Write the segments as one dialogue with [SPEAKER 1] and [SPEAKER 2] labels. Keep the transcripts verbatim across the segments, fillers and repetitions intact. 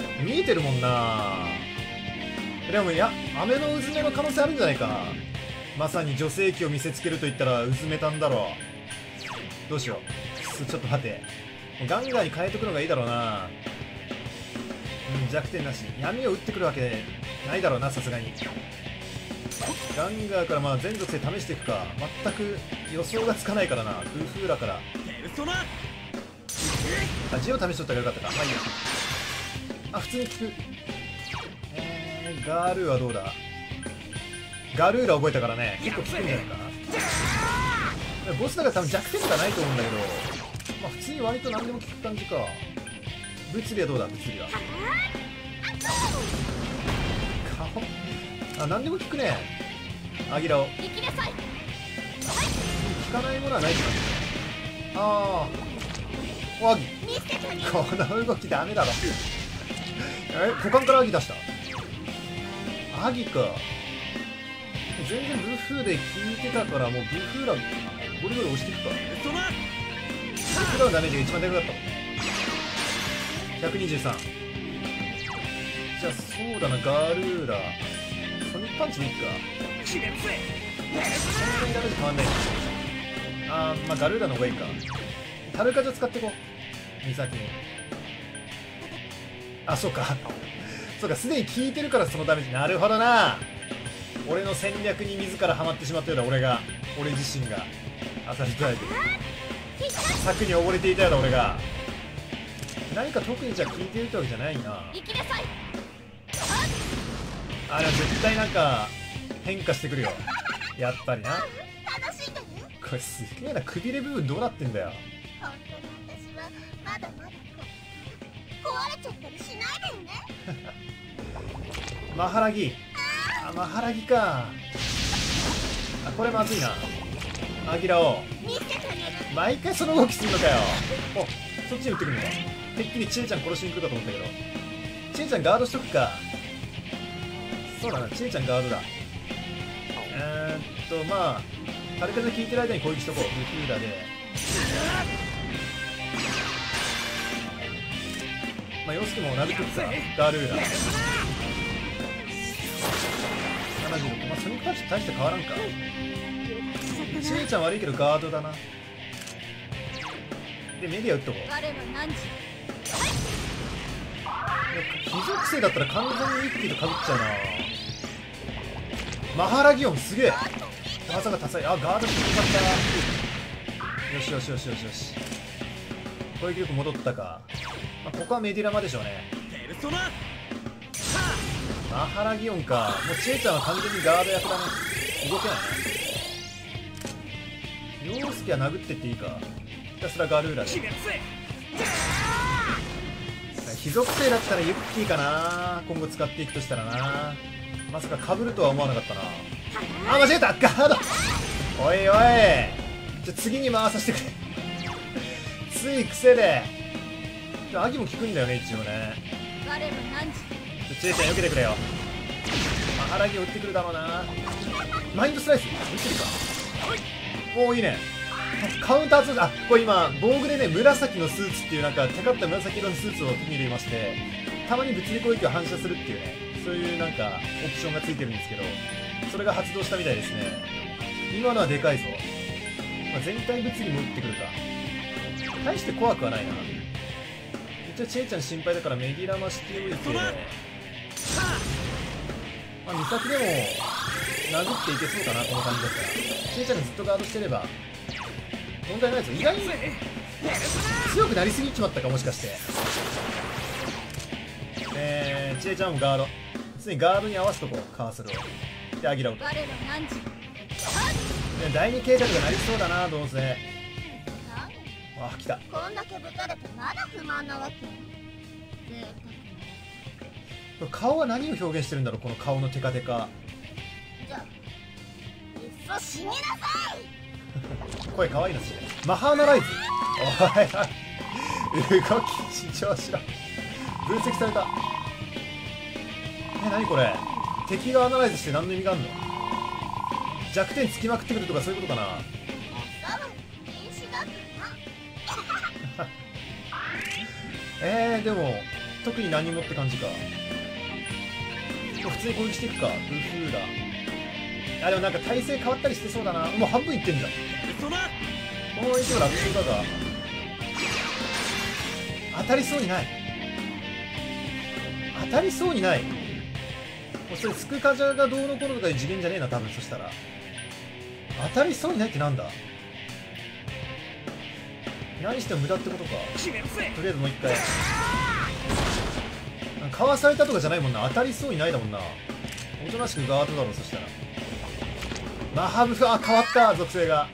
[SPEAKER 1] 見えてるもんな。でもいや、飴のうずめの可能性あるんじゃないか。まさに女性器を見せつけると言ったらうずめたんだろう。どうしよう。ちょっと待て、もうガンガンに変えてくのがいいだろうな。うん、弱点なし。闇を打ってくるわけないだろうな、さすがに。ガンガーからまあ全属性試していくか。全く予想がつかないからな。ブーフーラから。あ、ジオ試しとったらよかったか。まあいいや。あ、普通に効く。えー、ガールーはどうだ。ガルーラ覚えたからね、結構効くんじゃないかな。ボスだから多分弱点とかないと思うんだけど、まあ普通に割と何でも効く感じか。物理はどうだ。物理は顔、あ、何でも効くね。アギラを効かないものはないって感じ。ああ、アギ、この動きダメだろえ、股間からアギ出した。アギか。全然ブーフーで効いてたから、もうブーフーラゴリゴリ押していくか。ブーフーラのダメージが一番でかかったもんね。ひゃくにじゅうさん。じゃあそうだな、ガールーラソニックパンチでいいか。そんなにダメージ変わんない。あー、まあガルーラの方がいいか。タルカジョ使っていこう、ミサキに。あ、そうかそうか、すでに効いてるからそのダメージ。なるほどな。俺の戦略に自らハマってしまったようだ。俺が俺自身がアサリトライブ策に溺れていたようだ。俺が何か特にじゃあ効いてるってわけじゃないな。あれは絶対なんか変化してくるよ、やっぱりな。これすげえな。くびれ部分どうなってんだよ。
[SPEAKER 2] 本当に私はまだまだ壊れちゃったりしないでよね
[SPEAKER 1] マハラギ、あ、マハラギか。あ、これまずいな。アギラを毎回その動きするのかよ。お、そっちに撃ってくるの。てっきりチエちゃん殺しに来るかと思ったけど、チエちゃんガードしとくか。そうだな、チエちゃんガードだ。えーっとまあ軽風効いてる間に攻撃しとこう。ブフーラでまあ洋介も殴ってくさ。ガールーラななじゅうろく。まあソニックパンチ大して変わらんか。チエちゃん悪いけどガードだな。でメディア打っとこう。非属性だったら完全に一気とかぶっちゃうな。マハラギオンすげえ技が多彩。あ、ガードしてよかった。よしよしよしよしよし。攻撃力戻ったか。まあ、ここはメディラマでしょうね。マハラギオンか。もうチエちゃんは完全にガード役だね。動けないね。陽介は殴ってっていいか。ひたすらガルーラで。非属性だったらユッキーかな。今後使っていくとしたらな。まさか被るとは思わなかったな。あ、間違えた。ガード。おいおい、じゃ次に回させてくれつい癖で。アギも効くんだよね一応ね。チエちゃん避けてくれよ。マハラギを打ってくるだろうな。マインドスライス打ってるか。おお、いいね。カウンターツール。あ、これ今防具でね、紫のスーツっていうなんかテカった紫色のスーツを手に入れまして、たまに物理攻撃を反射するっていうね、そういうなんかオプションがついてるんですけど、それが発動したみたいですね。今のはでかいぞ。まあ、全体物理も打ってくるか。大して怖くはないな。一応チエちゃん心配だからメディラマしておいて、まあ、ミサキでも殴っていけそうかな。この感じだったらチエちゃんがずっとガードしてれば問題ないぞ。意外に強くなりすぎちまったか、もしかして。えー、チエちゃんもガード、常にガードに合わせとこう。カーソルをでアギラをと。だいに計画がなりそうだな、どうせ。あ、来た。
[SPEAKER 2] こんだけぶたれてまだ不満なわけ。
[SPEAKER 1] 顔は何を表現してるんだろう、この顔のテカテカ。
[SPEAKER 2] じゃあいっそ死になさい
[SPEAKER 1] 声かわいいのし。マハーナライズ。おいおい、動き慎重しろ。分析された。え、何これ。敵がアナライズして何の意味があるの。弱点つきまくってくるとかそういうことかな。えー、でも特に何もって感じか。普通に攻撃していくか。ウフーラ。あ、でもなんか体勢変わったりしてそうだな。もう半分いってんじゃん。このままいけば楽勝だが。当たりそうにない。当たりそうにない。それスクカジャがどうのこうのとかいう次元じゃねえな多分。そしたら当たりそうにないってなんだ。何しても無駄ってことか。とりあえずもう一回かわされたとかじゃないもんな。当たりそうにないだもんな。おとなしくガードだろう。そしたらマハブフ、あ、変わった属性が。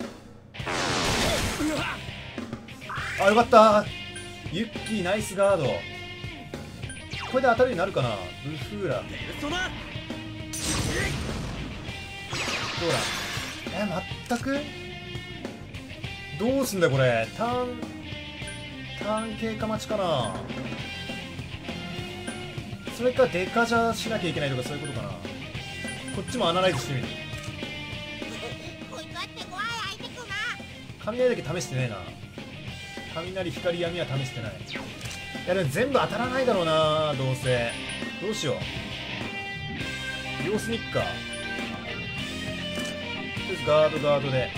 [SPEAKER 1] あ、よかった。ユッキーナイスガード。これで当たるようになるかな。ブフーラどうだ。え、全くどうすんだよこれ。ターンターン経過待ちかな。それかデカジャしなきゃいけないとかそういうことかな。こっちもアナライズしてみる。雷だけ試してねえな。雷光闇は試してない。いやでも全部当たらないだろうなどうせ。どうしよう。様子見っか。とりあえずガードガードで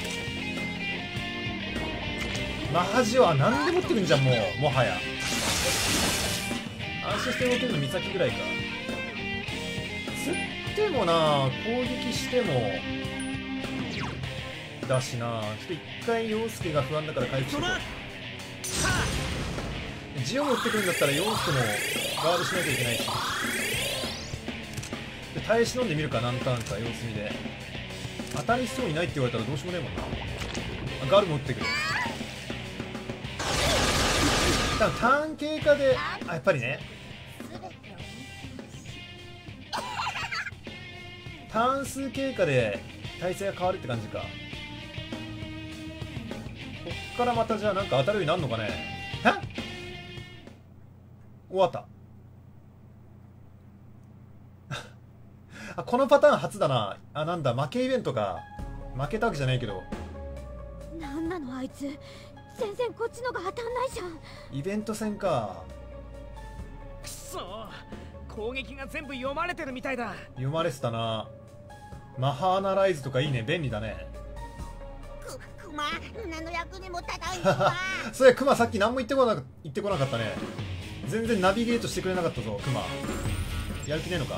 [SPEAKER 1] マハジは何で持ってくんじゃん。もうもはや安心して動けるの岬ぐらいか。釣ってもな攻撃してもだしな。ちょっと一回陽介が不安だから回復してこう。ジオン持ってくるんだったら陽介もガードしなきゃいけないし。で耐え忍んでみるか。何ターンか様子見で。当たりそうにないって言われたらどうしようもねえもんな。あ、ガールも打ってくる。多分ターン経過で、あ、やっぱりねターン数経過で体勢が変わるって感じか。こっからまたじゃあなんか当たるようになるのかね。え、終わったあ、このパターン初だな。あ、なんだ負けイベントか。負けたわけじゃないけど。
[SPEAKER 2] なんなのあいつ。全然こっちのが当たんないじゃん。
[SPEAKER 1] イベント戦か。
[SPEAKER 3] くそ、攻撃が全部読まれてるみたいだ。
[SPEAKER 1] 読まれてたな。マハアナライズとかいいね。便利だね。
[SPEAKER 2] く、クマ、何の役にも立たんわ
[SPEAKER 1] そうや、クマさっき何も言ってこな言ってこなかったね。全然ナビゲートしてくれなかったぞクマ。やる気ねえのか。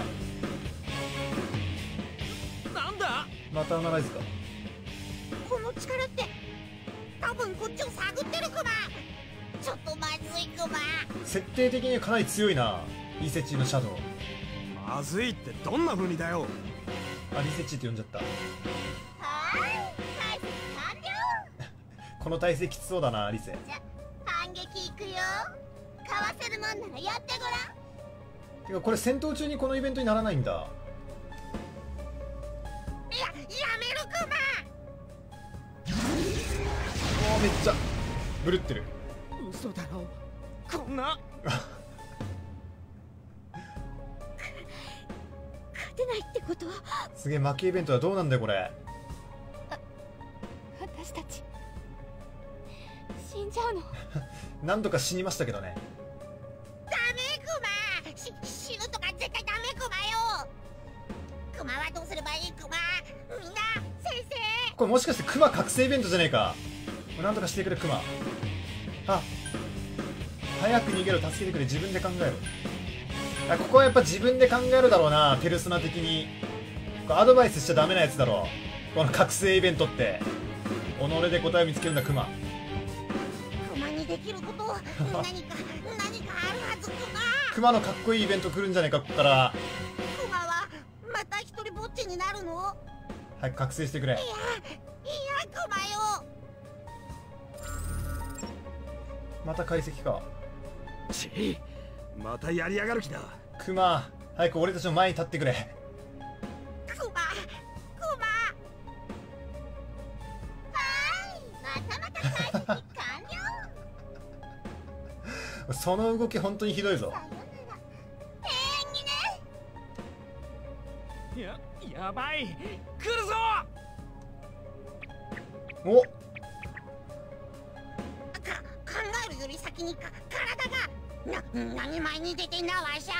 [SPEAKER 3] なんだ
[SPEAKER 1] またアナライズか。
[SPEAKER 2] この力って多分こっちを探ってるクマ。ちょっとまずいクマ。
[SPEAKER 1] 設定的にはかなり強いなリセチのシャドウ。
[SPEAKER 3] まずいってどんな風にだよ。
[SPEAKER 1] あ、リセチって呼んじゃった。
[SPEAKER 2] はーい、体勢完了
[SPEAKER 1] この体勢きつそうだなリセ。
[SPEAKER 2] じゃ、反撃いくよ。かわせるもんならやってごらん。
[SPEAKER 1] てかこれ戦闘中にこのイベントにならないんだ。
[SPEAKER 2] いや、やめろクマ。
[SPEAKER 1] おーめっちゃブルってる。
[SPEAKER 3] 嘘だろこんな
[SPEAKER 2] 勝てないってこと？
[SPEAKER 1] すげえ負けイベントはどうなんだよこれ。
[SPEAKER 2] 私たち死んじゃうの？
[SPEAKER 1] 何度か死にましたけどね。
[SPEAKER 2] ダメクマ。し死ぬとか絶対ダメクマよ。クマはどうすればいいクマ。みんな先生。
[SPEAKER 1] これもしかしてクマ覚醒イベントじゃねえか。なんとかしてくれクマ。あ、早く逃げろ、助けてくれ、自分で考えろ。あ、ここはやっぱ自分で考えるだろうな。ペルソナ的にこれアドバイスしちゃダメなやつだろうこの覚醒イベントって。己で答えを見つけるんだクマ。
[SPEAKER 2] クマにできること何か何かあるはず。クマ
[SPEAKER 1] クマのかっこいいイベント来るんじゃねえか。ここから
[SPEAKER 2] クマはまた一人ぼっちになるの？
[SPEAKER 1] 早く覚醒してくれ。
[SPEAKER 2] いやいやクマよ。
[SPEAKER 1] また解析か。
[SPEAKER 3] ちまたやりやがる気だ。
[SPEAKER 1] クマ早く俺たちの前に立ってくれ。
[SPEAKER 2] クマクマ。はーい、またまた解析完了。
[SPEAKER 1] その動き本当にひどいぞ。
[SPEAKER 2] さよなら。永遠にね。
[SPEAKER 3] ややばい、来るぞ。
[SPEAKER 1] お
[SPEAKER 2] か考えるより先にか体がな、何前に出てんなわしゃ。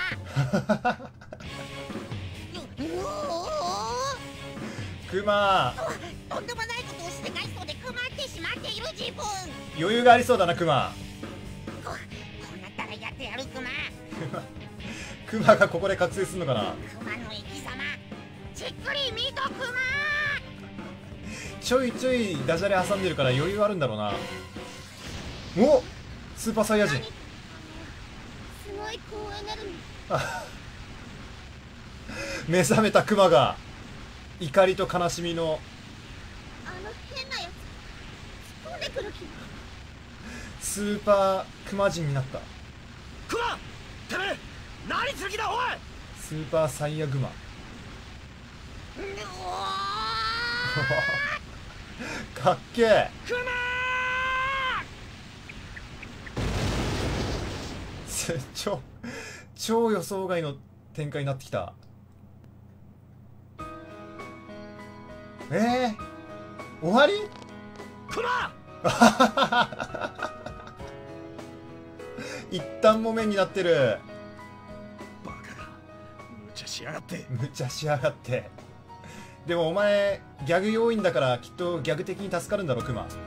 [SPEAKER 2] ううお
[SPEAKER 1] クマ
[SPEAKER 2] とんでもないことをして返しそうで困ってしまっている自分。
[SPEAKER 1] 余裕がありそうだなクマ。
[SPEAKER 2] ここうなったらやってやるクマ。
[SPEAKER 1] クマがここで覚醒するのかな。
[SPEAKER 2] クマの生き様じっくり見とクマ。
[SPEAKER 1] ちょいちょいダジャレ挟んでるから余裕あるんだろうな。おスーパーサイヤ人。
[SPEAKER 2] すごい高エネルギー。
[SPEAKER 1] 目覚めたクマが怒りと悲しみの
[SPEAKER 2] あの変なやつ突っ込んでくる気。
[SPEAKER 1] スーパークマ人になった。
[SPEAKER 3] クマてめえ何する気だおい。
[SPEAKER 1] スーパーサイヤグマ。
[SPEAKER 2] うお
[SPEAKER 1] かっけえ。
[SPEAKER 3] クマ
[SPEAKER 1] 超超予想外の展開になってきた。えー、終わり？
[SPEAKER 3] クマ
[SPEAKER 1] 一旦もめになってる。
[SPEAKER 3] バカが無茶しやがって。
[SPEAKER 1] 無茶しやがって。でもお前ギャグ要員だからきっとギャグ的に助かるんだろクマ。
[SPEAKER 2] ク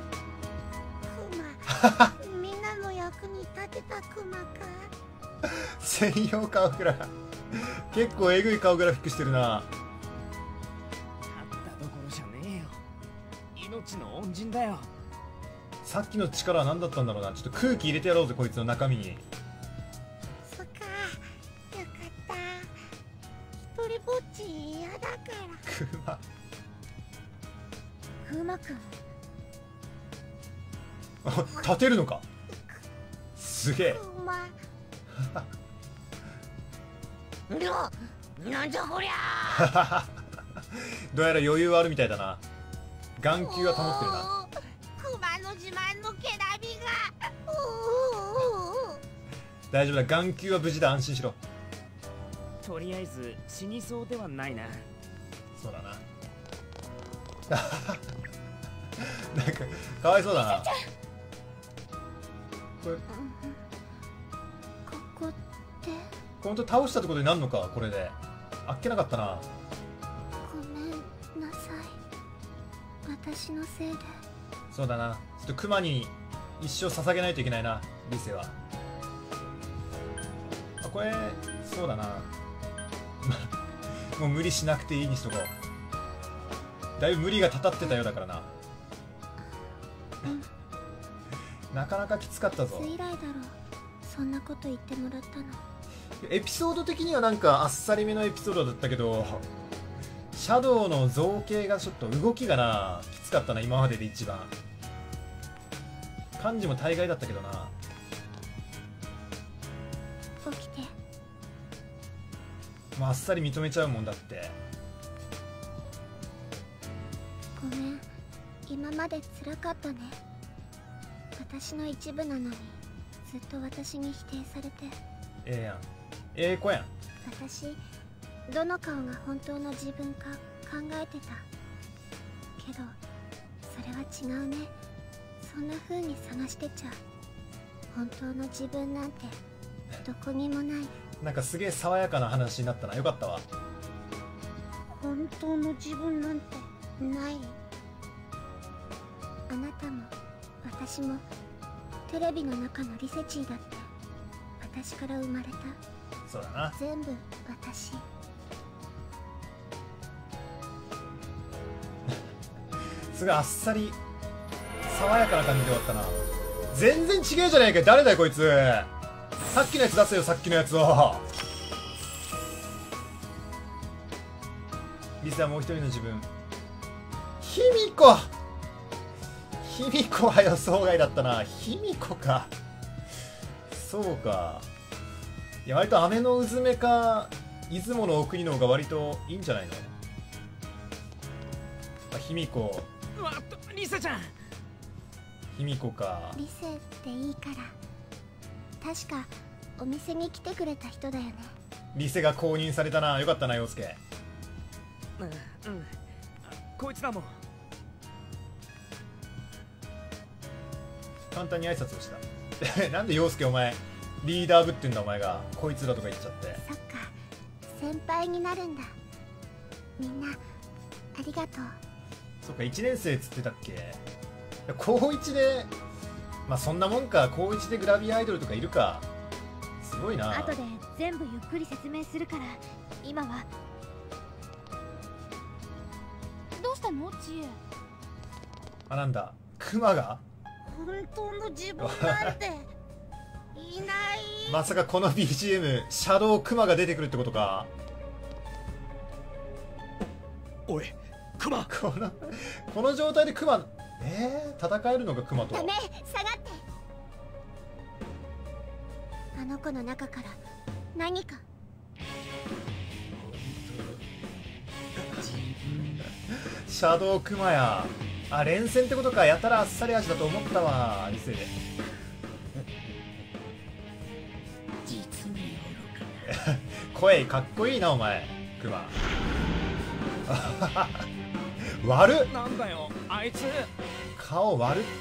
[SPEAKER 2] マみんなの役に立てたクマか。
[SPEAKER 1] 専用顔グラ結構えぐい顔グラフィックしてるな。
[SPEAKER 3] たったどころじゃねえよ。命の恩人だよ。
[SPEAKER 1] さっきの力は何だったんだろうな。ちょっと空気入れてやろうぜこいつの中身に。
[SPEAKER 2] そっかよかった。一人ぼっち嫌だから。
[SPEAKER 1] クマ
[SPEAKER 2] クマくん
[SPEAKER 1] あ立てるのか。すげえ。
[SPEAKER 2] クマな、なんじゃこりゃ。
[SPEAKER 1] どうやら余裕はあるみたいだな。眼球は保ってるな。
[SPEAKER 2] クマの自慢の毛並みが。
[SPEAKER 1] 大丈夫だ、眼球は無事だ、安心しろ。
[SPEAKER 3] とりあえず死にそうではないな。
[SPEAKER 1] そうだな。なんかかわいそうだな。これ
[SPEAKER 2] ここって
[SPEAKER 1] 本当倒したってことになるのか。これであっけなかったな。
[SPEAKER 2] ごめんなさい、私のせいで。
[SPEAKER 1] そうだな、ちょっとクマに一生捧げないといけないな、リセは。あ、これそうだな。もう無理しなくていいにしとこう。だいぶ無理がたたってたようだからな。なかなかきつかったぞ。
[SPEAKER 2] いつ以来だろう、そんなこと言ってもらったの。
[SPEAKER 1] エピソード的にはなんかあっさりめのエピソードだったけど、シャドウの造形がちょっと動きがなきつかったな、今までで一番。漢字も大概だったけどな。
[SPEAKER 2] 起きて。
[SPEAKER 1] まあ、あっさり認めちゃうもんだって。
[SPEAKER 2] ごめん、今まで辛かったね。私の一部なのにずっと私に否定されて。
[SPEAKER 1] ええやん、ええ子やん。
[SPEAKER 2] 私どの顔が本当の自分か考えてたけど、それは違うね。そんな風に探してちゃ本当の自分なんてどこにもない。
[SPEAKER 1] なんかすげえ爽やかな話になったな。よかったわ。
[SPEAKER 2] 本当の自分なんてない。あなたも私もテレビの中のリセチーだって私から生まれた。
[SPEAKER 1] そうだな。
[SPEAKER 2] 全部私。
[SPEAKER 1] すごいあっさり爽やかな感じで終わったな。全然違えじゃねえか。誰だよこいつ。さっきのやつ出せよ、さっきのやつを。リスはもう一人の自分。卑弥呼。卑弥呼は予想外だったな。卑弥呼か。そうか。いや、割と雨のうずめか出雲の国の方が割といいんじゃないの。あ、卑弥呼。
[SPEAKER 3] うわっとリサちゃん。
[SPEAKER 1] 卑弥呼か。
[SPEAKER 2] リセっていいから。確かお店に来てくれた人だよね。
[SPEAKER 1] リセが公認されたな。よかったな、陽介。
[SPEAKER 3] うんうん、こいつだもん。
[SPEAKER 1] 簡単に挨拶をした。なんで陽介お前リーダーぶってんだお前が。こいつらとか言っちゃって。
[SPEAKER 2] そっか、先輩になるんだ。みんなありがとう。
[SPEAKER 1] そっか、いちねん生っつってたっけ。こういちで、まあそんなもんか。こういちでグラビアアイドルとかいるか。すごいな。
[SPEAKER 4] 後で全部ゆっくり説明するから、今は。どうしたの知恵？
[SPEAKER 1] あ、なんだ、クマが
[SPEAKER 5] 本当の自分なんていない。
[SPEAKER 1] まさかこの ビージーエム、シャドウクマが出てくるってことか。
[SPEAKER 3] おいクマ、
[SPEAKER 1] このこの状態でクマ、えー、戦えるのかクマと。
[SPEAKER 2] ダメ、下がって。あの子の中から何か。
[SPEAKER 1] シャドウクマや。あ、連戦ってことか。やたらあっさり味だと思ったわ、理性で。
[SPEAKER 5] 実に愚かな。
[SPEAKER 1] 声かっこいいなお前クマ。悪っ。
[SPEAKER 3] なんだよあいつ。
[SPEAKER 1] 顔悪っ。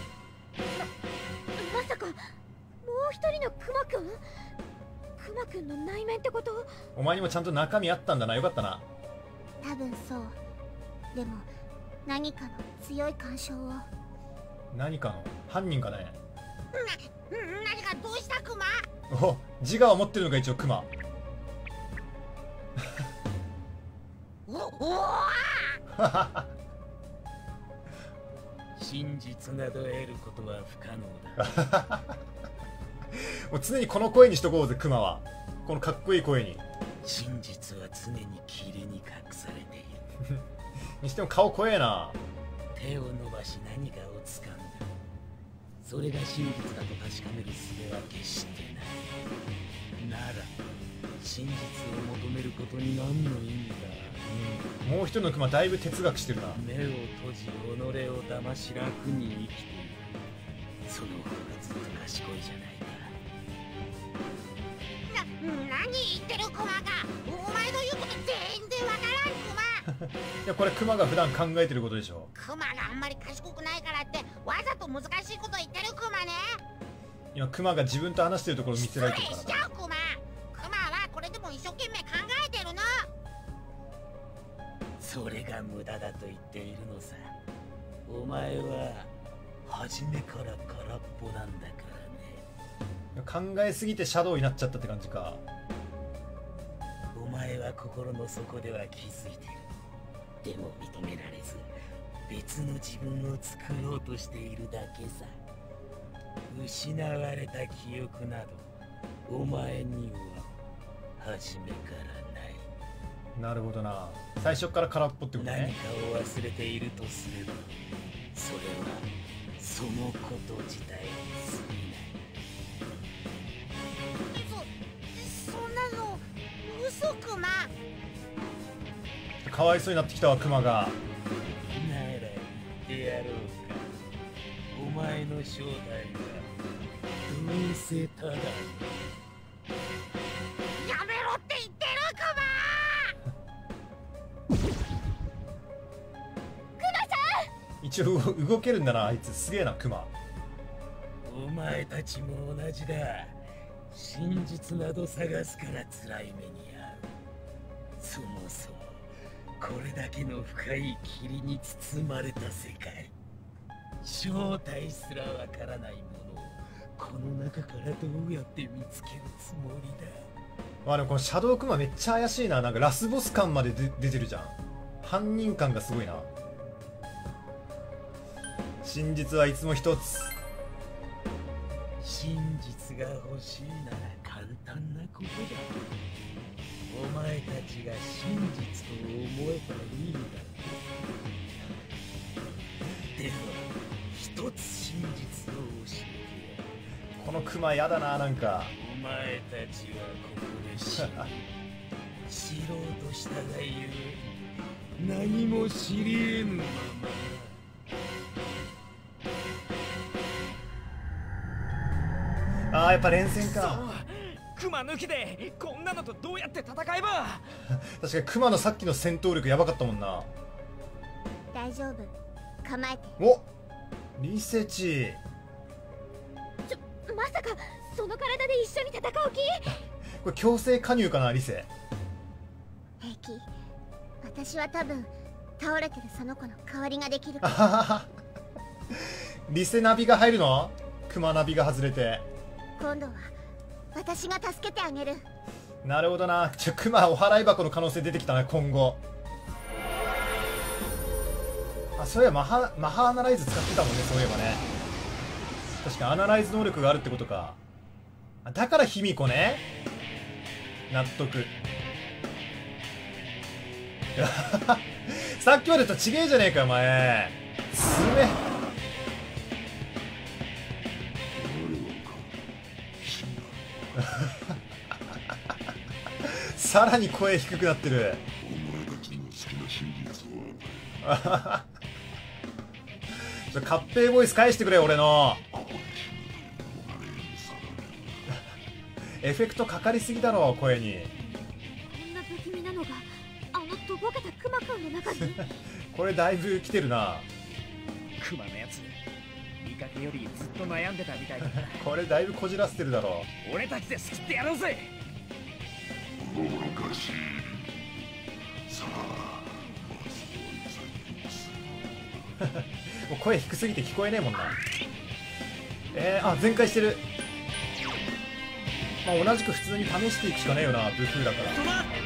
[SPEAKER 4] まさかもう一人のクマくん？クマくんの内面ってこと？
[SPEAKER 1] お前にもちゃんと中身あったんだな。よかったな。
[SPEAKER 2] 多分そう。でも何かの強い干渉を。
[SPEAKER 1] 何かの犯人かね。
[SPEAKER 5] な、何かどうしたクマ？
[SPEAKER 1] お、自我を持ってるのが一応クマ。
[SPEAKER 5] おおー
[SPEAKER 3] 真実など得ることは不可能だ。
[SPEAKER 1] もう常にこの声にしとこうぜクマは。このかっこいい声に。
[SPEAKER 3] 真実は常に霧に隠されている。
[SPEAKER 1] にしても顔怖えな。
[SPEAKER 3] 手を伸ばし何かを掴んだ。それが真実だと確かめる術は決してない。なら真実を求めることに何の意味だ。
[SPEAKER 1] うん、もう一人のクマだいぶ哲学してるな。
[SPEAKER 3] 目を閉じ己を騙し楽に生きている。その方がずっと賢いじゃないか。
[SPEAKER 5] な、何言ってるクマが。お前の言うこと全然わからんクマ。
[SPEAKER 1] いやこれクマが普段考えてることでしょ。
[SPEAKER 5] クマがあんまり賢くないからってわざと難しいこと言ってるクマね。
[SPEAKER 1] 今クマが自分と話してるところ見せられてる
[SPEAKER 5] 失礼しち
[SPEAKER 1] からな。
[SPEAKER 5] ゃうクマ。クマはこれでも一生懸命考えてるの。
[SPEAKER 3] それが無駄だと言っているのさ。お前は初めから空っぽなんだからね。
[SPEAKER 1] 考えすぎてシャドウになっちゃったって感じか。
[SPEAKER 3] お前は心の底では気づいてる。でも認められず別の自分を作ろうとしているだけさ。失われた記憶などお前には初めからない。
[SPEAKER 1] なるほどな。最初から空っぽってこと
[SPEAKER 3] 何
[SPEAKER 1] ね。
[SPEAKER 3] かを忘れているとすればそれはそのこと自体に過ぎない。
[SPEAKER 5] そ、そんなの嘘クマ。
[SPEAKER 1] かわいそうになってきたわクマが。
[SPEAKER 3] なら言ってやろうか。お前の正体はどうせただ。
[SPEAKER 5] やめろって言ってるクマ。
[SPEAKER 1] 一応動けるんだなあいつ。すげえなクマ。
[SPEAKER 3] お前たちも同じだ。真実など探すから辛い目に遭う。そもそもこれだけの深い霧に包まれた世界、正体すらわからないものをこの中からどうやって見つけるつもりだ。
[SPEAKER 1] まあでもこのシャドウクマめっちゃ怪しいな。なんかラスボス感まで出出てるじゃん。犯人感がすごいな。真実はいつも一つ。
[SPEAKER 3] 真実が欲しいなら簡単なことだ。お前たちが真実と思えばいいんだ。では一つ真実を教えてやる。
[SPEAKER 1] このクマやだな。なんか
[SPEAKER 3] お前たちはここで死ぬ。知ろうとしたがゆえに何も知り得ぬまま。
[SPEAKER 1] あーやっぱ連戦か。
[SPEAKER 3] クマ抜きでこんなのとどうやって戦えば。
[SPEAKER 1] 確かにクマのさっきの戦闘力やばかったもんな。
[SPEAKER 2] 大丈夫、構えて。
[SPEAKER 1] おリセチ。
[SPEAKER 4] ちょまさかその体で一緒に戦う気？
[SPEAKER 1] これ強制加入かな、リセ。
[SPEAKER 2] 平気。私は多分倒れてるその子の代わりができるか
[SPEAKER 1] あはははリセナビが入るの？クマナビが外れて。
[SPEAKER 2] 今度は私が助けてあげる。
[SPEAKER 1] なるほどな。ちょクマお払い箱の可能性出てきたな、今後。あ、そういえばマハマハアナライズ使ってたもんね、そういえばね。確かアナライズ能力があるってことか。だから卑弥呼ね。納得。さっきまでと違えじゃねえかお前。爪さらに声低くなってる。
[SPEAKER 6] お前たちの好きな真実は
[SPEAKER 1] ちょカッペイボイス返してくれ俺の。エフェクトかかりすぎだろ声に。
[SPEAKER 4] こんな不気味なのがあのとぼけたクマくんの中に。
[SPEAKER 1] これだいぶ来てるな。
[SPEAKER 3] クマのやつ見かけよりずっと悩んでたみたいだな。
[SPEAKER 1] これだいぶこじらせてるだろ。
[SPEAKER 3] 俺たちで救ってやろうぜ。
[SPEAKER 6] 愚かしい。さあまずは急ぎます。
[SPEAKER 1] もう声低すぎて聞こえねえもんな。えー、あ全開してる。まあ同じく普通に試していくしかねえよな、ブフーだから。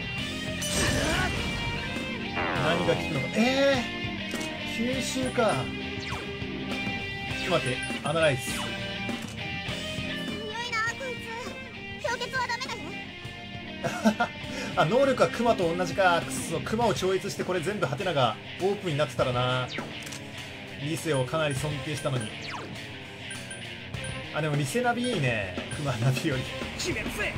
[SPEAKER 1] 何が効くのか。えー、吸収か。ちょっと待って、アナライズ。
[SPEAKER 2] 強いなこいつ。氷結はダメだよ。
[SPEAKER 1] あ、能力はクマと同じか。くっそ、クマを超越してこれ全部ハテナがオープンになってたらな。リセをかなり尊敬したのに。あ、でもリセナビいいね、クマナビより。
[SPEAKER 3] 決めるぜ。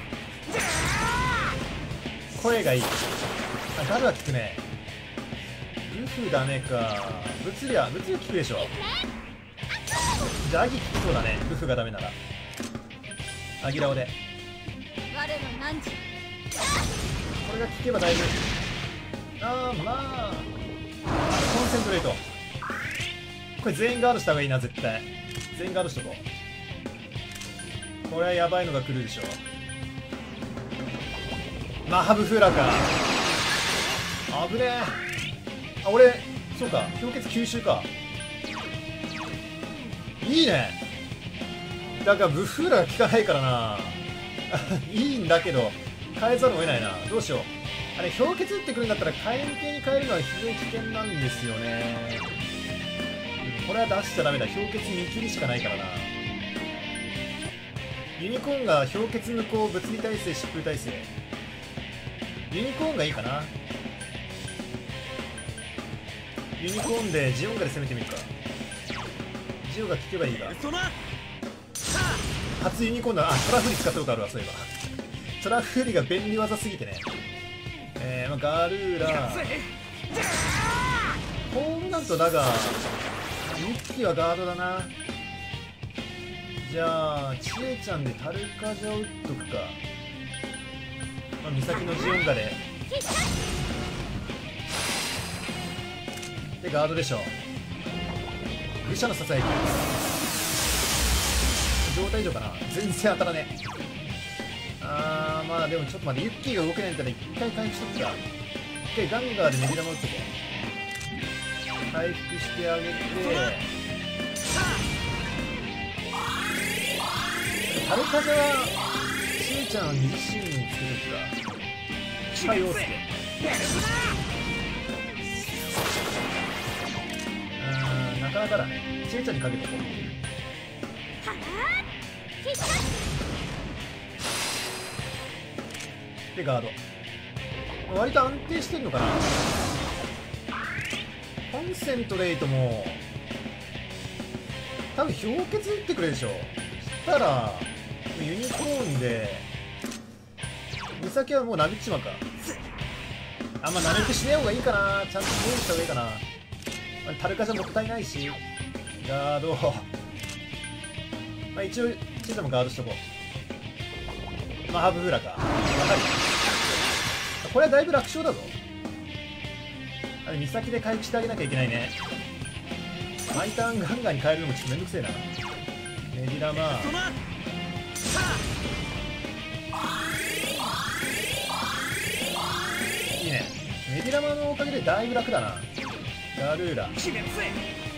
[SPEAKER 1] 声がいい。あ、ガルは効くね。ブフダメか。物理は物理効くでしょ。じゃあアギ効きそうだね、ブフがダメなら。アギラオで
[SPEAKER 4] 我の汝。
[SPEAKER 1] これが効けばだいぶ。あーまあコンセントレート。これ全員ガードした方がいいな、絶対。全員ガードしとこう。これはやばいのが来るでしょ。マハブフーラーか。危ねえ。あ、俺そうか、氷結吸収か。いいね。だからブフーラーが効かないからな。いいんだけど変えざるを得ないな。どうしよう。あれ氷結打ってくるんだったら火炎系に変えるのは非常に危険なんですよね。これは出しちゃダメだ。氷結見切りしかないからな。ユニコーンが氷結無効物理耐性疾風耐性。ユニコーンがいいかな。ユニコーンでジオンガで攻めてみるか。ジオが効けばいいが。初ユニコーンだ。あ、トラフリ使ったことあるわ、そういえば。トラフリが便利技すぎてね。えー、まあ、ガルーラホームランとだがミッキーはガードだな。じゃあちえちゃんでタルカジャを打っとくか。まあ、美咲のジオンガででガードでしょ。愚者のささやき状態以上かな。全然当たらねえ。あーまあでもちょっと待って、ユッキーが動けないんだったら一回回復しとくか。一回ガンガーでネギ玉打っとこう。回復してあげてタルカジャはしんちゃんを二次シーンにつけるか。近い陽介。うーんなかなかだね。しんちゃんにかけとこう。でガード割と安定してんのかな。コンセントレートも多分氷結打ってくれるでしょ。そしたらユニコーンで美咲はもう殴っちまうか。あんまなるべくしない方がいいかな。ちゃんと防御した方がいいかな。タルカじゃもったいないしガードまあ一応ちょっともガードしとこう。まあハブフラか。やはりこれはだいぶ楽勝だぞ。あれ美咲で回復してあげなきゃいけないね。毎ターンガンガンに変えるのもちょっとめんどくせえな。ネギ玉いいね。メディラマのおかげでだいぶ楽だな。ガルーラ、
[SPEAKER 3] 決めつい。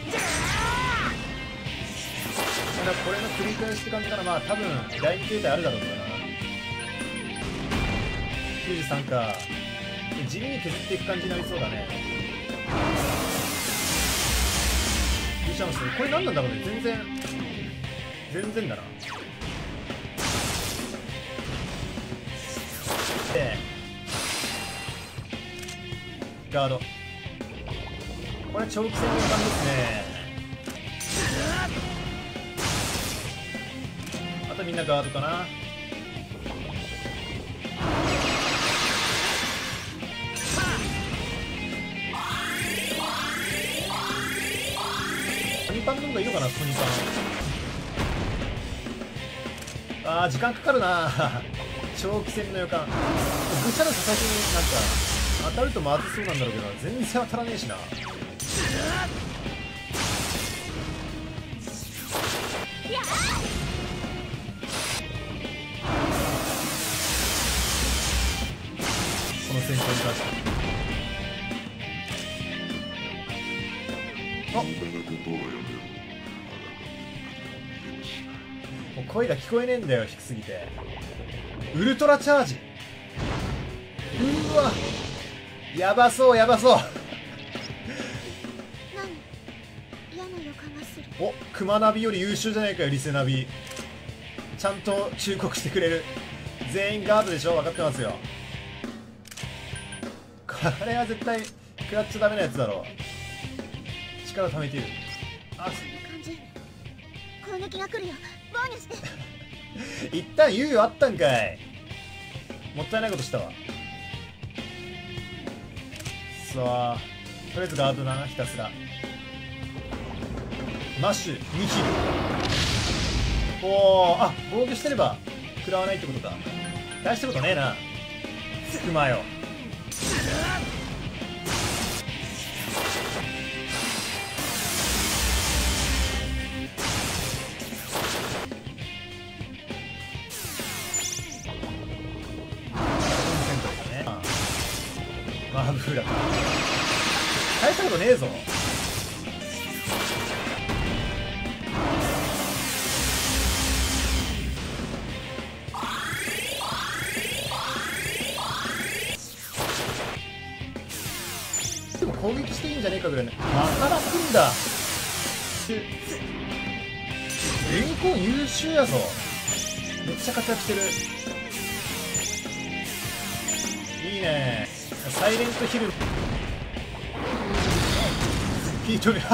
[SPEAKER 1] まだこれの繰り返しって感じかな。まあ多分だいに形態あるだろうからな。きゅうじゅうさんか。地味に削っていく感じになりそうだね。リシャンス、これ何なんだろうね。全然全然だな。でガード、これ長期戦の予感ですね。あとみんなガードかな。トニパンの方がいいのかな。トニパン、あー時間かかるな長期戦の予感。愚者の佐々木になんか当たるとまずそうなんだろうけど全然当たらねえしな。この戦闘に関してあっ、もう声が聞こえねえんだよ、低すぎて。ウルトラチャージ、うわやばそうやばそう
[SPEAKER 2] 何、嫌な予感がする。
[SPEAKER 1] お、クマナビより優秀じゃないかよ、リセナビ。ちゃんと忠告してくれる。全員ガードでしょ、分かってますよ。これは絶対食らっちゃダメなやつだろう。力貯めている。あ、
[SPEAKER 2] いい感じ。攻撃が来るよ、防御して。
[SPEAKER 1] 一旦猶予あったんかい。もったいないことしたわ。さあとりあえずガードだな、ひたすらマッシュにヒル。おー、あ、防御してれば食らわないってことか。大したことねえなクマよ。マーブーラか。大したことねえぞ。でも攻撃していいんじゃねえかぐらいね。また楽んだ。レンコン優秀やぞ。めっちゃ活躍してる。いいね。サイレントヒルピートル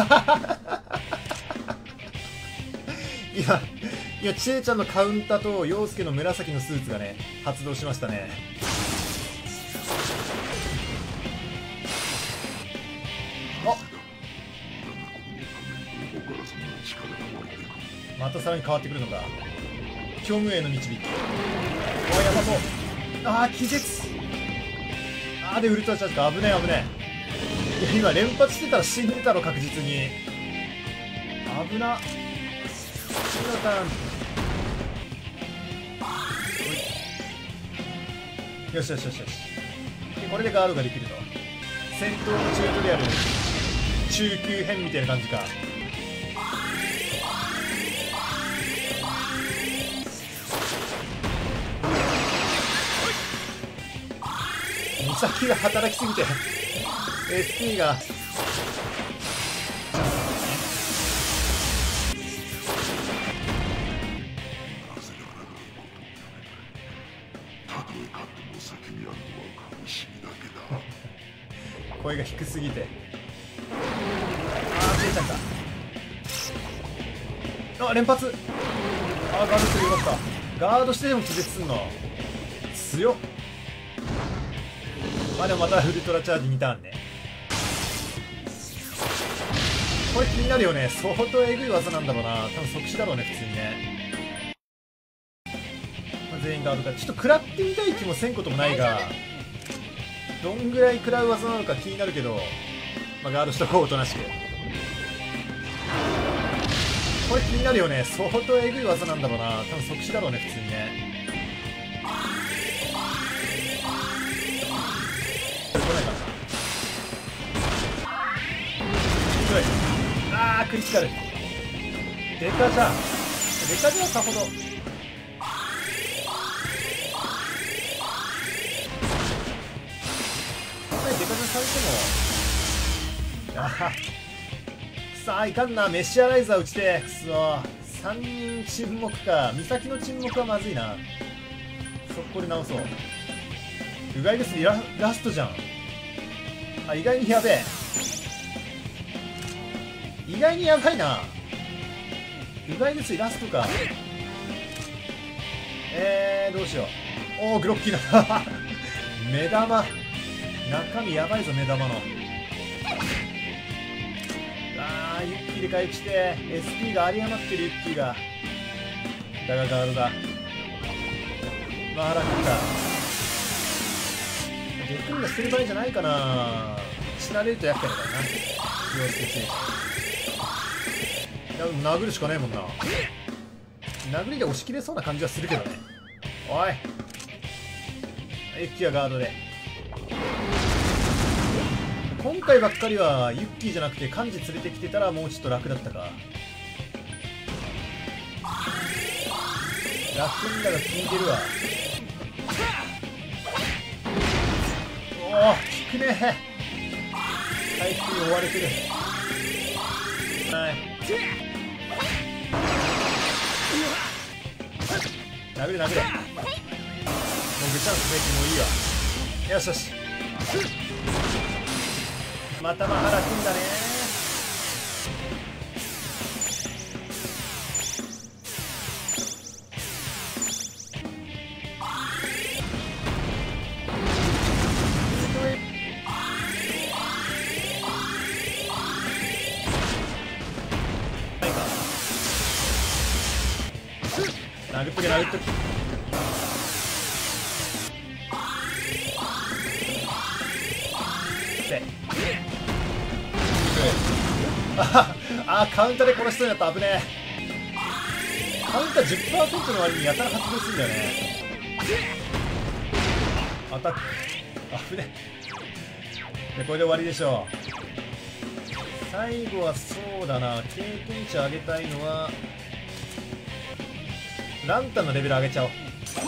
[SPEAKER 1] 今今ちえちゃんのカウンターと陽介の紫のスーツがね発動しましたね。あ、またさらに変わってくるのか。虚無への導き。おい、やばそう。ああ、気絶。あーでウルトラチャージか。危ねえ危ねえ。いや今連発してたら死んでたろ確実に。危な。次のターン。よしよしよしよし。でこれでガードができると。戦闘のチュートリアル中級編みたいな感じか。ミサキが働きすぎて エスピー が声が低すぎて。ああ、ちえちゃんか。あ、連発。あー、ガードしてる。よかった。ガードしてでも気絶すんの強っ。まあでもまたウルトラチャージにターンね。これ気になるよね。相当えぐい技なんだろうな。多分即死だろうね普通にね。まあ、全員ガードか。ちょっと食らってみたい気もせんこともないが、どんぐらい食らう技なのか気になるけど、まあ、ガードしとこう。おとなしく。これ気になるよね。相当えぐい技なんだろうな。多分即死だろうね普通にね。 ークリティカルデカじゃん。デカじゃさほどデカじゃされても、あはさあいかんな。メシアライザー打ちてくそ。さんにん沈黙か。美咲の沈黙はまずいな。速攻で直そう。うがいですララストじゃん。あ、意外にやべえ。意外にやばいな。うがいですラストか。えー、どうしよう。おお、グロッキーだ目玉中身やばいぞ。目玉のあーユッキーで回復して エスピー が有り余ってる。ユッキーがだがガードだ。まあ腹くった。できるんだしてる場合じゃないかな。死なれると厄介だからな。気をつけて。いやでも殴るしかないもんな。殴りで押し切れそうな感じはするけどね。おいユッキーはガードで。今回ばっかりはユッキーじゃなくて幹事連れてきてたらもうちょっと楽だったか。楽んだが効いてるわ。おお効くね。回復に追われてる。はい殴れ殴れ。もうぐちゃんすべきもういいわ。よしよし。またま腹くんだね。殴っとけ殴っとけ。ああカウンターで殺しそうになった。危ねえ。カウンター じゅっパーセント の割にやたら発動するんだよね。アタック危ねえ。でこれで終わりでしょう。最後はそうだな。経験値上げたいのはランタンのレベル上げちゃおう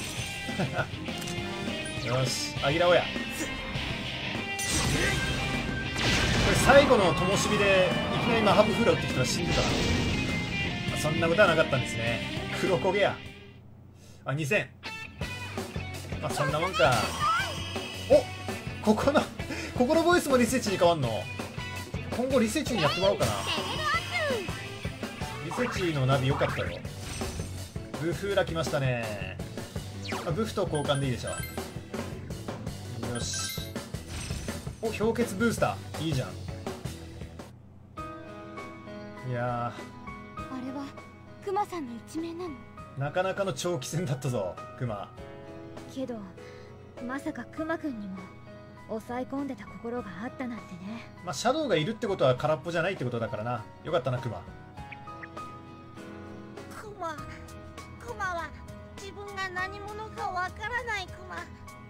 [SPEAKER 1] よしアギラオヤ。これ最後の灯火でいきなりマハブフーラ打ってきたら死んでたな。そんなことはなかったんですね。黒焦げや。あにせん。まあそんなもんか。おここのここのボイスもリセチに変わんの。今後リセチにやってもらおうかな。リセチのナビ良かったよ。ブフーラ来ましたね。あブフと交換でいいでしょう。よし。お氷結ブースターいいじゃん。いや
[SPEAKER 4] あれはクマさんの一面なの？
[SPEAKER 1] なかなかの長期戦だったぞクマ。
[SPEAKER 4] けどまさかクマくんにも抑え込んでた心があったなんてね。
[SPEAKER 1] まあシャドウがいるってことは空っぽじゃないってことだからな。よかったなクマ。
[SPEAKER 5] クマクマは自分が何者かわからないクマ。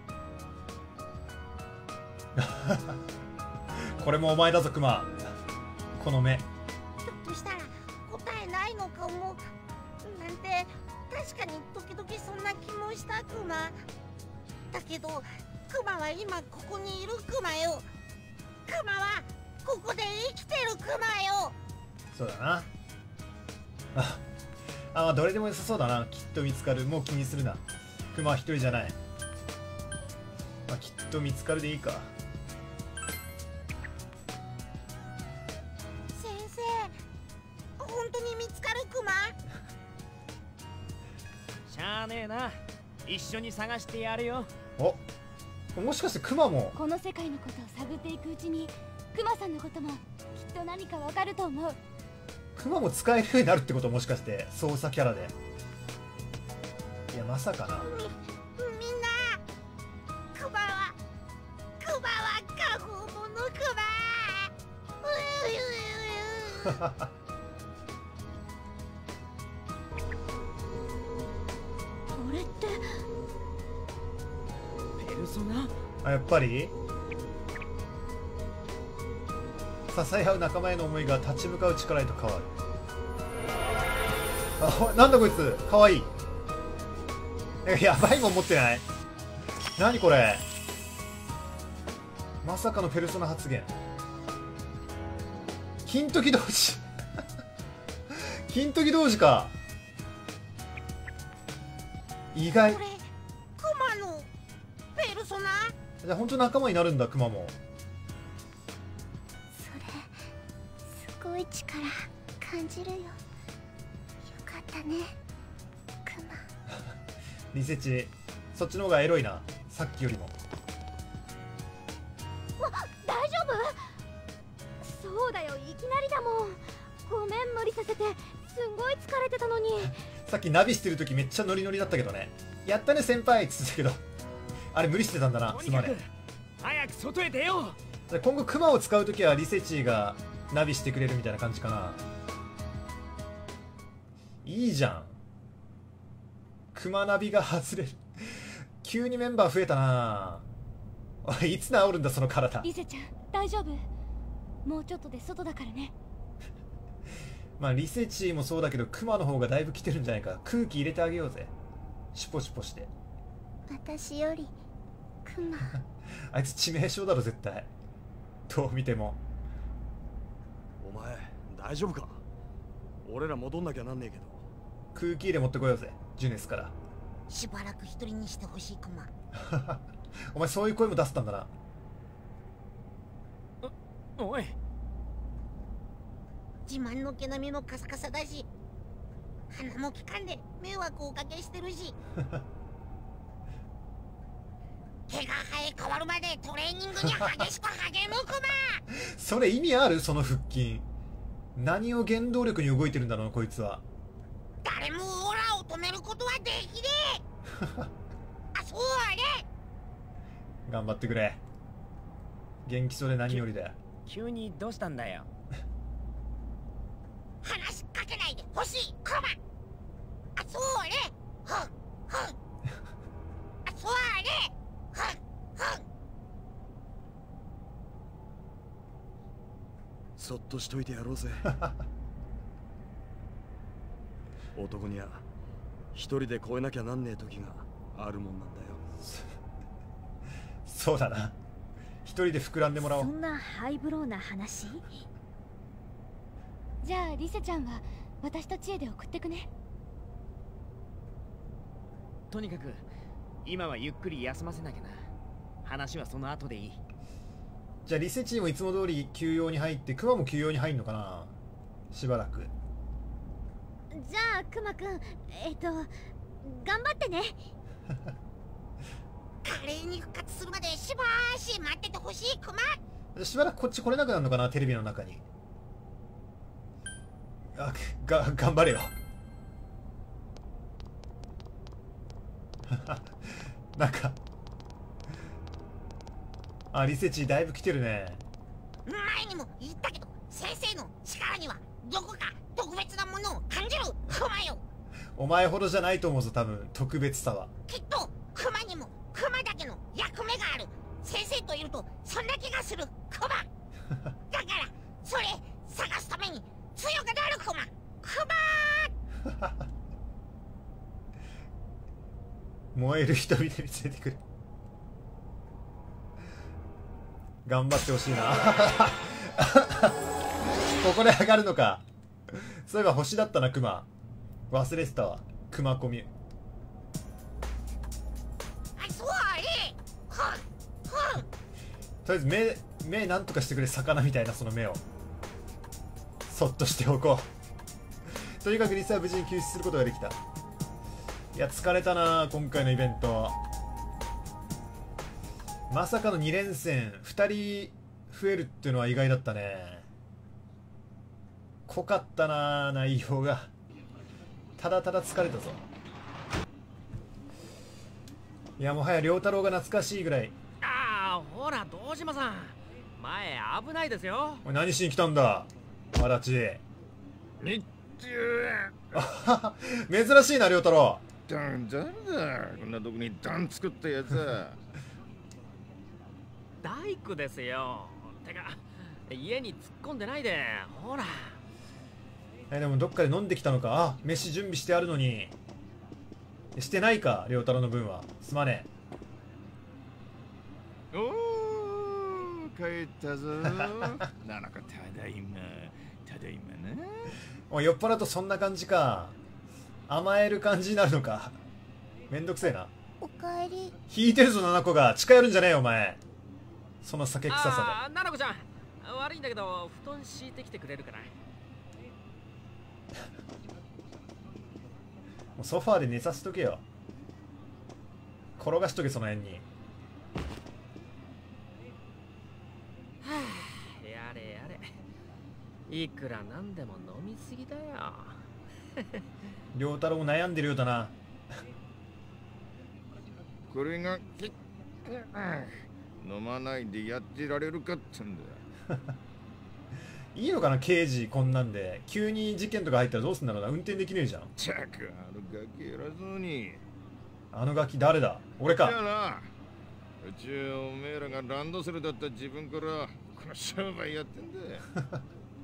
[SPEAKER 1] これもお前だぞクマ。この目。
[SPEAKER 5] ひょっとしたら答えないのかもなんて確かに時々そんな気もしたクマ。だけどクマは今ここにいるクマよ。クマはここで生きてるクマよ。
[SPEAKER 1] そうだな。ああ、まあどれでも良さそうだな。きっと見つかる。もう気にするな。クマは一人じゃない。まあ、きっと見つかるでいいか。
[SPEAKER 5] 先生本当に見つかるクマ？
[SPEAKER 3] しゃあねえな。一緒に探してやるよ。
[SPEAKER 1] おもしかしてクマも。
[SPEAKER 4] この世界のことを探っていくうちにクマさんのこともきっと何かわかると思う。
[SPEAKER 1] クマも使えるようになるってこと？もしかして操作キャラで。いやまさかな。
[SPEAKER 5] みみんなクマはクマは過保護のクマ。ううううう
[SPEAKER 4] これって
[SPEAKER 3] ペルソナ？
[SPEAKER 1] あやっぱり支え合う仲間への思いが立ち向かう力へと変わる。あ、なんだこいつ、かわいい。え、やばいもん持ってない？何これ、まさかのペルソナ発言。金時同時金時同時か。意外。
[SPEAKER 5] これクマのペルソナ？
[SPEAKER 1] じゃあ本当仲間になるんだ、クマも。
[SPEAKER 2] それすごい力感じるよ。よかったねクマ。
[SPEAKER 1] リセチ、そっちの方がエロいな、さっきよりも。
[SPEAKER 4] 大丈夫？そうだよ、いきなりだもん。ごめん、無理させて。すんごい疲れてたのに。
[SPEAKER 1] さっきナビしてる時めっちゃノリノリだったけどね。やったね先輩っつってたけど、あれ無理してたんだな。すまね
[SPEAKER 3] え。早く外へ出よ
[SPEAKER 1] え。今後クマを使う時はリセチがナビしてくれるみたいな感じかな。いいじゃん、クマナビが外れる急にメンバー増えたな。おい、いつ治るんだその体。
[SPEAKER 4] リセちゃん大丈夫？もうちょっとで外だからね。
[SPEAKER 1] まあリセチもそうだけどクマの方がだいぶ来てるんじゃないか。空気入れてあげようぜ、シュポシュポして。
[SPEAKER 2] 私よりクマ
[SPEAKER 1] あいつ致命傷だろ絶対、どう見ても。
[SPEAKER 7] お前大丈夫か？俺ら戻んなきゃなんねえけど。
[SPEAKER 1] 空気入れ持ってこようぜ、ジュネスから。
[SPEAKER 5] しばらく一人にしてほしいクマ。
[SPEAKER 1] お前そういう声も出せたんだな。
[SPEAKER 3] おい、
[SPEAKER 5] 自慢の毛並みもカサカサだし、鼻も利かんで迷惑をおかけしてるし毛が生え変わるまでトレーニングに激しく励むクマ。
[SPEAKER 1] それ意味ある？その腹筋何を原動力に動いてるんだろうなこいつは。
[SPEAKER 5] 誰もオーラを止めることはできねえ。あ、そうあれ。
[SPEAKER 1] 頑張ってくれ、元気そうで何よりだよ。
[SPEAKER 3] 急にどうしたんだよ。
[SPEAKER 5] 話しかけないでほしいクマ。あ、そうあれ。ふんふん。あ、そうあれ。ふんふん。
[SPEAKER 7] そっとしといてやろうぜ。男には一人で越えなきゃなんねえ時があるもんなんだよ。
[SPEAKER 1] そうだな、一人で膨らんでもらおう。
[SPEAKER 4] そんなハイブローな話？じゃあリセちゃんは私と知恵で送ってくね。
[SPEAKER 3] とにかく今はゆっくり休ませなきゃな。話はその後でいい。
[SPEAKER 1] じゃあリセチもいつも通り休養に入って、クマも休養に入んのかな、しばらく。
[SPEAKER 4] じゃあクマくん、えっと頑張ってね。
[SPEAKER 5] 華麗に復活するまでしばーし待っててほしいクマ。
[SPEAKER 1] しばらくこっち来れなくなるのかな、テレビの中に。あ、が、頑張れよ。なんかあ、リセチだいぶ来てるね。
[SPEAKER 5] 前にも言ったけど、先生の力にはどこか特別なものを感じるクマよ。
[SPEAKER 1] お前ほどじゃないと思うぞ多分、特別さは。
[SPEAKER 5] きっとクマにもクマだけの役目がある。先生といるとそんな気がするクマ。だからそれ探すために強くなるクマ。クマー。
[SPEAKER 1] 燃える人々に連れてくる。頑張ってほしいな。ここで上がるのか。そういえば星だったな、クマ。忘れてたわ、クマコミュ。
[SPEAKER 5] あ、そうあれ。ふんふん。
[SPEAKER 1] とりあえず目、目なんとかしてくれ、魚みたいなその目をそっとしておこう。とにかくリサは無事に救出することができた。いや疲れたな今回のイベント。まさかのに連戦ふたり増えるっていうのは意外だったね。濃かったな内容が。ただただ疲れたぞ。いやもはや良太郎が懐かしいぐらい。
[SPEAKER 3] ああ、ほら堂島さん、前危ないですよ。
[SPEAKER 1] おい何しに来たんだわだち。
[SPEAKER 8] 日中
[SPEAKER 1] 珍しいな良太郎。
[SPEAKER 8] だんだんだこんなとこに段作ったやつは。
[SPEAKER 3] 大工ですよ。てか家に突っ込んでないで、ほら。
[SPEAKER 1] えでもどっかで飲んできたのか。あ、飯準備してあるのにしてないか、良太郎の分は。すまね
[SPEAKER 8] おー、帰ったぞ。ななこ、ただいま、ただいまな。
[SPEAKER 1] もう酔っ払うとそんな感じか。甘える感じになるのか。めんどくせえな。
[SPEAKER 2] おかえり。
[SPEAKER 1] 引いてるぞ、七子が。近寄るんじゃねえよ、お前。その酒臭さ
[SPEAKER 3] ああ、ななこちゃん、悪いんだけど布団敷いてきてくれるかな。
[SPEAKER 1] で。もうソファーで寝させとけよ。転がしとけ、その辺に。
[SPEAKER 3] はあ、やれやれ。いくらなんでも飲みすぎだよ。
[SPEAKER 1] 良太郎も悩んでるようだな。
[SPEAKER 8] これが飲まないでやってられるかってんだ。
[SPEAKER 1] いいのかな、刑事こんなんで。急に事件とか入ったらどうすんだろうな。運転できねえじゃん。
[SPEAKER 8] チャック、あのガキ偉そうに。
[SPEAKER 1] あのガキ誰だ。俺
[SPEAKER 8] じゃあ
[SPEAKER 1] か。
[SPEAKER 8] な、うちはおめえらがランドセルだった自分からこの商売やってんだ。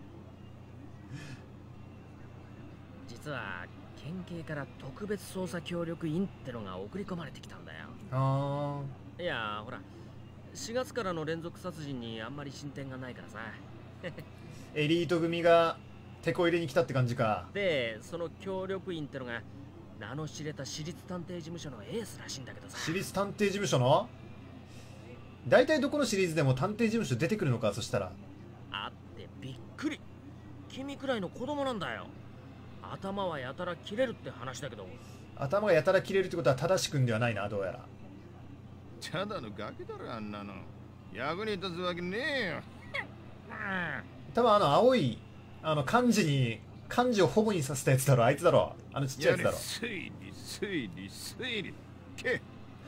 [SPEAKER 3] 実は県警から特別捜査協力員ってのが送り込まれてきたんだよ。
[SPEAKER 1] あ
[SPEAKER 3] いやほら、しがつからの連続殺人にあんまり進展がないからさ。
[SPEAKER 1] ーエリート組が手こ入れに来たって感じか。
[SPEAKER 3] で、その協力員ってのが名の知れた私立探偵事務所のエースらしいんだけどさ。
[SPEAKER 1] 私立探偵事務所の大体どこのシリーズでも探偵事務所出てくるのか。そしたら
[SPEAKER 3] あってびっくり。君くらいの子供なんだよ。頭はやたら切れるって話だけど。
[SPEAKER 1] 頭がやたら切れるってことは正しくんではないな、どうやら。
[SPEAKER 8] ただのガキだろ、あんなの。役に立つわけねえよ。
[SPEAKER 1] 多分あの青いあの漢字に漢字をほぼにさせたやつだろ。あいつだろ、あのちっちゃいやつだろ。
[SPEAKER 8] 推理推理推理け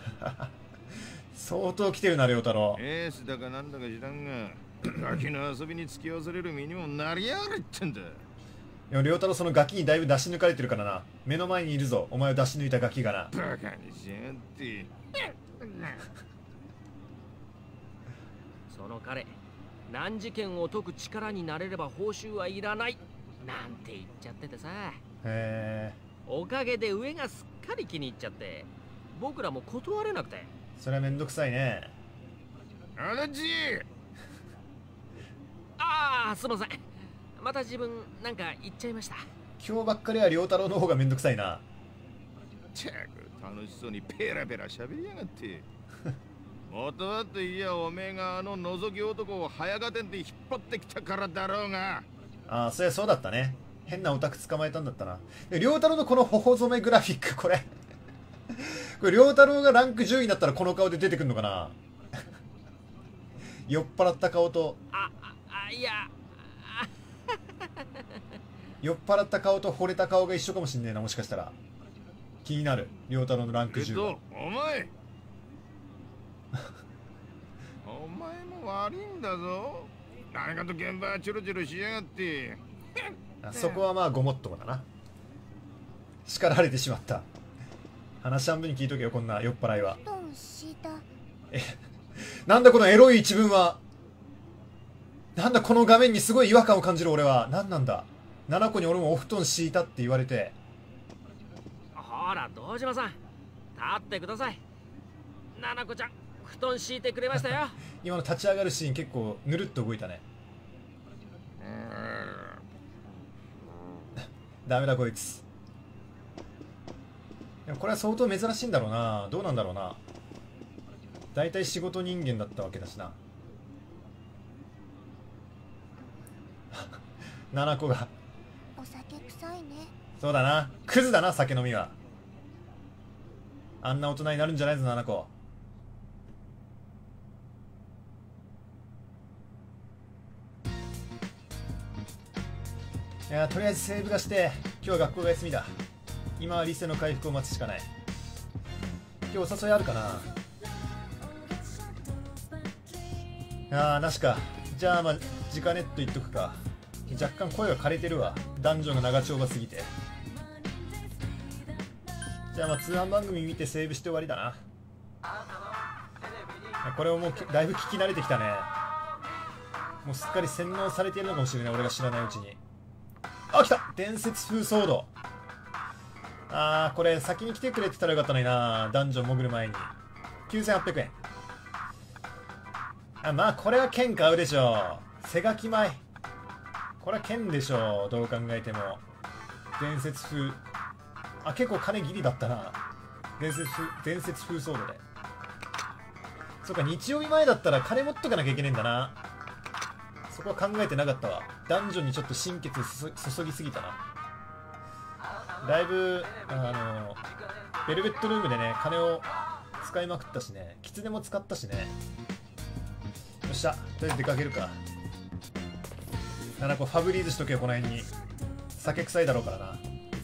[SPEAKER 1] 相当来てるな、良太郎。
[SPEAKER 8] エースだかなんだか知らんが、ガキの遊びに付き合わされる身にもなりやがれってんだ。
[SPEAKER 1] でも良太郎そのガキにだいぶ出し抜かれてるからな。目の前にいるぞ、お前を出し抜いたガキがな。
[SPEAKER 8] バカにしやがって。
[SPEAKER 3] その彼、難事件を解く力になれれば報酬はいらないなんて言っちゃっててさ。
[SPEAKER 1] へえ。
[SPEAKER 3] おかげで上がすっかり気に入っちゃって、僕らも断れなくて。
[SPEAKER 1] それはめんどくさいね。
[SPEAKER 8] あらじ
[SPEAKER 3] ああ、すいません。また自分なんか言っちゃいました。
[SPEAKER 1] 今日ばっかりは良太郎の方がめんどくさいな。
[SPEAKER 8] チャク、楽しそうにペラペラ喋りやがって。元はといや、おめえがあの覗き男を早がてんで引っ張ってきたからだろうが。
[SPEAKER 1] ああ、そりゃそうだったね。変なオタク捕まえたんだったな。で良太郎のこの頬染めグラフィック、これこれ良太郎がランクじゅういになったらこの顔で出てくるのかな酔っ払った顔と
[SPEAKER 3] あああ、いや
[SPEAKER 1] 酔っ払った顔と惚れた顔が一緒かもしんねえな、もしかしたら。気になる、良太郎のランクじゅうは。
[SPEAKER 8] お前お前も悪いんだぞ。何かと現場はチョロチョロしやがって。
[SPEAKER 1] あそこはまあごもっともだな。叱られてしまった。話半分に聞いとけよ、こんな酔っ払いは。
[SPEAKER 2] 布団敷いた。
[SPEAKER 1] え、なんだこのエロい一文は。なんだこの画面にすごい違和感を感じる俺は。何なんだ。七子に俺もお布団敷いたって言われて。
[SPEAKER 3] ほら堂島さん、立ってください。七子ちゃん布団敷いてくれましたよ。
[SPEAKER 1] 今の立ち上がるシーン結構ぬるっと動いたね。ダメだこいつ。でもこれは相当珍しいんだろうな。どうなんだろうな。大体仕事人間だったわけだしな。七子が
[SPEAKER 2] お酒臭いね。
[SPEAKER 1] そうだな、クズだな、酒飲みは。あんな大人になるんじゃないぞ、七子。いや、とりあえずセーブがして今日は学校が休みだ。今はリセの回復を待つしかない。今日お誘いあるかな。ああ、なしか。じゃあまあ直ネット言っとくか。若干声が枯れてるわ、男女が長丁場すぎて。じゃあまあ通販番組見てセーブして終わりだな。これをもうだいぶ聞き慣れてきたね。 もうすっかり洗脳されているのかもしれない、俺が知らないうちに。あ、来た伝説風ソード。あー、これ先に来てくれてたらよかったのにな、ダンジョン潜る前に。きゅうせんはっぴゃくえん。あ、まあこれは剣買うでしょう。背書き前、これは剣でしょう、どう考えても。伝説風、あ、結構金ギリだったな。伝説風、伝説風ソードで。そっか、日曜日前だったら金持っとかなきゃいけねえんだな。そこは考えてなかったわ。ダンジョンにちょっと心血注ぎすぎたな。だいぶあのベルベットルームでね、金を使いまくったしね、キツネも使ったしね。よっしゃ、とりあえず出かけるか。ななこファブリーズしとけよ、この辺に。酒臭いだろうからな。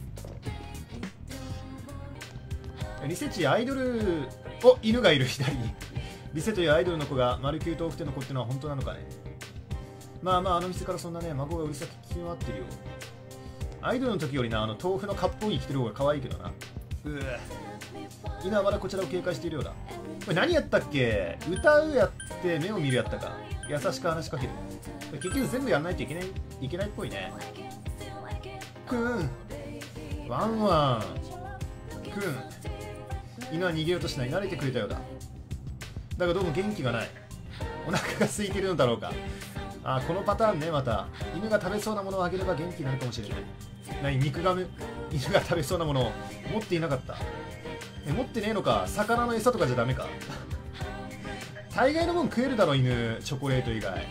[SPEAKER 1] リセチアイドル、お、犬がいる左に。リセというアイドルの子がマルキュー豆腐店の子ってのは本当なのかね。まあまあ、あの店からそんなね、孫がうるさく聞き回ってるよ。アイドルの時よりな、あの豆腐の割烹着着てる方が可愛いけどな。うぅ、今はまだこちらを警戒しているようだ。これ何やったっけ。歌うやって目を見るやったか。優しく話しかける。結局全部やらないといけないいけないっぽいね。くんワンワンくん、犬は逃げようとしない。慣れてくれたようだ。だがどうも元気がない。お腹が空いているのだろうか。あ、このパターンね。また犬が食べそうなものをあげれば元気になるかもしれない。何、肉ガム。犬が食べそうなものを持っていなかった。え、持ってねえのか。魚の餌とかじゃダメか。大概のもん食えるだろ犬、チョコレート以外。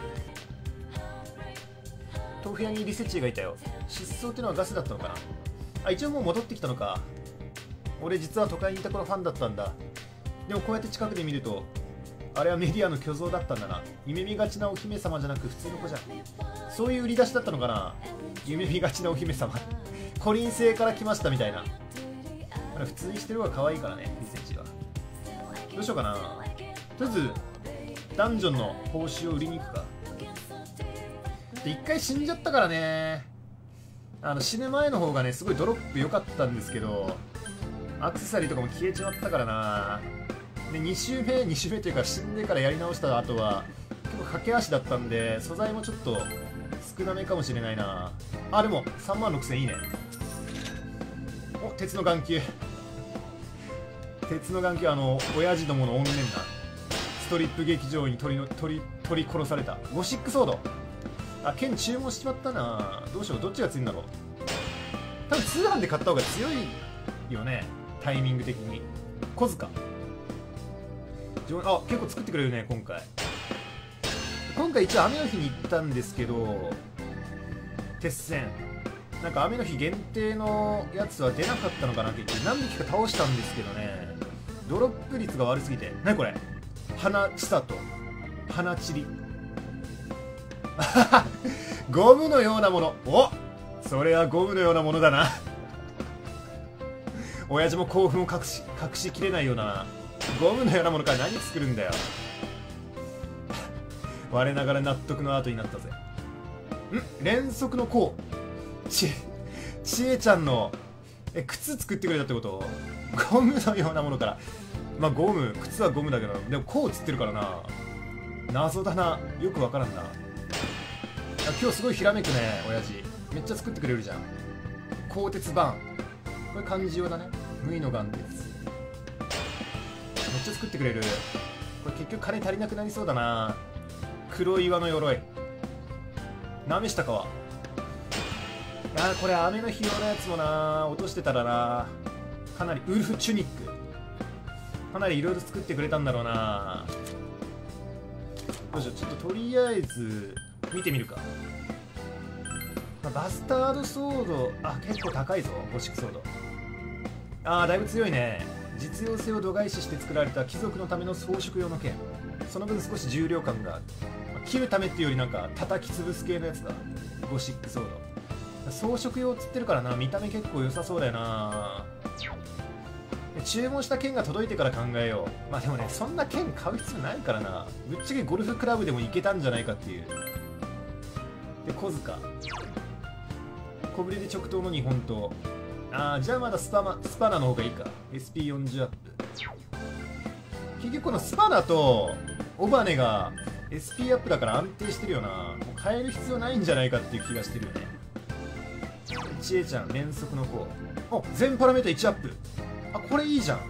[SPEAKER 1] 豆腐屋にリセチーがいたよ。失踪ってのはガスだったのかな。あ、一応もう戻ってきたのか。俺実は都会にいた頃ファンだったんだ。でもこうやって近くで見ると、あれはメディアの巨像だったんだな。夢見がちなお姫様じゃなく普通の子じゃん。そういう売り出しだったのかな。夢見がちなお姫様。コリン星から来ましたみたいな。あれ普通にしてる方が可愛いからね、リセチは。どうしようかな。とりあえずダンジョンの報酬を売りに行くか。で、一回死んじゃったからね。あの死ぬ前の方がね、すごいドロップ良かったんですけど、アクセサリーとかも消えちまったからな。で、に周目、に周目というか死んでからやり直した後は結構駆け足だったんで、素材もちょっと少なめかもしれないな。あ、でもさんまんろくせんいいね。お、鉄の眼球。鉄の眼球、あの親父どもの怨念な。ストリップ劇場に取りの取り取り殺されたゴシックソード。あ、剣注文しちまったな。どうしよう、どっちが強いんだろう。多分通販で買った方が強いよね、タイミング的に。小塚、あ、結構作ってくれるね今回。今回一応雨の日に行ったんですけど、鉄線なんか雨の日限定のやつは出なかったのかな。結局何匹か倒したんですけどね、ドロップ率が悪すぎて。何これ、花千里、花散りゴムのようなもの。お、それはゴムのようなものだな。親父も興奮を隠し隠しきれないようなゴムのようなものから何作るんだよ。我ながら納得のアートになったぜ。ん、連続のこうちちえちゃんのえ靴作ってくれたってこと。ゴムのようなものから、まあゴム、靴はゴムだけど、でもこうつってるからな。謎だな、よくわからんな。今日すごいひらめくね親父。めっちゃ作ってくれるじゃん。鋼鉄板、これ漢字用だね。無意の眼鉄、めっちゃ作ってくれる。これ結局金足りなくなりそうだな。黒岩の鎧、なめしたかわ。あー、これ雨の日用のやつもな、落としてたらな。かなりウルフチュニック、かなりいろいろ作ってくれたんだろうな。どうしよう、ちょっととりあえず見てみるか。まあ、バスタードソード、あ、結構高いぞゴシックソード。あー、だいぶ強いね。実用性を度外視して作られた貴族のための装飾用の剣。その分少し重量感がある。まあ、切るためっていうよりなんか叩き潰す系のやつだ、ゴシックソード。装飾用っつってるからな、見た目結構良さそうだよな。注文した剣が届いてから考えよう。まあでもね、そんな剣買う必要ないからな。ぶっちゃけゴルフクラブでもいけたんじゃないかっていう。で、小塚、小ぶりで直投のにほん刀。あー、じゃあまだスパマスパナの方がいいか。 エスピーよんじゅう アップ。結局このスパナとオバネがエスピー アップだから安定してるよな。もう変える必要ないんじゃないかっていう気がしてるよね。ちえちゃん連続の子、お全パラメータいちアップ。あ、これいいじゃん。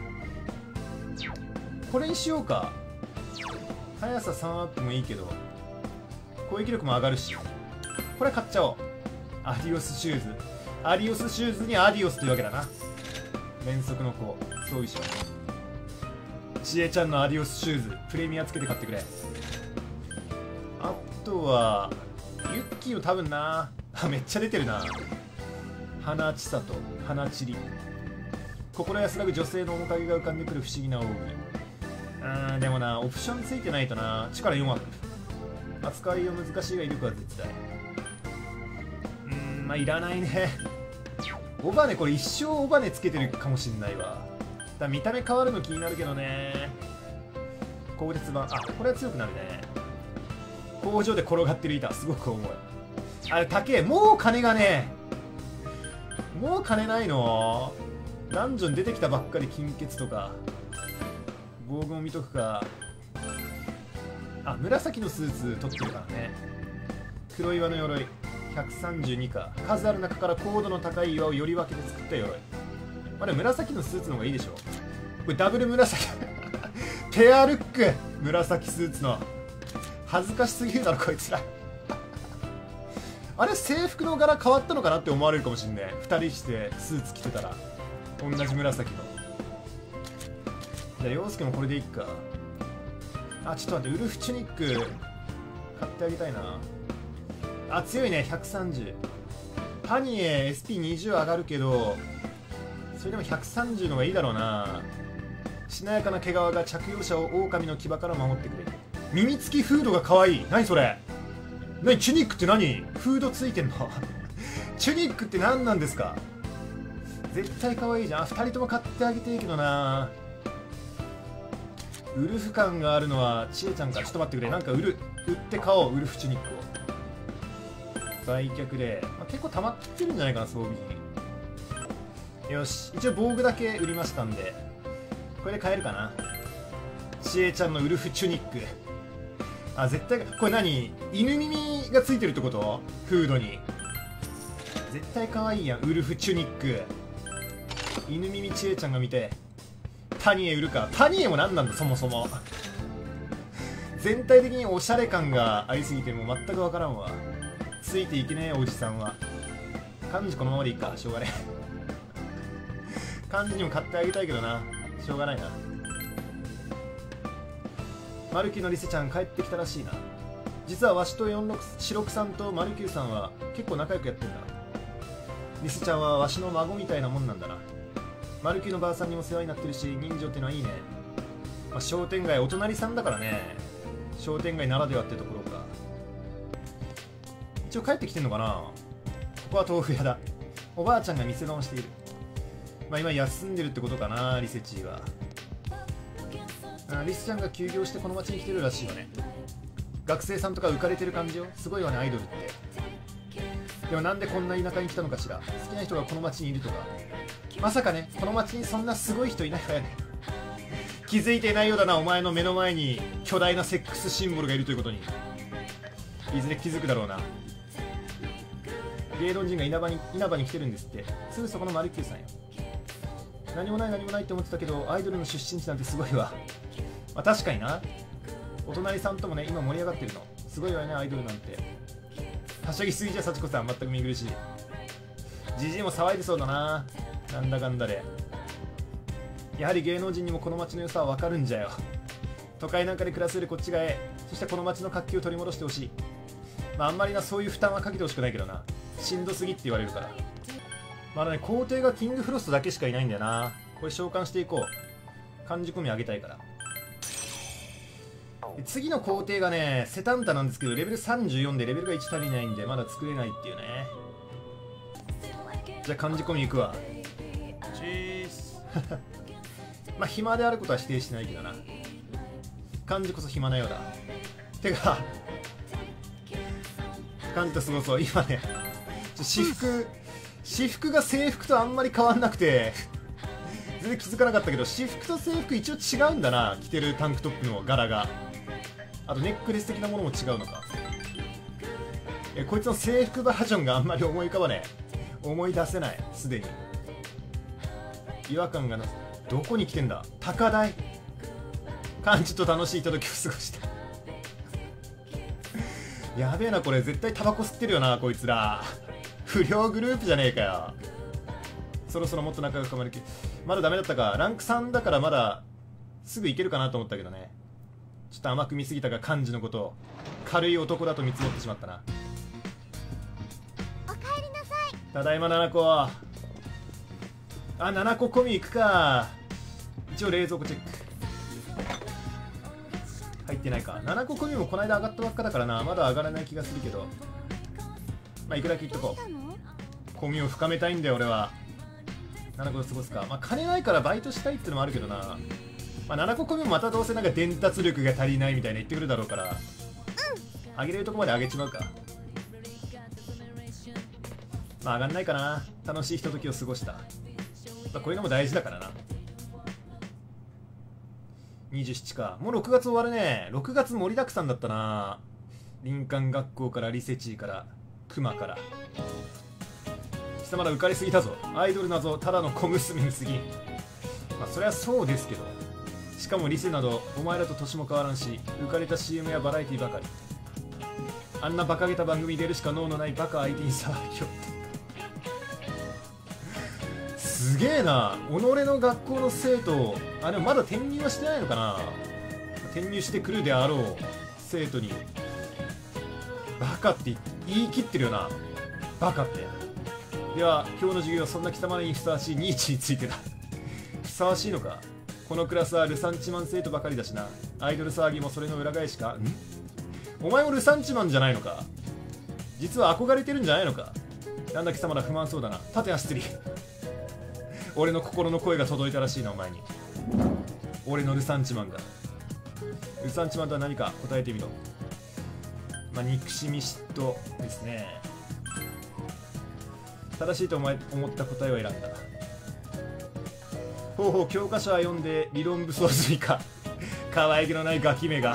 [SPEAKER 1] これにしようか。速ささんアップもいいけど攻撃力も上がるし、これ買っちゃおう。アディオスシューズ、アディオスシューズにアディオスというわけだな。連続の子そういしょ。ちえちゃんのアディオスシューズプレミアつけて買ってくれ。あとはユッキーの多分なあ、めっちゃ出てるな。花千里、花散り、心安らぐ女性の面影が浮かんでくる不思議な奥義。うーんでもな、オプションついてないとな。力よんアップ、扱いを難しいが威力は絶対。うーんまあいらないね。オバネこれ一生オバネつけてるかもしんないわ。だ見た目変わるの気になるけどね。鋼鉄板、あこれは強くなるね。工場で転がってる板すごく重い。あれ高え。もう金がねえ。もう金ないの。ダンジョン出てきたばっかり金欠とか防具も見とくか。あ紫のスーツ取ってるからね。黒岩の鎧ひゃくさんじゅうにか。数ある中から高度の高い岩をより分けて作った鎧。まあでも紫のスーツの方がいいでしょ。これダブル紫ペアルック紫スーツの恥ずかしすぎるだろこいつらあれ制服の柄変わったのかなって思われるかもしんねえ。ふたりしてスーツ着てたら同じ紫の。じゃあ陽介もこれでいいか。あちょっと待って、ウルフチュニック買ってあげたいな。あ強いね。ひゃくさんじゅう。パニエ エスピーにじゅう 上がるけどそれでもひゃくさんじゅうの方がいいだろうな。しなやかな毛皮が着用者を狼の牙から守ってくれる。耳付きフードが可愛い。何それ。何チュニックって何。フードついてんのチュニックって何なんですか。絶対可愛いじゃん。ふたりとも買ってあげていいけどな。ウルフ感があるのはちえちゃんか。ちょっと待ってくれ。なんか売る売って買おう。ウルフチュニックを売却で、まあ、結構溜まってるんじゃないかな装備品。よし一応防具だけ売りましたんでこれで買えるかな。ちえちゃんのウルフチュニック。あ絶対これ何犬耳がついてるってこと。フードに絶対可愛いやん。ウルフチュニック犬耳ちえちゃんが見て。タニエ売るか。タニエも何なんだそもそも全体的におしゃれ感がありすぎてもう全く分からんわ。ついていけねえおじさんは。漢字このままでいいか。しょうがね漢字にも買ってあげたいけどな。しょうがないな。マルキューのリセちゃん帰ってきたらしいな。実はわしとよんろく白くさんとマルキューさんは結構仲良くやってんだ。リセちゃんはわしの孫みたいなもんなんだな。マルキューのばあさんにも世話になってるし人情ってのはいいね。まあ、商店街お隣さんだからね。商店街ならではってところか。一応帰ってきてんのかな。ここは豆腐屋だ。おばあちゃんが店番をしている。まあ今休んでるってことかなリセチーは。あリセちゃんが休業してこの町に来てるらしいよね。学生さんとか浮かれてる感じよ。すごいわねアイドルって。でもなんでこんな田舎に来たのかしら。好きな人がこの町にいるとか。まさかねこの町にそんなすごい人いないわよね。気づいていないようだなお前の目の前に巨大なセックスシンボルがいるということに。いずれ気づくだろうな。芸能人が稲葉に稲葉に来てるんですって。すぐそこのマルキューさんよ。何もない何もないって思ってたけどアイドルの出身地なんてすごいわ。まあ確かにな。お隣さんともね今盛り上がってるのすごいわよねアイドルなんて。はしゃぎすぎじゃ幸子さん全く見苦しい。ジジイも騒いでそうだななんだかんだで。やはり芸能人にもこの街の良さは分かるんじゃよ。都会なんかで暮らすよりこっちがええ。そしてこの街の活気を取り戻してほしい。まああんまりなそういう負担はかけてほしくないけどな。しんどすぎって言われるから。まだね皇帝がキングフロストだけしかいないんだよな。これ召喚していこう。漢字込み上げたいから。次の皇帝がねセタンタなんですけどレベルさんじゅうよんでレベルがいち足りないんでまだ作れないっていうね。じゃあ漢字込みいくわ。チースまあ暇であることは否定しないけどな。漢字こそ暇なようだ。てか漢字とすごそう今ね私服私服が制服とあんまり変わんなくて全然気づかなかったけど私服と制服一応違うんだな。着てるタンクトップの柄があとネックレス的なものも違うのか。えこいつの制服バージョンがあんまり思い浮かばねえ。思い出せない、すでに違和感がな。どこに来てんだ。高台。感じと楽しいひとときを過ごしたやべえなこれ、絶対タバコ吸ってるよなこいつら。不良グループじゃねえかよ。そろそろもっと仲良く深まる気。まだダメだったか。ランクさんだからまだすぐいけるかなと思ったけどね。ちょっと甘く見すぎたが、幹事のことを軽い男だと見積もってしまったな。
[SPEAKER 4] おかえりなさい。
[SPEAKER 1] ただいま、七子。あ、七子込み行くか。一応冷蔵庫チェック。入ってないか。七子込みもこの間上がったばっかだからな、まだ上がらない気がするけど、まあいくだけいっとこう。込みを深めたいんだよ俺は。七子で過ごすか。まあ金ないからバイトしたいってのもあるけどな。まあ七子込みもまたどうせなんか伝達力が足りないみたいな言ってくるだろうから、うん、上げれるとこまで上げちまうか。まあ上がんないかな。楽しいひとときを過ごした。まあ、こういうのも大事だからな。にじゅうななか。もうろくがつ終わるね。ろくがつ盛りだくさんだったな。林間学校からリセチーからクマから。貴様ら浮かれすぎたぞ。アイドル謎ただの小娘に過ぎん。まあそりゃそうですけど、しかもリセなどお前らと年も変わらんし、浮かれた シーエム やバラエティばかり。あんな馬鹿げた番組出るしか能のないバカ相手に騒ぎよって。すげえな。己の学校の生徒を、あでもまだ転入はしてないのかな。転入してくるであろう生徒にバカって言い切ってるよな。バカって。では今日の授業はそんな貴様にふさわしいニーチについてだ。ふさわしいのか。このクラスはルサンチマン生徒ばかりだしな。アイドル騒ぎもそれの裏返しか。んお前もルサンチマンじゃないのか。実は憧れてるんじゃないのか。なんだ貴様ら不満そうだな。縦足つり俺の心の声が届いたらしいなお前に。俺のルサンチマンが。ルサンチマンとは何か答えてみろ。まあ憎しみ嫉妬ですね。正しいと思った答えを選んだ。ほうほう、教科書は読んで理論武装済みか。可愛げのないガキめが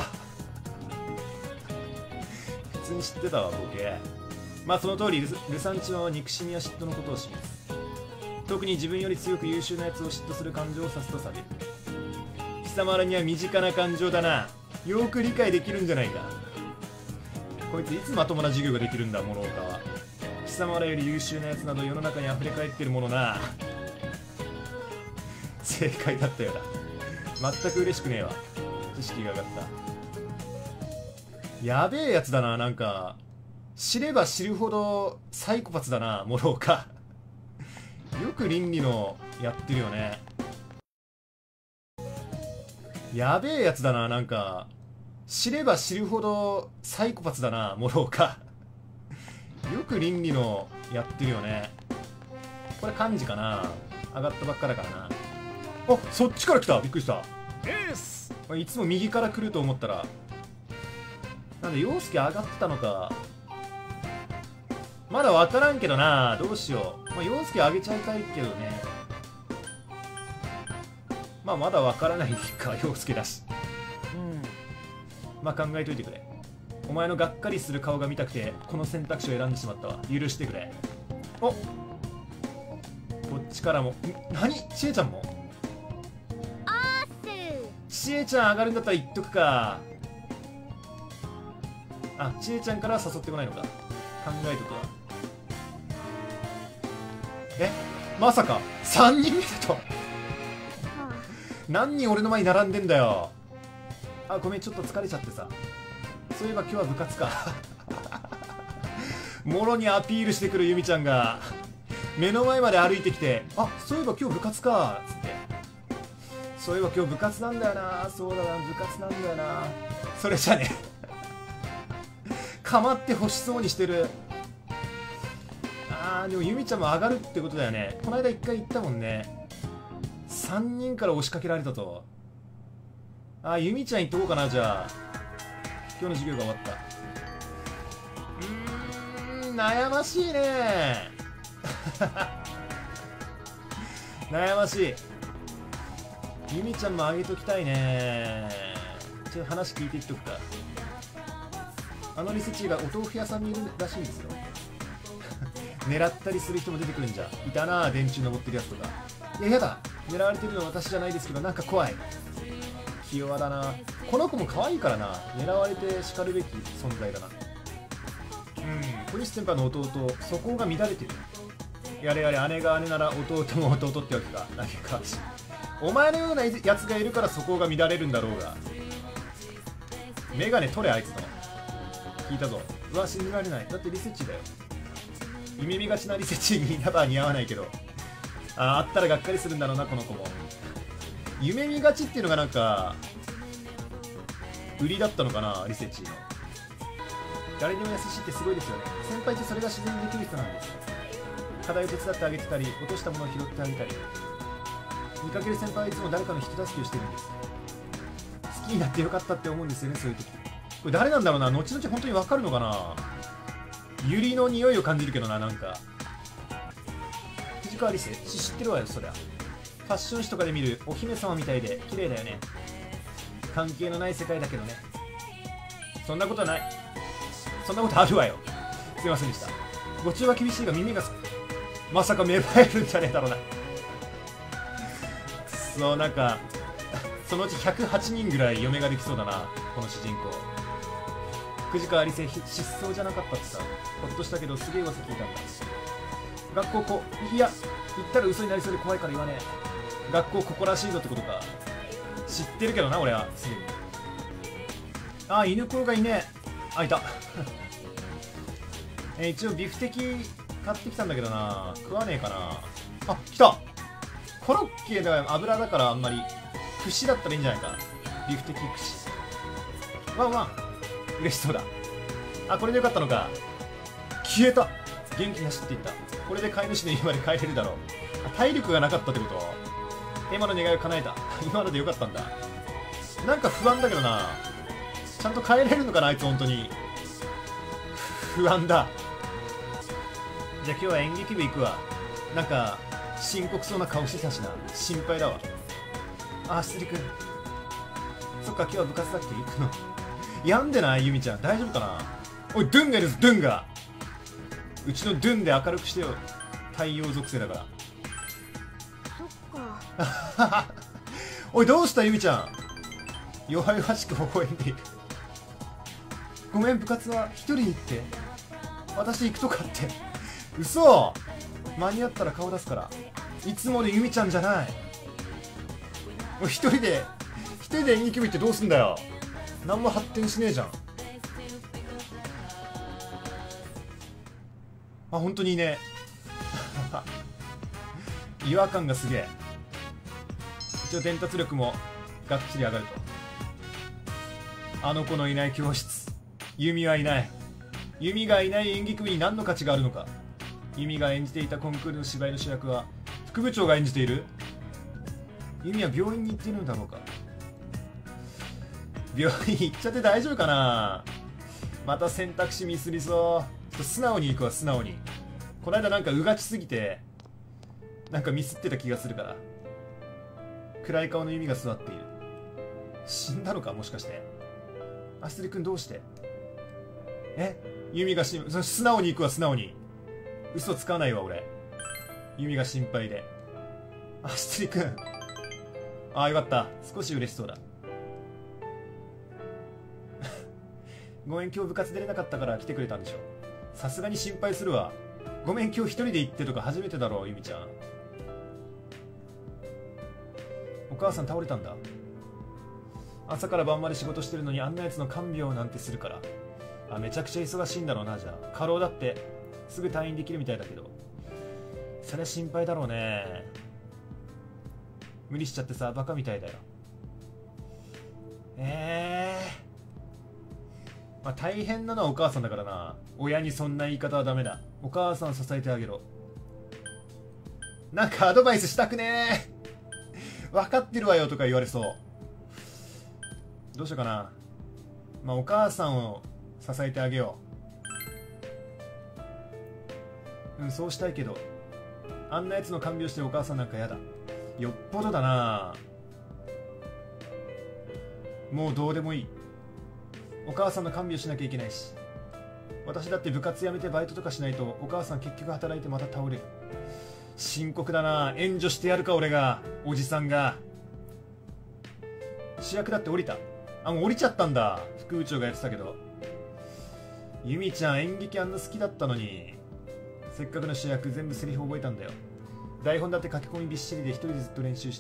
[SPEAKER 1] 普通に知ってたわボケ。まあその通り ル, ルサンチマンは憎しみや嫉妬のことを示す。特に自分より強く優秀なやつを嫉妬する感情を指すとされる。貴様らには身近な感情だな。よく理解できるんじゃないか。こいついつまともな授業ができるんだ諸岡は。貴様らより優秀なやつなど世の中に溢れ返ってるものな。正解だったよな。全く嬉しくねえわ。知識が上がった。やべえやつだな。なんか知れば知るほどサイコパスだな諸岡。よく倫理のやってるよね。やべえやつだな。なんか知れば知るほどサイコパスだな諸岡。よく倫理のやってるよね。これ漢字かな。上がったばっかだからな。あ、そっちから来た。びっくりした。いつも右から来ると思ったら、なんで陽介上がってたのか。まだ分からんけどな。どうしよう。まあ、陽介上げちゃいたいけどね。まあまだ分からないか。陽介だし、うん、まあ考えといてくれ。お前のがっかりする顔が見たくてこの選択肢を選んでしまったわ。許してくれ。お、こっちからも。ん何、ちえちゃんも。
[SPEAKER 4] あーす。
[SPEAKER 1] ちえちゃん上がるんだったら言っとくか。あ、ちえちゃんからは誘ってこないのか。考えとくわ。え、まさかさんにんめだと。何人俺の前に並んでんだよ。あ、ごめん、ちょっと疲れちゃってさ。そういえば今日は部活か。もろにアピールしてくるユミちゃんが目の前まで歩いてきて、あ、そういえば今日部活かっつって。そういえば今日部活なんだよな。そうだな、部活なんだよな。それじゃねかまって欲しそうにしてる。あーでもユミちゃんも上がるってことだよね。この間一回言ったもんね。さんにんから押しかけられたと。あー、ユミちゃん行っとこうかな。じゃあ今日の授業が終わった。うーん、悩ましいね悩ましい。ユミちゃんも上げときたいね。ちょっと話聞いていっとくか。 あのリセチがお豆腐屋さんにいるらしいんですよ狙ったりする人も出てくるんじゃ。いたな、電柱登ってるやつとか。いややだ、狙われてるのは私じゃないですけど、なんか怖い。気弱だな。この子も可愛いからな、狙われてしかるべき存在だな。うん、小西先輩の弟、素行が乱れてる。やれやれ、姉が姉なら弟も弟ってわけか。何かお前のようなやつがいるから素行が乱れるんだろうが。メガネ取れ、あいつの。聞いたぞ。うわ、信じられない。だってリセチだよ。夢見がちなリセチにやば似合わないけど、あ, あったらがっかりするんだろうな、この子も。夢見がちっていうのがなんか売りだったのかな、リセチの。誰にも優しいってすごいですよね。先輩ってそれが自然にできる人なんです。課題を手伝ってあげてたり、落としたものを拾ってあげたり。見かける先輩はいつも誰かの人助けをしてるんです。好きになってよかったって思うんですよね、そういう時。これ誰なんだろうな、後々本当に分かるのかな。ユリの匂いを感じるけどな、なんか。藤川リセ知ってるわよ、そりゃ。ファッション誌とかで見るお姫様みたいで綺麗だよね。関係のない世界だけどね。そんなことはない。そんなことあるわよ。すいませんでした。ご中は厳しいが耳がすまさか芽生えるんじゃねえだろうな。そう、なんかそのうちひゃくはちにんぐらい嫁ができそうだな、この主人公。藤川理瀬失踪じゃなかったってさ、ほっとしたけどすげえ噂聞いたんだ。学校こいや言ったら嘘になりそうで怖いから言わねえ。学校ここらしいぞってことか。知ってるけどな、俺はすでに。ああ、犬子がいねえ。あ、いたえー、一応ビフテキ買ってきたんだけどな、食わねえかな。あ、来た。コロッケだ、油だからあんまり。串だったらいいんじゃないか。ビフテキ串。ワンワン嬉しそうだ。あ、これでよかったのか。消えた。元気に走っていった。これで飼い主の家まで帰れるだろう。あ、体力がなかったってこと。今の願いを叶えた。今のでよかったんだ。なんか不安だけどな。ちゃんと帰れるのかな、あいつ本当に。不安だ。じゃあ今日は演劇部行くわ。なんか深刻そうな顔してたしな、心配だわ。あ、しつりくん。そっか、今日は部活だっけ、行くの。病んでない、ゆみちゃん。大丈夫かな。おい、ドゥンがいるぞ、ドゥンが。うちのドゥンで明るくしてよ。太陽属性だから。
[SPEAKER 2] そっか。
[SPEAKER 1] おい、どうしたゆみちゃん。弱々しく微笑んでいる。ごめん、部活は一人に行って。私行くとかって。嘘。間に合ったら顔出すから。いつものゆみちゃんじゃない。もう一人で一人で演劇部行ってどうすんだよ。何も発展しねえじゃん。あ、本当にいねえ違和感がすげえ。一応伝達力もがっちり上がると。あの子のいない教室、ユミはいない。ユミがいない演劇部に何の価値があるのか。ユミが演じていたコンクールの芝居の主役は副部長が演じている。ユミは病院に行っているのだろうか。病院行っちゃって大丈夫かな。また選択肢ミスりそう。ちょっと素直に行くわ、素直に。この間なんかうがちすぎてなんかミスってた気がするから。暗い顔のユミが座っている。死んだのか、もしかして。アスリ君どうして。え、ユミがしそ素直に行くわ、素直に。嘘つかないわ俺。ユミが心配で。アスリ君、ああよかった、少し嬉しそうだ。ごめん、今日部活出れなかったから来てくれたんでしょ。さすがに心配するわ。ごめん、今日一人で行ってとか初めてだろう、ユミちゃん。お母さん倒れたんだ。朝から晩まで仕事してるのにあんなやつの看病なんてするから。あ、めちゃくちゃ忙しいんだろうな。じゃあ過労だってすぐ退院できるみたいだけど、そりゃ心配だろうね。無理しちゃってさ、バカみたいだよ。えー、まあ大変なのはお母さんだからな。親にそんな言い方はダメだ。お母さん支えてあげろ。なんかアドバイスしたくねえ。分かってるわよとか言われそう。どうしようかな。まあお母さんを支えてあげよう。うん、そうしたいけど、あんなやつの看病してるお母さんなんかやだ。よっぽどだな。もうどうでもいい。お母さんの看病しなきゃいけないし、 私だって部活辞めてバイトとかしないとお母さん結局働いてまた倒れる。深刻だな。援助してやるか俺が。おじさんが主役だって降りた。あ、もう降りちゃったんだ。副部長がやってたけど。ユミちゃん演劇あんな好きだったのに、せっかくの主役全部セリフ覚えたんだよ。台本だって書き込みびっしりで一人でずっと練習して。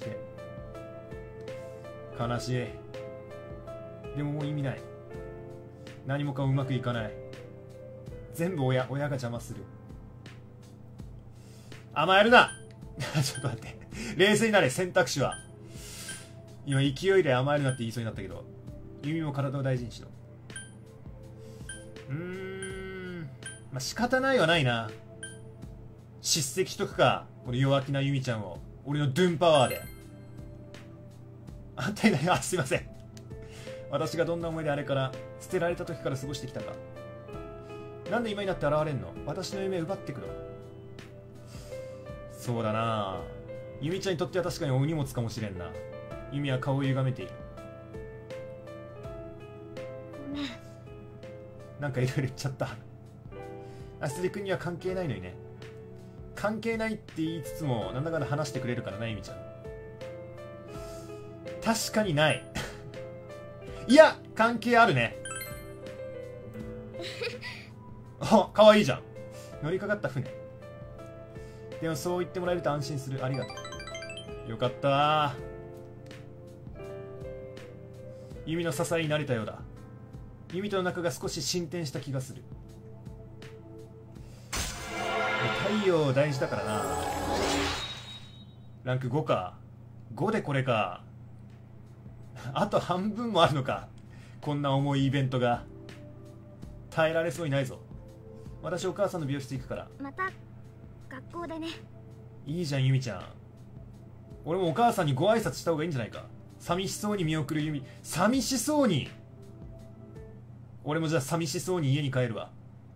[SPEAKER 1] 悲しい。でももう意味ない。何もかもうまくいかない。全部親、親が邪魔する。甘えるなちょっと待って。冷静になれ、選択肢は。今勢いで甘えるなって言いそうになったけど、弓も体を大事にしろ。うーん、まあ仕方ないはないな。叱責しとくか、この弱気な弓ちゃんを。俺のドゥンパワーで。あんたに何？あ、すいません。私がどんな思いであれから捨てられた時から過ごしてきたか。なんで今になって現れんの？私の夢奪ってくの？そうだな。弓ちゃんにとっては確かにお荷物かもしれんな。弓は顔を歪めている。
[SPEAKER 2] ごめん。
[SPEAKER 1] なんかいろいろ言っちゃった。アスリ君には関係ないのにね。関係ないって言いつつもなんだかんだ話してくれるからな、弓ちゃん。確かにないいや関係あるねあ、かわいいじゃん。乗りかかった船。でもそう言ってもらえると安心する。ありがとう。よかったー。弓の支えになれたようだ。弓との仲が少し進展した気がする。太陽大事だからな。ランクごか。ごでこれか。あと半分もあるのか。こんな重いイベントが。耐えられそうにないぞ。私お母さんの美容室行くから。
[SPEAKER 2] また学校でね。
[SPEAKER 1] いいじゃんユミちゃん。俺もお母さんにご挨拶した方がいいんじゃないか。寂しそうに見送るユミ。寂しそうに。俺もじゃあ寂しそうに家に帰るわ。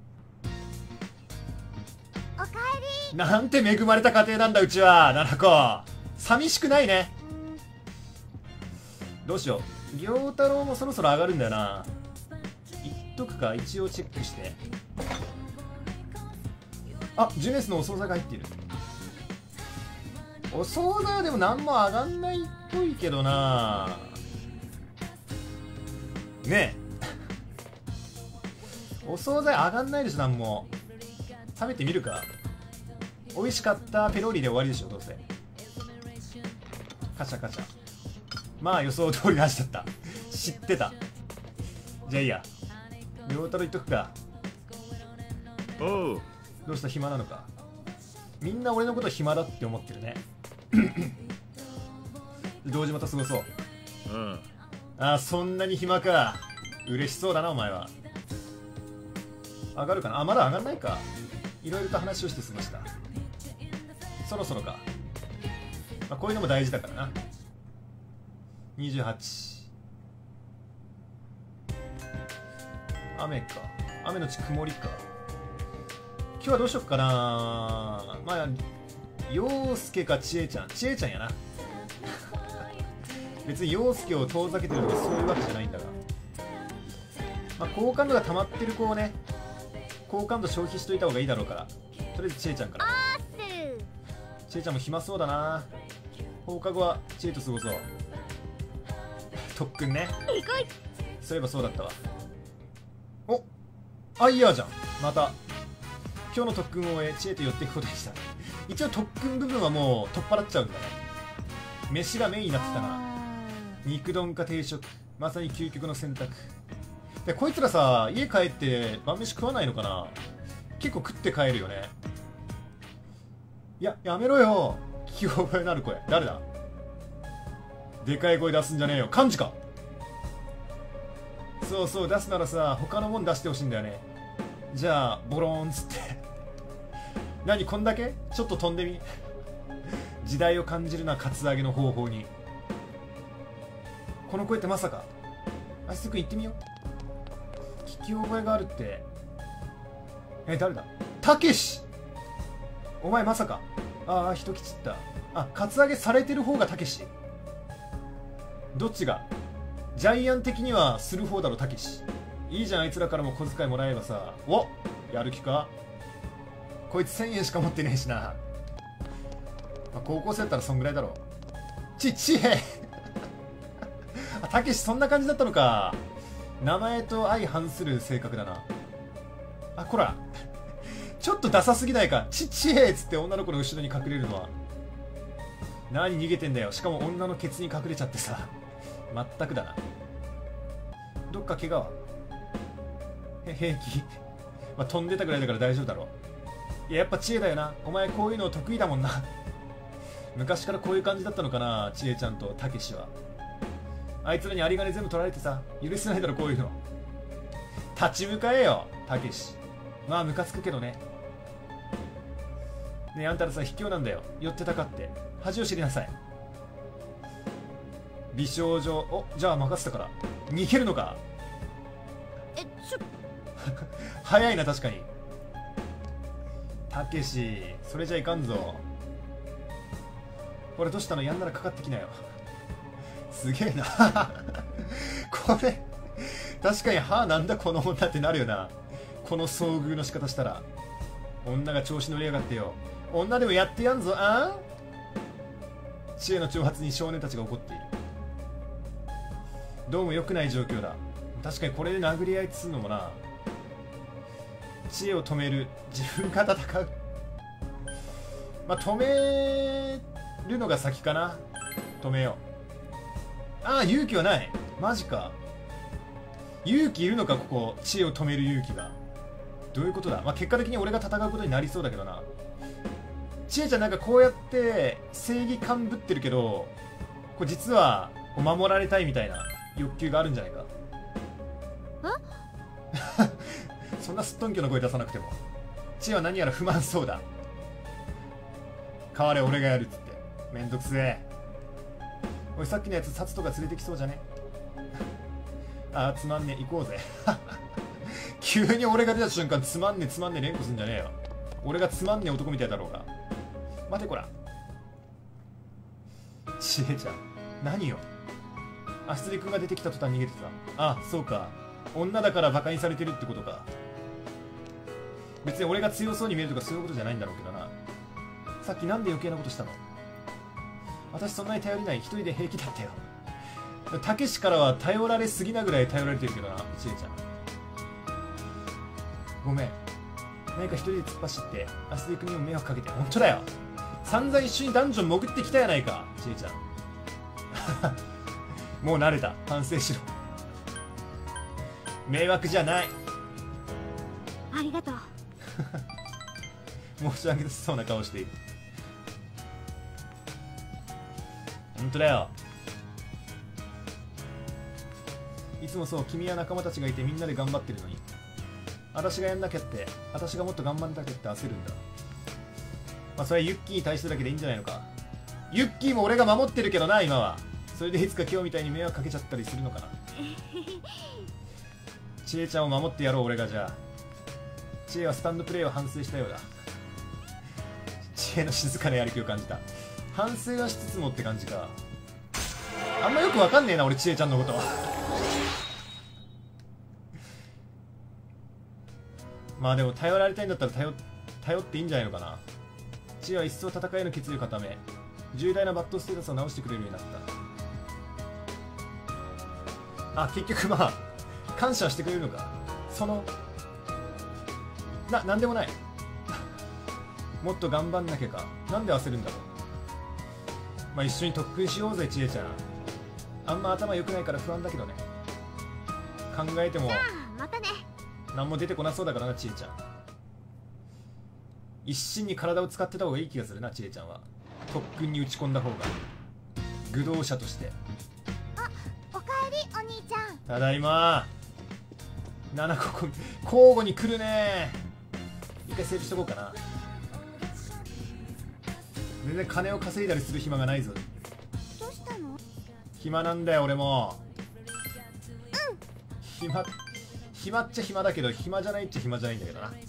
[SPEAKER 2] おかえり。
[SPEAKER 1] なんて恵まれた家庭なんだうちは。奈々子寂しくないね。どうしよう。良太郎もそろそろ上がるんだよな。言っとくか。一応チェックして。あ、ジュネスのお惣菜が入っている。お惣菜はでも何も上がんないっぽいけどな。ねえお惣菜上がんないでしょ。何も食べてみるか。美味しかったペロリで終わりでしょ。どうせカチャカチャ。まあ予想通りの味だった。知ってた。じゃあいいや。良太郎言っとくか。
[SPEAKER 8] おう。
[SPEAKER 1] どうした？暇なのか。みんな俺のこと暇だって思ってるね堂島と過ごそう。
[SPEAKER 8] うん。
[SPEAKER 1] ああ、そんなに暇か。嬉しそうだなお前は。上がるかな。あ、まだ上がんないか。いろいろと話をして過ごした。そろそろか。まあ、こういうのも大事だからな。にじゅうはち。雨か。雨のち曇りか。今日はどうしよっかな。まあ陽介か千恵ちゃん。千恵ちゃんやな別に陽介を遠ざけてるとかそういうわけじゃないんだが、まあ、好感度が溜まってる子をね、好感度消費しといた方がいいだろうから、とりあえず千恵ちゃんから。千恵ちゃんも暇そうだな。放課後は千恵と過ごそう。特訓ね。そういえばそうだったわ。お、アイヤーじゃん。また今日の特訓を終え知恵と寄っていくことにした。一応特訓部分はもう取っ払っちゃうんだね。飯がメインになってたな。肉丼か定食、まさに究極の選択で、こいつらさ家帰って晩飯食わないのかな。結構食って帰るよね。いややめろよ。聞き覚えのある声。誰だ。でかい声出すんじゃねえよ。漢字か。そうそう、出すならさ他のもん出してほしいんだよね。じゃあボローンっつって何こんだけちょっと飛んでみ時代を感じるな。カツアゲの方法に。この声ってまさか。あすぐ行ってみよう。聞き覚えがあるって。え誰だ。たけし。お前まさか。ああ人吉った。あカツアゲされてる方がたけし。どっちがジャイアン的にはする方だろたけし。 いいじゃん、あいつらからも小遣いもらえばさ。お、やる気か。こいつせんえんしか持ってねえしな。まあ、高校生だったらそんぐらいだろう。ちっちえあ、たけしそんな感じだったのか。名前と相反する性格だな。あ、こらちょっとダサすぎないか。ちっちえっつって女の子の後ろに隠れるのは。何逃げてんだよ。しかも女のケツに隠れちゃってさ。まったくだな。どっか怪我はへ平気まあ飛んでたぐらいだから大丈夫だろう。いや、やっぱ知恵だよな。お前こういうの得意だもんな昔からこういう感じだったのかな、知恵ちゃんとたけしは。あいつらに有り金全部取られてさ、許せないだろこういうの。立ち向かえよたけし。まあムカつくけどね。ねえ、あんたらさ卑怯なんだよ。寄ってたかって恥を知りなさい。美少女、お、じゃあ任せたから逃げるのか。
[SPEAKER 4] え、ちょ
[SPEAKER 1] 早いな確かに。たけし、それじゃいかんぞ。これどうしたの。やんならかかってきなよ。すげえなこれ確かに、はあなんだこの女ってなるよな。この遭遇の仕方したら。女が調子乗りやがってよ。女でもやってやんぞ。あん知恵の挑発に少年たちが怒っている。どうも良くない状況だ。確かにこれで殴り合いっつうのもな。知恵を止める、自分が戦う。まあ止めるのが先かな。止めよう。ああ、勇気はない。マジか。勇気いるのかここ。知恵を止める勇気がどういうことだ。まあ結果的に俺が戦うことになりそうだけどな。知恵ちゃんなんかこうやって正義感ぶってるけど、これ実は守られたいみたいな欲求があるんじゃないか。そんなすっとんきょの声出さなくても。知恵は何やら不満そうだ。代われ俺がやるっつって。めんどくせえ。おい、さっきのやつ札とか連れてきそうじゃね。あーつまんねえ、行こうぜ急に俺が出た瞬間つまんねえつまんねえ連呼すんじゃねえよ。俺がつまんねえ男みたいだろうが。待てこら。ちえちゃん何よ。アスリ君が出てきた途端逃げてた。あ、そうか。女だからバカにされてるってことか。別に俺が強そうに見えるとかそういうことじゃないんだろうけどな。さっきなんで余計なことしたの。私そんなに頼りない。一人で平気だったよ。たけしからは頼られすぎなぐらい頼られてるけどな、ちえちゃん。ごめん。何か一人で突っ走ってアスリ君にも迷惑かけて。本当だよ。散々一緒にダンジョン潜ってきたやないか、ちえちゃんもう慣れた。反省しろ。迷惑じゃない。
[SPEAKER 4] ありがとう
[SPEAKER 1] 申し訳なさそうな顔している。本当だよ。いつもそう。君は仲間たちがいてみんなで頑張ってるのに、私がやんなきゃって、私がもっと頑張んなきゃって焦るんだ。まあそれはユッキーに対してだけでいいんじゃないのか。ユッキーも俺が守ってるけどな今は。それでいつか今日みたいに迷惑かけちゃったりするのかなちえちゃんを守ってやろう俺が。じゃあちえはスタンドプレーを反省したようだ。ちえの静かなやる気を感じた。反省はしつつもって感じか。あんまよくわかんねえな俺ちえちゃんのことまあでも頼られたいんだったら頼頼っていいんじゃないのかな。ちえは一層戦いの決意を固め、重大なバッドステータスを直してくれるようになった。あ、結局まあ感謝してくれるのか。そのな、なんでもないもっと頑張んなきゃか。なんで焦るんだろう。まあ一緒に特訓しようぜちえちゃん。あんま頭良くないから不安だけどね。考えても
[SPEAKER 4] またね。
[SPEAKER 1] 何も出てこなそうだからなちえちゃん。一心に体を使ってた方がいい気がするなちえちゃんは。特訓に打ち込んだ方が。愚道者として。
[SPEAKER 4] あ、おかえりお兄ちゃん。
[SPEAKER 1] ただいま。ななここ交互に来るね。一回セーブしとこうかな。全然金を稼いだりする暇がないぞ。
[SPEAKER 4] どうしたの。
[SPEAKER 1] 暇なんだよ俺も。
[SPEAKER 4] うん
[SPEAKER 1] 暇暇っちゃ暇だけど暇じゃないっちゃ暇じゃないんだけどな。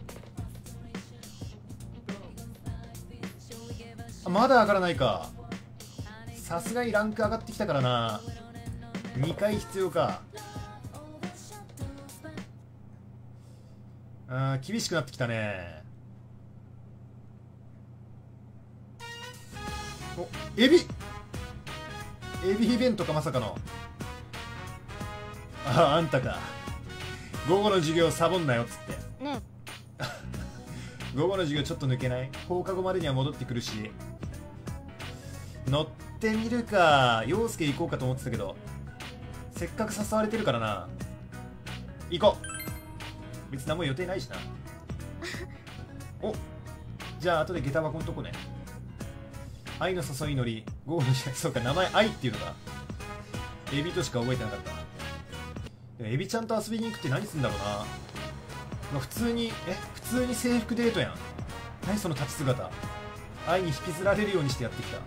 [SPEAKER 1] あ、まだ上がらないか。さすがにランク上がってきたからな。にかい必要か。 あー厳しくなってきたね。おエビエビイベントかまさかの。あああんたか。午後の授業サボんなよっつって
[SPEAKER 4] ね
[SPEAKER 1] 午後の授業ちょっと抜けない？放課後までには戻ってくるし。乗ってみるか。陽介行こうかと思ってたけど、せっかく誘われてるからな。行こう。別に何も予定ないしなおじゃあ後で下駄箱のとこね。愛の誘い乗り午後の授業。そうか名前愛っていうのがエビとしか覚えてなかった。エビちゃんと遊びに行くって何するんだろうな。まあ、普通にえ普通に制服デートやん。何その立ち姿。愛に引きずられるようにしてやってきた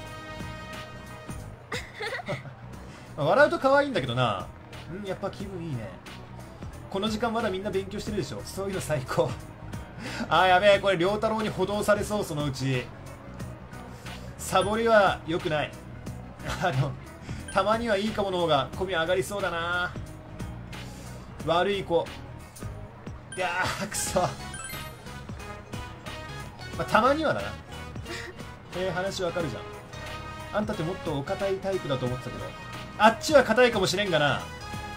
[SPEAKER 1] まあ笑うと可愛いんだけどな。うんやっぱ気分いいね。この時間まだみんな勉強してるでしょ。そういうの最高あーやべえこれ良太郎に補導されそう。そのうちサボりは良くない。あのたまにはいいかもの方が込み上がりそうだな。悪い子。いやーくそ、まあ、たまにはだなえー、話わかるじゃん。あんたってもっとお堅いタイプだと思ってたけど、あっちは硬いかもしれんがな。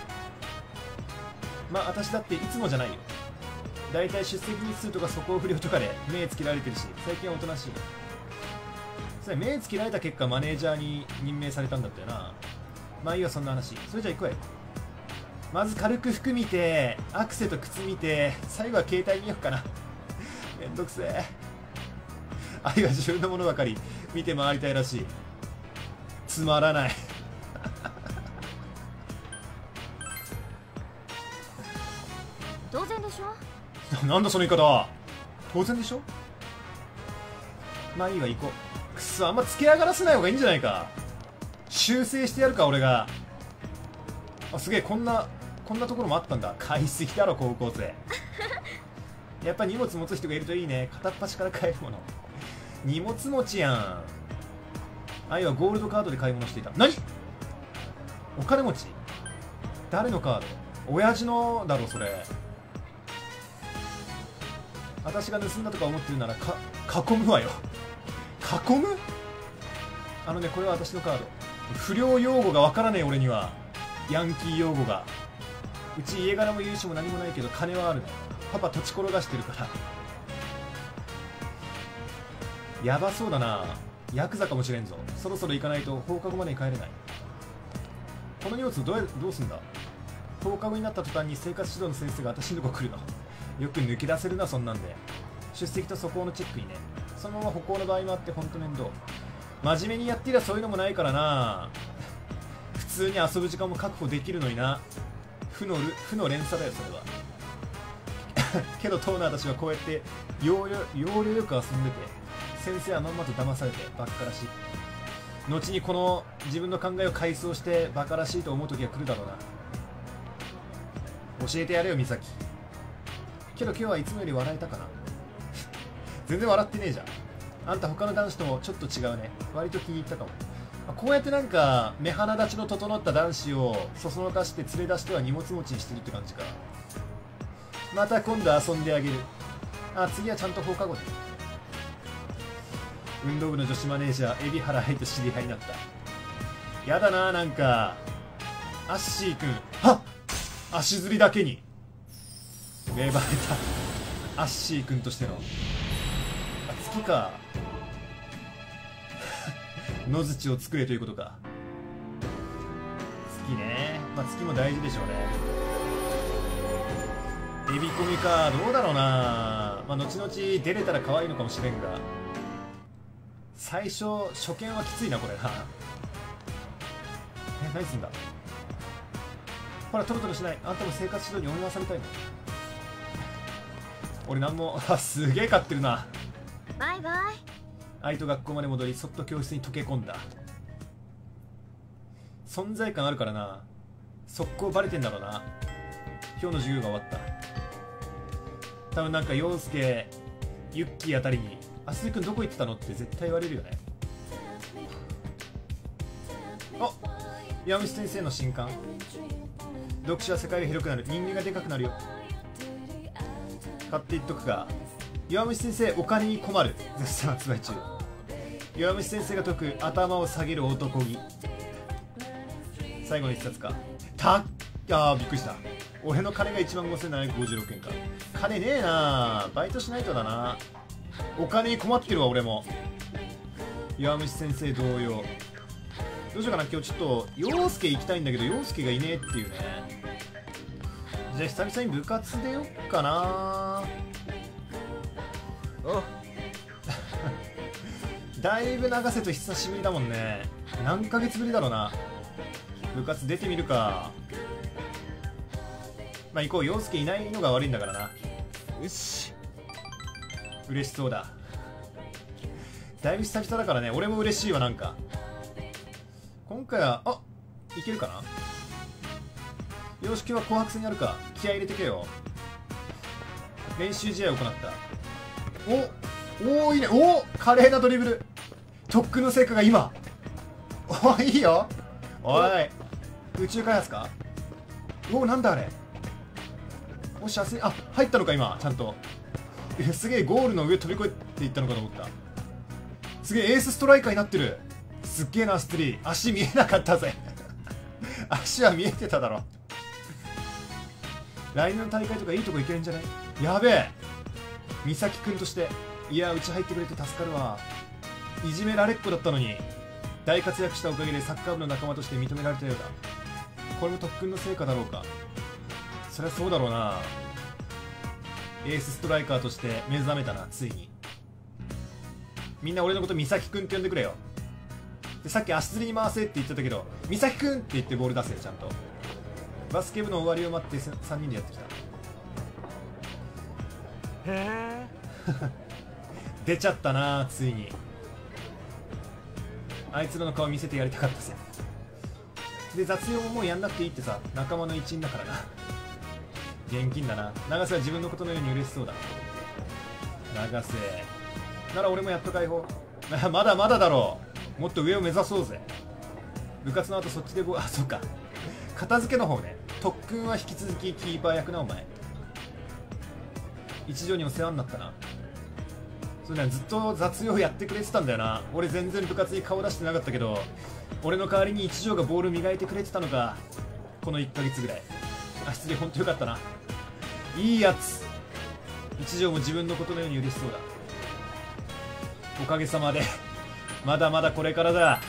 [SPEAKER 1] まあ私だっていつもじゃないよ。だいたい出席日数とか素行不良とかで目つけられてるし、最近はおとなしい。それ目つけられた結果マネージャーに任命されたんだったよな。まあいいわそんな話。それじゃあ行くわよ。まず軽く服見てアクセと靴見て最後は携帯見ようかなめんどくせえ。愛は自分のものばかり見て回りたいらしい。つまらない
[SPEAKER 4] 当然でしょ。
[SPEAKER 1] なんだその言い方。当然でしょ。まあいいわ行こう。くそあんまつけ上がらせない方がいいんじゃないか。修正してやるか俺が。あすげえこんなこんなところもあったんだ。買いすぎだろ高校生やっぱ荷物持つ人がいるといいね。片っ端から買えるもの。荷物持ちやん。愛はゴールドカードで買い物していた。何お金持ち。誰のカード。親父のだろそれ。私が盗んだとか思ってるならか囲むわよ。囲む。あのねこれは私のカード。不良用語がわからねえ俺には。ヤンキー用語が。うち家柄も融資も何もないけど金はあるの。パパ土地転がしてるからやばそうだな。ヤクザかもしれんぞ。そろそろ行かないと放課後までに帰れない。この荷物どうやどうすんだ。放課後になった途端に生活指導の先生が私のとこ来るの。よく抜け出せるなそんなんで。出席と素行のチェックにね。そのまま歩行の場合もあってほんと面倒。真面目にやってりゃそういうのもないからな。普通に遊ぶ時間も確保できるのにな。負の負の連鎖だよそれはけど当の私はこうやって要領要領よく遊んでて、先生はまんまと騙されてバカらしい。後にこの自分の考えを回想してバカらしいと思う時が来るだろうな。教えてやれよ美咲。けど今日はいつもより笑えたかな全然笑ってねえじゃん。あんた他の男子ともちょっと違うね。割と気に入ったかも。こうやってなんか目鼻立ちの整った男子をそそのかして連れ出しては荷物持ちにしてるって感じか。また今度遊んであげる。あ次はちゃんと放課後で。運動部の女子マネージャー海老原愛と知り合いになった。やだななんかアッシーくん。はっ足ずりだけに芽生えたアッシーくんとしての。あ月か野槌を作れということか。月ね。まあ月も大事でしょうね。エビコミかどうだろうな。まあ後々出れたら可愛いのかもしれんが、最初初見はきついなこれな。え何すんだ。ほらトロトロしない。あんたも生活指導に思わされたいの。俺なんもあすげえ買ってるな。
[SPEAKER 4] バイバイ。
[SPEAKER 1] 愛と学校まで戻りそっと教室に溶け込んだ。存在感あるからな。速攻バレてんだろうな。今日の授業が終わった。多分なんか陽介ユッキーあたりに「あすみくんどこ行ってたの?」って絶対言われるよね。あ山口先生の新刊。読書は世界が広くなる。人間がでかくなるよ。 買っていっとくか。弱虫先生お金に困る絶賛発売中。弱虫先生が解く頭を下げる男気。最後の一冊か。たっあーびっくりした。俺の金がいちまんごせんななひゃくごじゅうろくえんか。金ねえな、バイトしないとだな。お金に困ってるわ俺も。弱虫先生同様。どうしようかな、今日ちょっと陽介行きたいんだけど陽介がいねえっていうね。じゃあ久々に部活出よっかな。
[SPEAKER 7] お
[SPEAKER 1] だいぶ長瀬と久しぶりだもんね。何ヶ月ぶりだろうな。部活出てみるか。まあ行こう、陽介いないのが悪いんだからな。
[SPEAKER 7] よし、
[SPEAKER 1] 嬉しそうだ。だいぶ久々だからね、俺も嬉しいわ。なんか今回はあいけるかな。よし、今日は紅白戦やるか。気合い入れてけよ。練習試合を行った。おおーいいね。おお華麗なドリブル。特訓の成果が今。おいいよ。おい宇宙開発か。おおなんだあれ。おし、あ入ったのか今ちゃんと。すげえ、ゴールの上飛び越えていったのかと思った。すげえエースストライカーになってる。すっげえなストリー。足見えなかったぜ足は見えてただろ。来年の大会とかいいとこ行けるんじゃない。やべえ、美咲くんとして。いやうち入ってくれて助かるわ。いじめられっ子だったのに大活躍したおかげでサッカー部の仲間として認められたようだ。これも特訓の成果だろうか。そりゃそうだろうな。エースストライカーとして目覚めたなついに。みんな俺のこと美咲くんって呼んでくれよ。でさっき足つりに回せって言ってたけど美咲くんって言ってボール出せよちゃんと。バスケ部の終わりを待ってさんにんでやってきた。
[SPEAKER 7] へえ
[SPEAKER 1] 出ちゃったなついに。あいつらの顔見せてやりたかったぜ。で雑用ももうやんなくていいってさ、仲間の一員だからな。現金だな。永瀬は自分のことのように嬉しそうだ。永瀬なら俺もやっと解放。まだまだだろう。もっと上を目指そうぜ。部活の後そっちでごあそっか片付けの方ね。特訓は引き続きキーパー役なお前。一条にも世話になったな。そうね、ずっと雑用やってくれてたんだよな。俺全然部活に顔出してなかったけど俺の代わりに一条がボール磨いてくれてたのか。このいっかげつぐらい。あ失礼、ほんとよかったな。いいやつ。一条も自分のことのように嬉しそうだ。おかげさまでまだまだこれからだ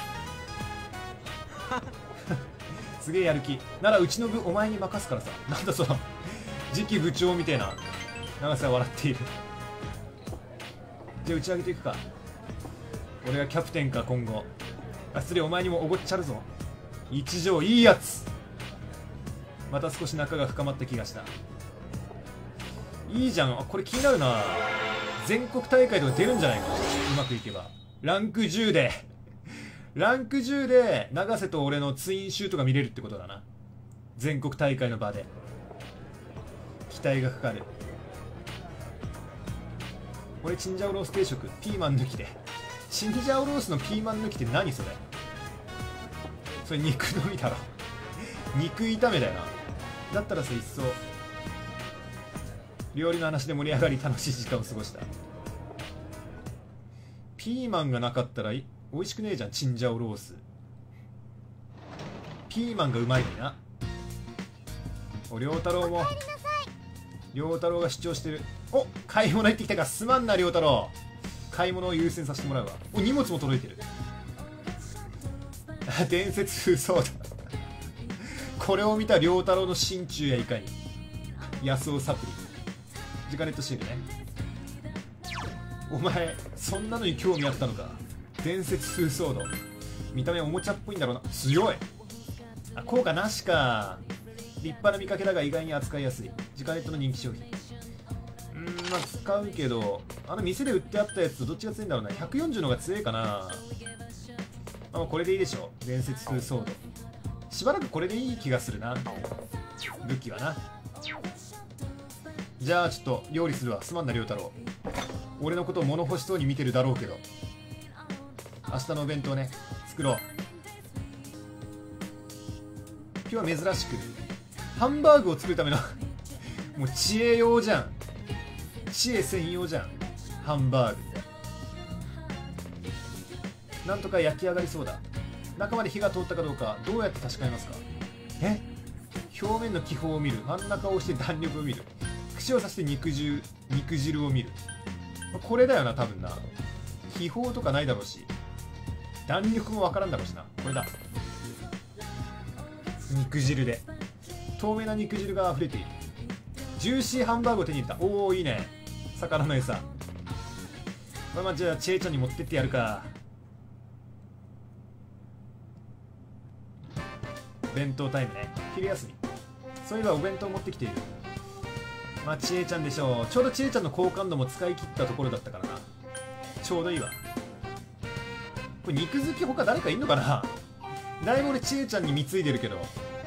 [SPEAKER 1] すげえやる気。ならうちの部お前に任すからさ。なんだその次期部長みたいな。永瀬は笑っている。じゃあ打ち上げていくか。俺がキャプテンか今後。あ失礼、お前にもおごっちゃるぞ。一条いいやつ。また少し仲が深まった気がした。いいじゃん。あこれ気になるな。全国大会とか出るんじゃないかな、うまくいけば。ランクじゅうでランクじゅうで永瀬と俺のツインシュートが見れるってことだな。全国大会の場で期待がかかる。俺チンジャオロース定食ピーマン抜きで。チンジャオロースのピーマン抜きって何それ。それ肉のみだろ肉炒めだよな。だったらさ、一層料理の話で盛り上がり楽しい時間を過ごした。ピーマンがなかったらい美味しくねえじゃん。チンジャオロースピーマンがうまいのにな。お良太郎も良太郎が主張してる。お買い物行ってきたか。すまんな良太郎。買い物を優先させてもらうわ。お荷物も届いてる伝説風そうだこれを見た良太郎の心中やいかに。安尾サプリジカネットシールね。お前そんなのに興味あったのか。伝説風ソード見た目おもちゃっぽいんだろうな。強い。あ効果なしか。立派な見かけだが意外に扱いやすい。ジカネットの人気商品。うーんまあ使うけどあの店で売ってあったやつとどっちが強いんだろうな。ひゃくよんじゅうのが強いかな。あこれでいいでしょ。伝説風ソードしばらくこれでいい気がするな。武器はな。じゃあちょっと料理するわ。すまんな良太郎。俺のことを物欲しそうに見てるだろうけど明日のお弁当ね作ろう。今日は珍しくハンバーグを作るためのもう知恵用じゃん。 知恵専用じゃん。ハンバーグなんとか焼き上がりそうだ。中まで火が通ったかどうかどうやって確かめますか。え表面の気泡を見る。真ん中を押して弾力を見る。串を刺して肉汁肉汁を見る。これだよな多分な。気泡とかないだろうし弾力もわからんだろうしな。これだ。肉汁で透明な肉汁が溢れている。ジューシーハンバーグを手に入れた。おおいいね。魚の餌。まあまあじゃあちえちゃんに持ってってやるか。弁当タイムね。昼休み。そういえばお弁当持ってきている。まあちえちゃんでしょう。ちょうどちえちゃんの好感度も使い切ったところだったからな。ちょうどいいわ。これ肉好き他誰かいんのかな。だいぶ俺ちえちゃんに貢いでるけど。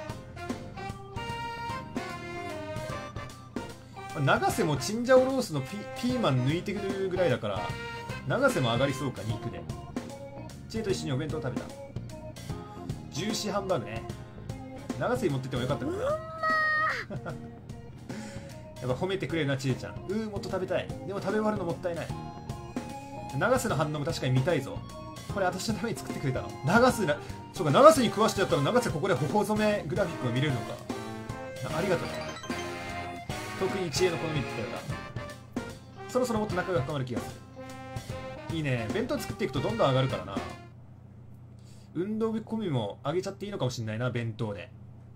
[SPEAKER 1] 永瀬もチンジャオロースの ピ, ピーマン抜いてくるぐらいだから永瀬も上がりそうか。肉でチエと一緒にお弁当食べた。ジューシーハンバーグね。永瀬に持ってってもよかったかな。やっぱ褒めてくれるなちえちゃん。うーもっと食べたい。でも食べ終わるのもったいない。永瀬の反応も確かに見たいぞ。これ私のために作ってくれたの。永瀬なそうか。永瀬に食わしてやったら永瀬ここで頬染めグラフィックが見れるのか。ありがとう。特に知恵の好みって言ったよな。そろそろもっと仲が深まる気がする。いいね。弁当作っていくとどんどん上がるからな。運動部込みも上げちゃっていいのかもしれないな。弁当で。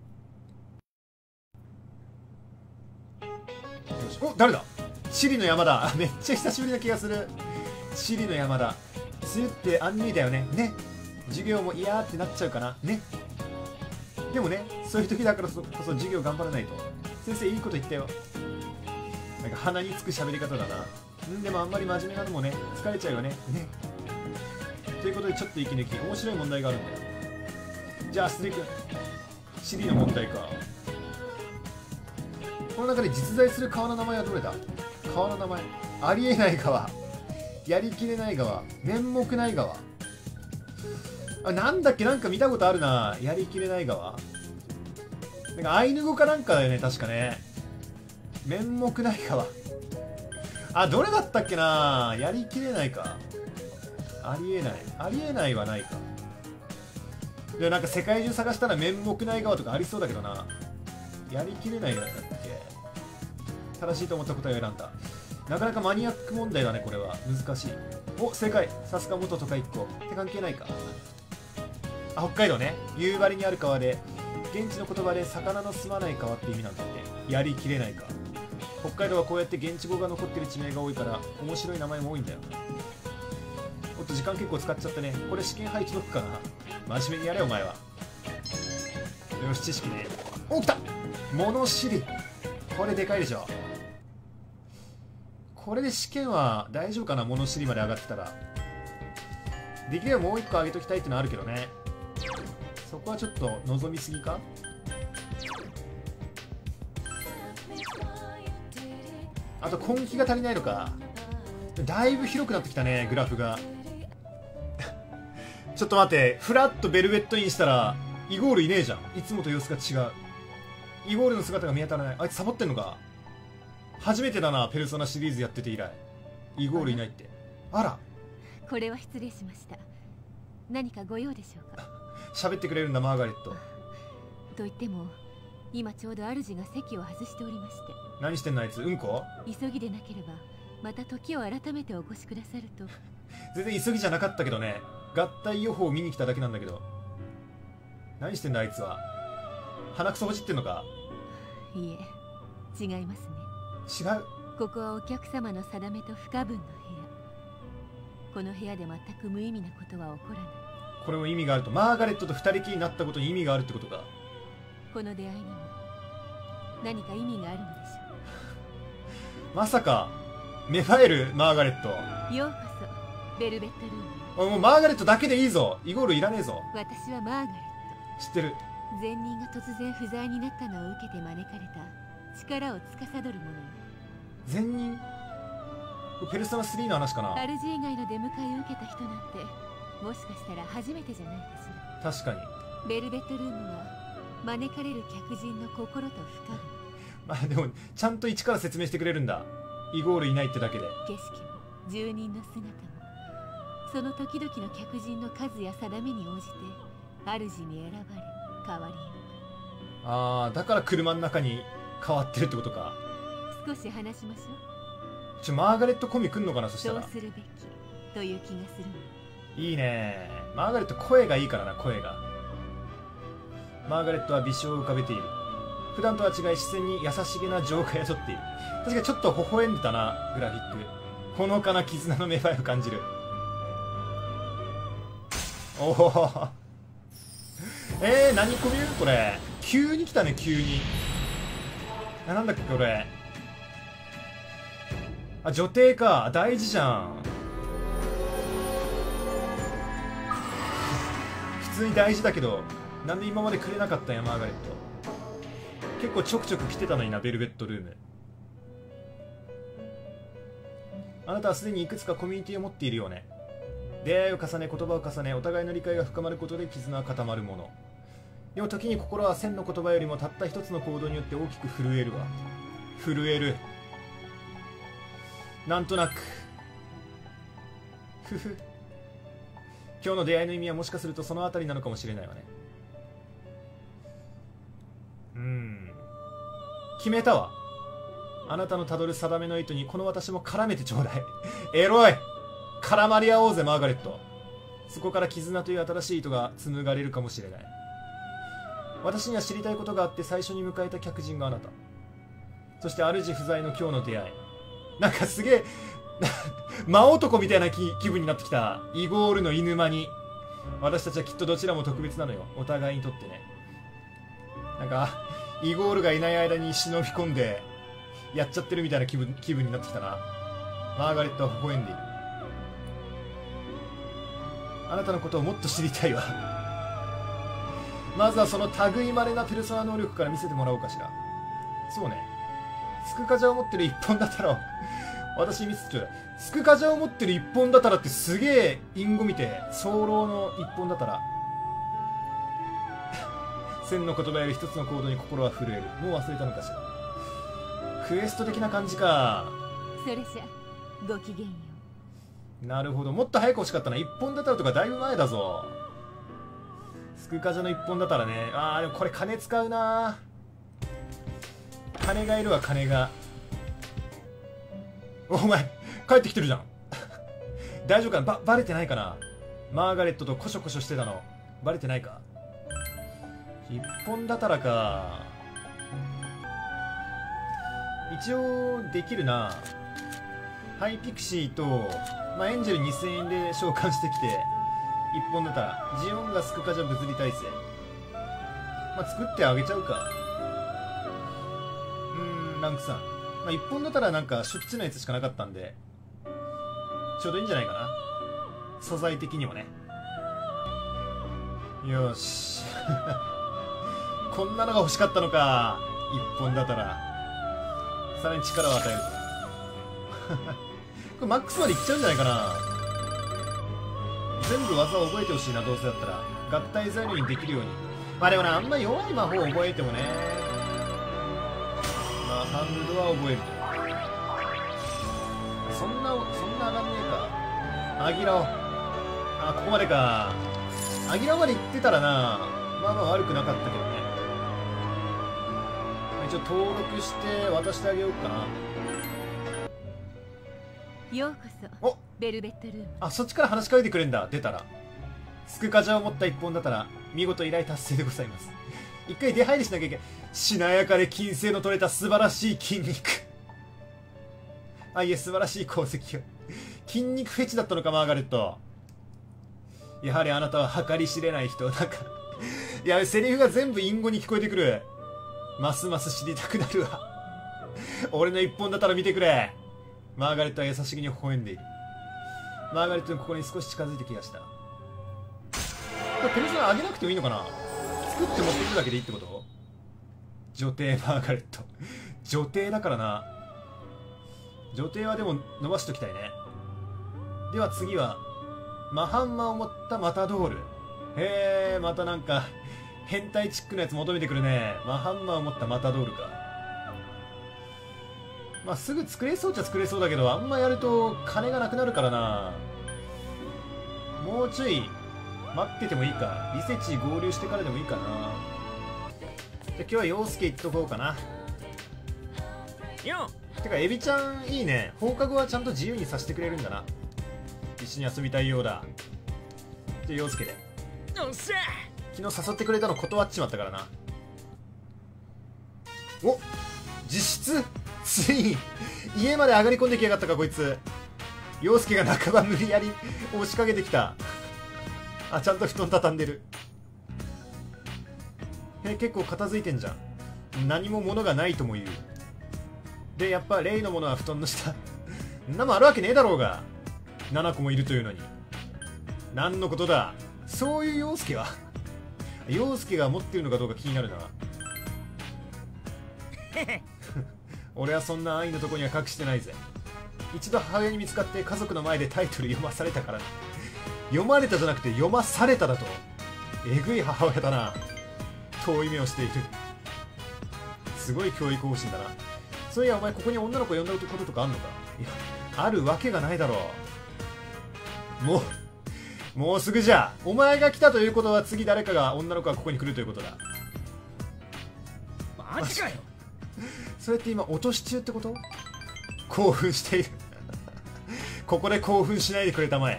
[SPEAKER 1] お誰だ。チリの山だ。めっちゃ久しぶりな気がする。チリの山だ。梅雨ってアンニュイだよね。ね。授業も嫌ーってなっちゃうかな。ね。でもね、そういう時だからこそ授業頑張らないと。先生いいこと言ったよ。なんか鼻につく喋り方だな。んでもあんまり真面目なのもね疲れちゃうよね。ね。ということでちょっと息抜き。面白い問題があるんだよ。じゃあ鈴木君、チリの問題か。この中で実在する川の名前はどれだ。川の名前。ありえない川、やりきれない川、面目ない川。あ、なんだっけ。なんか見たことあるな。やりきれない川。なんかアイヌ語かなんかだよね確かね。面目ない川。あ、どれだったっけな。やりきれないか。ありえない。ありえないはないか。でなんか世界中探したら面目ない川とかありそうだけどな。やりきれないだったっけ。正しいと思った答えを選んだ。なかなかマニアック問題だねこれは。難しい。お、正解。さすが元都会っ子って関係ないか。あ、北海道ね。夕張にある川で現地の言葉で魚の住まない川って意味なんだって。やりきれないか。北海道はこうやって現地語が残ってる地名が多いから面白い名前も多いんだよ。おっと時間結構使っちゃったね。これ試験配置解くかな。真面目にやれお前は。よし知識ね。お、来た。物知り。これでかいでしょ。これで試験は大丈夫かな。物知りまで上がってたら。できればもう一個上げときたいってのはあるけどね。そこはちょっと望みすぎか。あと根気が足りないのか。だいぶ広くなってきたねグラフが。ちょっと待って。フラッとベルベットインしたらイゴールいねえじゃん。いつもと様子が違う。イゴールの姿が見当たらない。あいつサボってんのか。初めてだなペルソナシリーズやってて以来イゴールいないって。あら、
[SPEAKER 9] これは失礼しました。何かご用でしょうか。
[SPEAKER 1] 喋ってくれるんだマーガレット。
[SPEAKER 9] と言っても今ちょうど主が席を外しておりまして。
[SPEAKER 1] 何してんのあいつ。うんこ。
[SPEAKER 9] 急ぎでなければまた時を改めてお越しくださると。
[SPEAKER 1] 全然急ぎじゃなかったけどね。合体予報を見に来ただけなんだけど。何してんだあいつは。鼻くそほじってんのか。
[SPEAKER 9] いえ違いますね。
[SPEAKER 1] 違う。
[SPEAKER 9] ここはお客様の定めと不可分の部屋。この部屋で全く無意味なことは起こらない。
[SPEAKER 1] これも意味があると。マーガレットと二人きりになったことに意味があるってことか。
[SPEAKER 9] この出会いにも何か意味があるのでしょう。
[SPEAKER 1] まさか芽生えるマーガレット。
[SPEAKER 9] ようこそベルベットルーム。
[SPEAKER 1] おいもうマーガレットだけでいいぞ。イゴールいらねえぞ。
[SPEAKER 9] 私はマーガレット。
[SPEAKER 1] 知ってる。
[SPEAKER 9] 前任が突然不在になったのを受けて招かれた力を司る者よ。
[SPEAKER 1] 前任。ペルソナスリーの話かな。
[SPEAKER 9] アルジ以外の出迎えを受けた人なんてもしかしたら初めてじゃないかしら。
[SPEAKER 1] 確かに。
[SPEAKER 9] ベルベットルームは招かれる客人の心と深み。
[SPEAKER 1] まあでもちゃんと一から説明してくれるんだ。 イゴールいないってだけで。
[SPEAKER 9] 景色も住人の姿もその時々の客人の数や定めに応じて主に選ばれ変わりゆく。
[SPEAKER 1] ああ、だから車の中に変わってるってことか。
[SPEAKER 9] 少し話しましょう。
[SPEAKER 1] ちょマーガレット込み来んのかな。そしたら
[SPEAKER 9] そうするべきという気がするの。
[SPEAKER 1] いいね。マーガレット声がいいからな。声が。マーガレットは微笑を浮かべている。普段とは違い視線に優しげな情が宿っている。確かにちょっと微笑んでたな、グラフィック。ほのかな絆の芽生えを感じる。おおえー、何込みこれ。急に来たね、急に。あ、なんだっけこれ。あ、女帝か。大事じゃん。普通に大事だけど、なんで今までくれなかったんや、マーガレット。結構ちょくちょく来てたのにな、ベルベットルーム。あなたはすでにいくつかコミュニティを持っているようね。出会いを重ね、言葉を重ね、お互いの理解が深まることで絆は固まるもの。でも時に心は千の言葉よりもたった一つの行動によって大きく震えるわ。震える。なんとなく。ふふ。今日の出会いの意味はもしかするとそのあたりなのかもしれないわね。うーん。決めたわ。あなたのたどる定めの糸にこの私も絡めてちょうだい。エロい。絡まり合おうぜ、マーガレット。そこから絆という新しい糸が紡がれるかもしれない。私には知りたいことがあって最初に迎えた客人があなた。そして主不在の今日の出会い。なんかすげえ魔男みたいな 気, 気分になってきた。イゴールの犬間に。私たちはきっとどちらも特別なのよ、お互いにとってね。なんかイゴールがいない間に忍び込んでやっちゃってるみたいな気分気分になってきたな。マーガレットは微笑んでいる。あなたのことをもっと知りたいわ。まずはその類いまれなペルソナ能力から見せてもらおうかしら。そうね、スクカジャを持ってる一本だったら私に見せてちょうだい。スクカジャを持ってる一本だったらってすげえ隠語見て、早漏の一本だったら千の言葉より一つの行動に心は震える。もう忘れたのかしら。クエスト的な感じか。
[SPEAKER 9] それじゃごきげんよ
[SPEAKER 1] う。なるほど、もっと早く欲しかったな。一本だったらとかだいぶ前だぞ。スクカジャの一本だったらね。あーでもこれ金使うな。金がいるわ、金が。お前帰ってきてるじゃん大丈夫かな。ばバレてないかな。マーガレットとコショコショしてたのバレてないか。一本だたらか。一応できるな。ハイピクシーと、まあ、エンジェルにせんえんで召喚してきて一本だたら。ジオンがスクカジャ物理耐性、まあ、作ってあげちゃうか。うーん、ランクさん、まあ、一本だったらなんか初期値のやつしかなかったんでちょうどいいんじゃないかな、素材的にもね。よしこんなのが欲しかったのか。一本だったらさらに力を与えるこれマックスまでいっちゃうんじゃないかな。全部技を覚えてほしいな。どうせだったら合体材料にできるように。まあでもな、あんま弱い魔法を覚えてもね。まあハンドは覚えるとそんなそんな上がんねえか。アギラオ、あ、ここまでか。アギラオまで行ってたらな、まあまあ悪くなかったけどね。一応登録して渡してあげようかな。
[SPEAKER 9] ようこそ
[SPEAKER 1] お
[SPEAKER 9] ベルベットルーム。
[SPEAKER 1] あ、そっちから話しかけてくれんだ。出たらスクカジャを持った一本だったら見事依頼達成でございます。一回出入りしなきゃいけない。しなやかで均整の取れた素晴らしい筋肉あ、いえ素晴らしい功績が筋肉フェチだったのか、マーガレット。やはりあなたは計り知れない人。なんかいや、セリフが全部隠語に聞こえてくる。ますます知りたくなるわ俺の一本だったら見てくれ。マーガレットは優しげに微笑んでいる。マーガレットの心に少し近づいた気がした。これペルソナ上げなくてもいいのかな。作って持ってくるだけでいいってこと。女帝マーガレット女帝だからな。女帝はでも伸ばしときたいね。では次はマハンマを持ったマタドール。へえ、またなんか変態チックなやつ求めてくるね。マハンマを持ったマタドールか。 まあすぐ作れそうっちゃ作れそうだけど、あんまやると金がなくなるからな。もうちょい待っててもいいか。リセチ合流してからでもいいかな。じゃあ今日は陽介行っとこうかな。
[SPEAKER 3] よ
[SPEAKER 1] てかエビちゃんいいね。放課後はちゃんと自由にさせてくれるんだな。一緒に遊びたいようだ。じゃあ陽介で。
[SPEAKER 3] っしゃ
[SPEAKER 1] 昨日誘ってくれたの断っちまったからな。お、実質ついに家まで上がり込んできやがったかこいつ。陽介が半ば無理やり押しかけてきた。あ、ちゃんと布団畳んでる。え、結構片付いてんじゃん。何も物がないとも言う。でやっぱレイのものは布団の下。んなもんあるわけねえだろうが。ななこもいるというのに。何のことだ。そういう陽介は陽介が持ってるのかどうか気になるな。俺はそんな安易なとこには隠してないぜ。一度母親に見つかって家族の前でタイトル読まされたからな。読まれたじゃなくて読まされただと。えぐい母親だな。遠い目をしている。すごい教育方針だな。そういやお前ここに女の子呼んだこととかあんのか。いやあるわけがないだろう。もうもうすぐじゃ。お前が来たということは次誰かが女の子がここに来るということだ。
[SPEAKER 3] マジかよ。
[SPEAKER 1] それって今落とし中ってこと。興奮している。ここで興奮しないでくれたまえ。
[SPEAKER 2] ね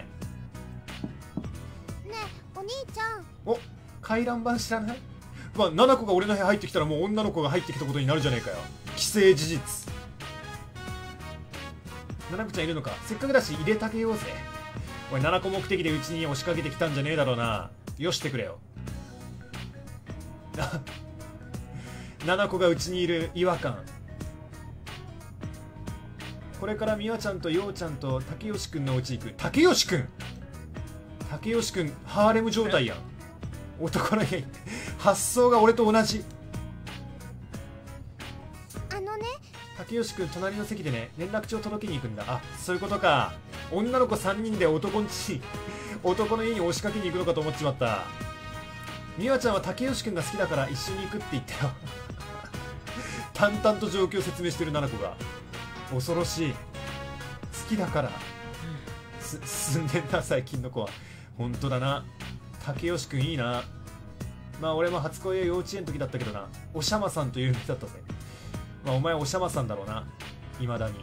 [SPEAKER 2] えお兄ちゃん。
[SPEAKER 1] お、回覧板知らない。まあ、ななこが俺の部屋入ってきたらもう女の子が入ってきたことになるじゃねえかよ。既成事実。ななこちゃんいるのか。せっかくだし入れたげようぜ。おい、ななこ目的でうちに押しかけてきたんじゃねえだろうな。よしてくれよ。ななこがうちにいる違和感。これから美和ちゃんとようちゃんと竹吉くんのお家行く。竹吉くん竹吉くんハーレム状態やん。男の家発想が俺と同じ。
[SPEAKER 2] あのね、
[SPEAKER 1] 竹吉くん隣の席でね、連絡帳届けに行くんだ。あ、そういうことか。女の子さんにんで男んち男の家に押しかけに行くのかと思っちまった。美和ちゃんは竹吉くんが好きだから一緒に行くって言ったよ。淡々と状況を説明してる七子が。恐ろしい。好きだからす進んでんな最近の子は。本当だな。竹吉くんいいな。まあ俺も初恋は幼稚園の時だったけどな。おしゃまさんという名だったぜ。まあお前おしゃまさんだろうな、未だに。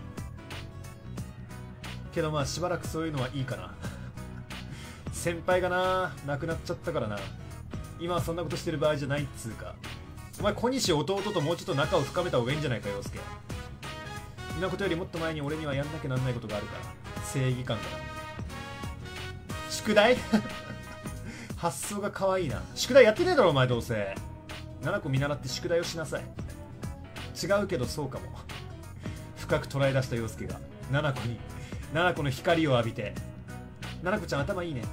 [SPEAKER 1] けどまあしばらくそういうのはいいかな。先輩がな亡くなっちゃったからな。今はそんなことしてる場合じゃないっつうか。お前小西弟ともうちょっと仲を深めた方がいいんじゃないか陽介。そんなことよりもっと前に俺にはやんなきゃなんないことがあるから。正義感だな。宿題発想が可愛いな。宿題やってねえだろお前どうせ。ななこ見習って宿題をしなさい。違うけどそうかも。深く捉え出した陽介がななこにななこの光を浴びて。ななこちゃん頭いいね。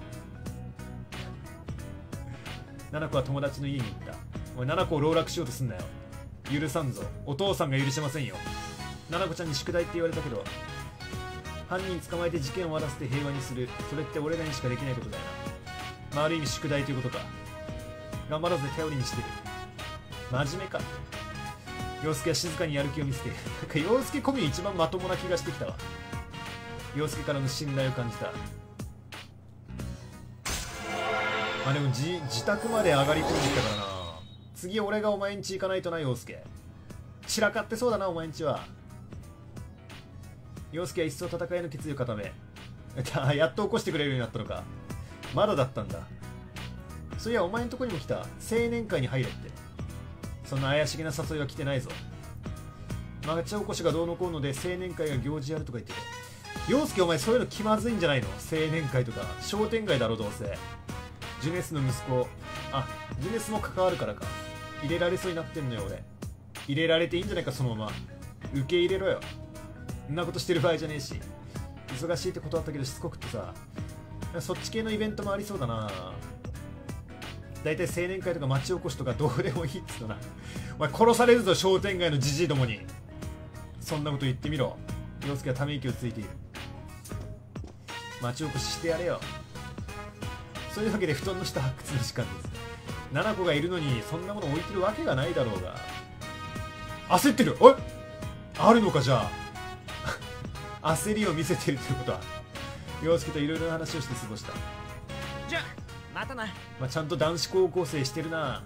[SPEAKER 1] ななこは友達の家に行った。おいななこを籠絡しようとすんなよ。許さんぞ。お父さんが許しませんよ。ななこちゃんに宿題って言われたけど、犯人捕まえて事件を終わらせて平和にする。それって俺らにしかできないことだよな。まあ、ある意味宿題ということか。頑張ろうぜ。頼りにしてる。真面目か。陽介は静かにやる気を見せて。なんか陽介コミュ一番まともな気がしてきたわ。陽介からの信頼を感じた。まあでも自自宅まで上がり込んできたからな。次俺がお前ん家行かないとな。陽介散らかってそうだなお前ん家は。陽介は一層戦いの決意を固めやっと起こしてくれるようになったのか。まだだったんだ。そういやお前んとこにも来た。青年会に入れって。そんな怪しげな誘いは来てないぞ。町おこしがどうのこうので青年会が行事やるとか言ってて。陽介お前そういうの気まずいんじゃないの。青年会とか商店街だろどうせ。ジュネスの息子。あ、ジュネスも関わるからか。入れられそうになってんのよ俺。入れられていいんじゃないかそのまま。受け入れろよ。そんなことしてる場合じゃねえし。忙しいって断ったけどしつこくってさ。そっち系のイベントもありそうだな。だいたい青年会とか町おこしとかどうでもいいっつうのな。お前殺されるぞ商店街のじじいどもに。そんなこと言ってみろ。陽介はため息をついている。町おこししてやれよ。そういうわけで布団の下発掘の時間です。ななこがいるのにそんなもの置いてるわけがないだろうが。焦ってる。おいあるのかじゃあ焦りを見せてるということは。陽介といろいろな話をして過ごした。
[SPEAKER 10] じゃあまたな。
[SPEAKER 1] まあ、ちゃんと男子高校生してるな。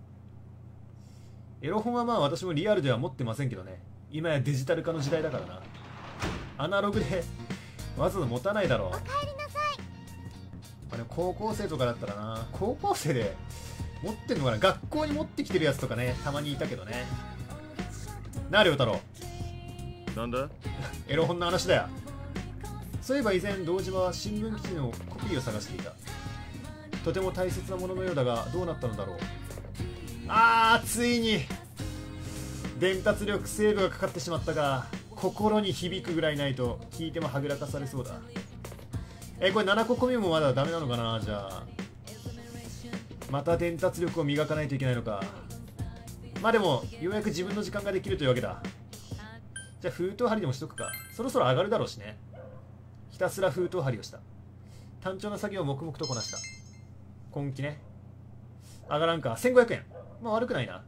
[SPEAKER 1] エロ本はまあ私もリアルでは持ってませんけどね。今やデジタル化の時代だからな。アナログでわざわざ持たないだろう。
[SPEAKER 2] おかえりなさい。
[SPEAKER 1] まあ、でも高校生とかだったらな、高校生で持ってんのかな。学校に持ってきてるやつとかね、たまにいたけどね。なあ亮太郎、
[SPEAKER 8] なんだ
[SPEAKER 1] エロ本の話だよ。そういえば以前堂島は新聞記事のコピーを探していた。とても大切なもののようだがどうなったのだろう。あー、ついに伝達力セーブがかかってしまったが、心に響くぐらいないと聞いてもはぐらかされそうだ。え、これななこ込みもまだダメなのかな。じゃあまた伝達力を磨かないといけないのか。まあでもようやく自分の時間ができるというわけだ。じゃあ封筒貼りでもしとくか。そろそろ上がるだろうしね。ひたすら封筒貼りをした。単調な作業を黙々とこなした。今期ね。上がらんか。せんごひゃくえん。まあ悪くないな。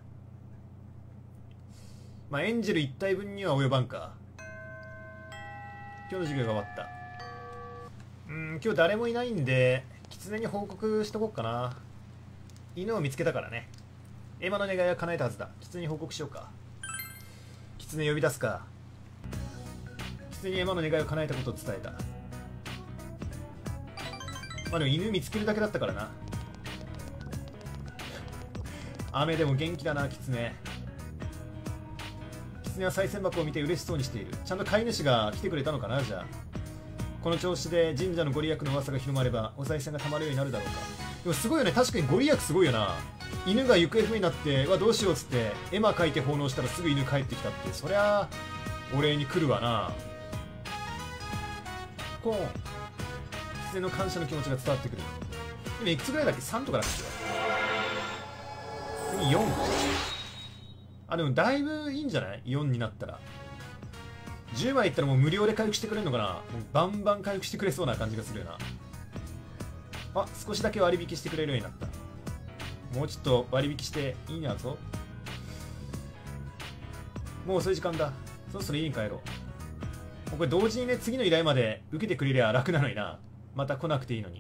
[SPEAKER 1] まあエンジェルいち体分には及ばんか。今日の授業が終わった。うーん、今日誰もいないんで狐に報告しとこうかな。犬を見つけたからね。エマの願いは叶えたはずだ。狐に報告しようか。狐呼び出すか。狐にエマの願いを叶えたことを伝えた。まあでも犬見つけるだけだったからな。雨でも元気だな、狐。狐は賽銭箱を見て嬉しそうにしている。ちゃんと飼い主が来てくれたのかな。じゃあこの調子で神社のご利益の噂が広まればお賽銭がたまるようになるだろうか。でもすごいよね、確かにご利益すごいよな。犬が行方不明になってわどうしようっつって絵馬描いて奉納したらすぐ犬帰ってきたって、そりゃお礼に来るわな。こう狐の感謝の気持ちが伝わってくる。今いくつぐらいだっけ。さんとかだっけ。次よん。あ、でもだいぶいいんじゃない。よんになったらじゅうまいいったらもう無料で回復してくれるのかな。もうバンバン回復してくれそうな感じがするよな。あ、少しだけ割引してくれるようになった。もうちょっと割引していいなぞ。もう遅い時間だ。そろそろ家に帰ろう。もうこれ同時にね、次の依頼まで受けてくれりゃ楽なのにな。また来なくていいのに。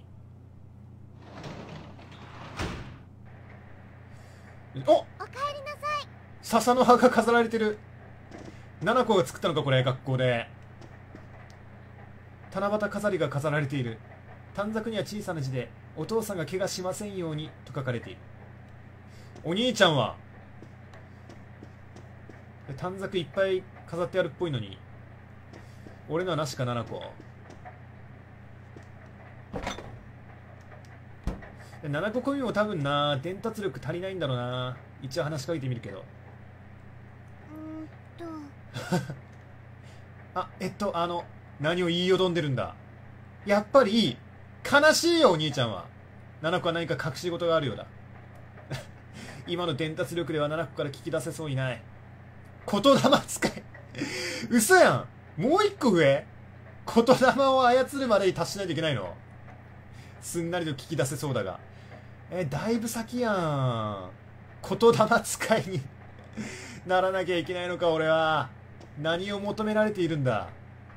[SPEAKER 1] お、
[SPEAKER 2] おかえりなさい。
[SPEAKER 1] 笹の葉が飾られてる。ななこが作ったのかこれ。学校で七夕飾りが飾られている。短冊には小さな字でお父さんが怪我しませんようにと書かれている。お兄ちゃんは短冊いっぱい飾ってあるっぽいのに俺のはなしか。ななこななこ込みも多分な伝達力足りないんだろうな。一応話しかけてみるけど。
[SPEAKER 2] うーんと
[SPEAKER 1] あ、えっとあの何を言いよどんでるんだ。やっぱり悲しいよお兄ちゃんは。ななこは何か隠し事があるようだ今の伝達力ではななこから聞き出せそうにない。言霊使い嘘やん。もう一個上。言霊を操るまでに達しないといけないの。すんなりと聞き出せそうだが、えだいぶ先やん。言霊使いにならなきゃいけないのか。俺は何を求められているんだ。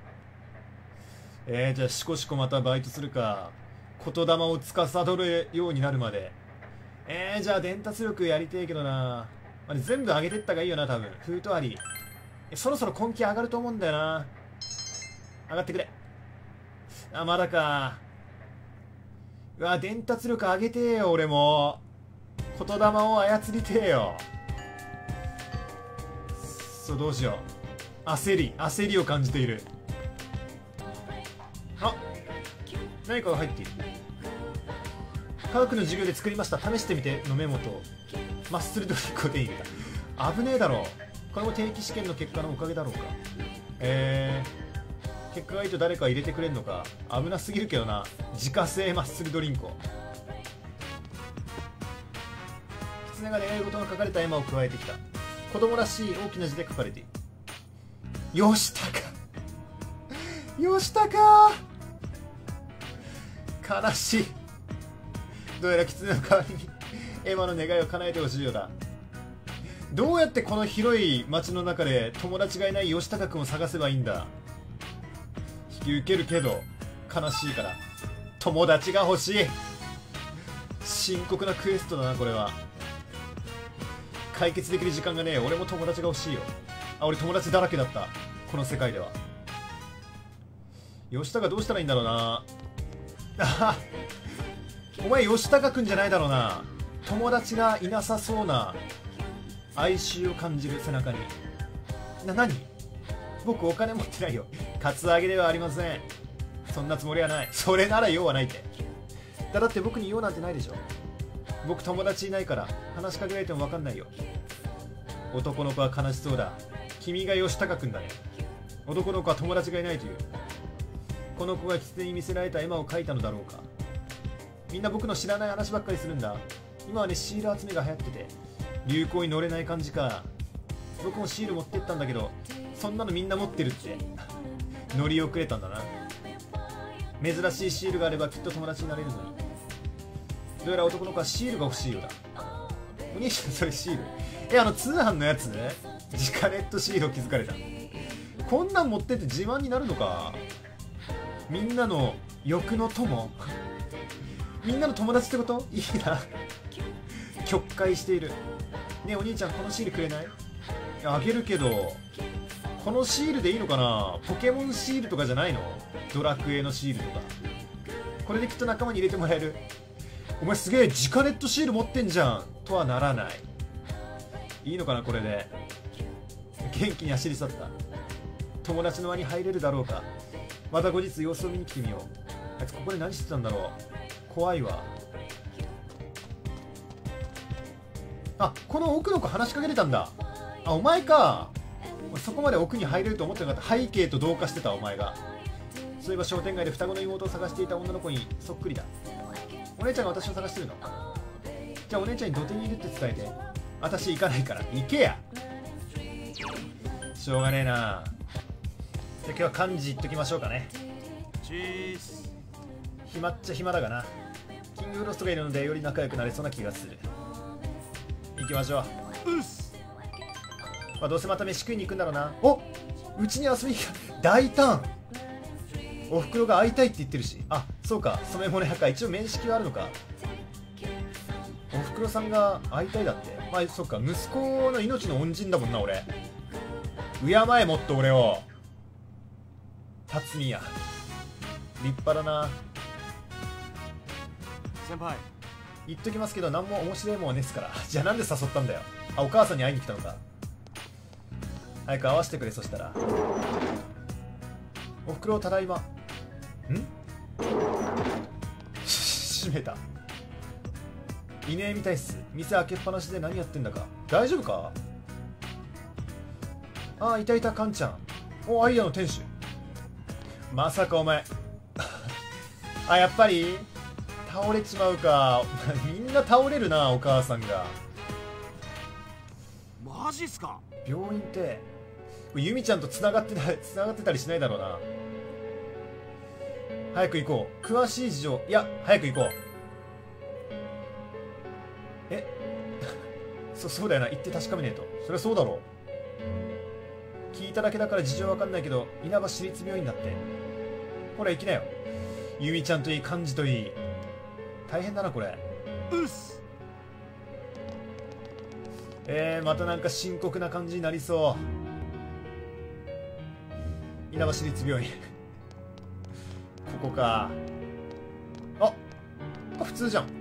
[SPEAKER 1] えー、じゃあしこしこまたバイトするか。言霊を司るようになるまで。えー、じゃあ伝達力やりてえけどな。まあ、全部上げてったがいいよな多分。封筒ありえそろそろ根気上がると思うんだよな。上がってくれ。あ、まだか。うわ、伝達力上げてえよ俺も。言霊を操りてえよ。そう、どうしよう。焦り焦りを感じている。あ、何かが入っている。科学の授業で作りました。試してみてのメモとマッスルドリンクを手に入れた。危ねえだろ。これも定期試験の結果のおかげだろうか。えー、結果がいいと誰か入れてくれんのか。危なすぎるけどな。自家製マッスルドリンクを。狐が願い事の書かれた絵馬を加えてきた。子供らしい大きな字で書かれている。吉高吉高悲しい。どうやら狐の代わりにエマの願いを叶えてほしいようだ。 どうやってこの広い街の中で友達がいない吉高君を探せばいいんだ。引き受けるけど悲しいから友達が欲しい。深刻なクエストだなこれは。解決できる時間がねえ。俺も友達が欲しいよ。あ、俺友達だらけだったこの世界では。吉高どうしたらいいんだろうな。あお前吉高君じゃないだろうな。友達がいなさそうな哀愁を感じる背中に。な、何？僕お金持ってないよ。カツアゲではありません。そんなつもりはない。それなら用はないって。だって僕に用なんてないでしょ。僕友達いないから話しかけられても分かんないよ。男の子は悲しそうだ。君が吉高君だね。男の子は友達がいないという。この子が狐に見せられた絵馬を描いたのだろうか。みんな僕の知らない話ばっかりするんだ。今はねシール集めが流行ってて流行に乗れない感じか。僕もシール持ってったんだけどそんなのみんな持ってるって乗り遅れたんだな。珍しいシールがあればきっと友達になれるのに。どうやら男の子はシールが欲しいようだ。お兄ちゃんそれシールえあの通販のやつね。ジカネットシールを気づかれた。こんなん持ってって自慢になるのか。みんなの欲の友みんなの友達ってこと？いいな曲解している。ねえお兄ちゃんこのシールくれない？あげるけどこのシールでいいのかな。ポケモンシールとかじゃないの？ドラクエのシールとか。これできっと仲間に入れてもらえる。お前すげえジカネットシール持ってんじゃんとはならない。いいのかなこれで。元気に走り去った。友達の輪に入れるだろうか。また後日様子を見に来てみよう。あいつここで何してたんだろう。怖いわ。あ、この奥の子話しかけれたんだ。あ、お前か。そこまで奥に入れると思ってなかった。背景と同化してたお前が。そういえば商店街で双子の妹を探していた女の子にそっくりだ。お姉ちゃんが私を探してるの。じゃあお姉ちゃんに土手にいるって伝えて。私行かないから行けや。しょうがねえな。じゃあ今日は漢字言っときましょうかね。チーズ。暇っちゃ暇だがな。キングフロストがいるのでより仲良くなれそうな気がする。行きましょう。うっす。まあ、どうせまた飯食いに行くんだろうな。お、うちに遊びに来た。大胆。おふくろが会いたいって言ってるし。あ、そうか、染め物屋か。一応面識はあるのか。おふくろさんが会いたいだって。まあそっか、息子の命の恩人だもんな俺。敬えもっと俺を。辰巳や立派だな。先輩言っときますけど何も面白いもんはねっすから。じゃあなんで誘ったんだよ。あ、お母さんに会いに来たのか。早く会わせてくれ。そしたらおふくろただいま。ん閉めた。いねえみたいっす。店開けっぱなしで何やってんだか。大丈夫か。ああ、いたいた、カンちゃん。お、アイアの店主。まさかお前あ、やっぱり倒れちまうか。みんな倒れるな、お母さんが。マジっすか。病院ってユミちゃんとつながってたつながってたりしないだろうな。早く行こう。詳しい事情。いや、早く行こう。えそそうだよな。行って確かめねえと。そりゃそうだろう。聞いただけだから事情わかんないけど稲葉市立病院だって。ほら行きなよ。ユミちゃんといい、幹事といい。大変だなこれ。うっす。えー、またなんか深刻な感じになりそう。稲葉市立病院ここか。あ、普通じゃん。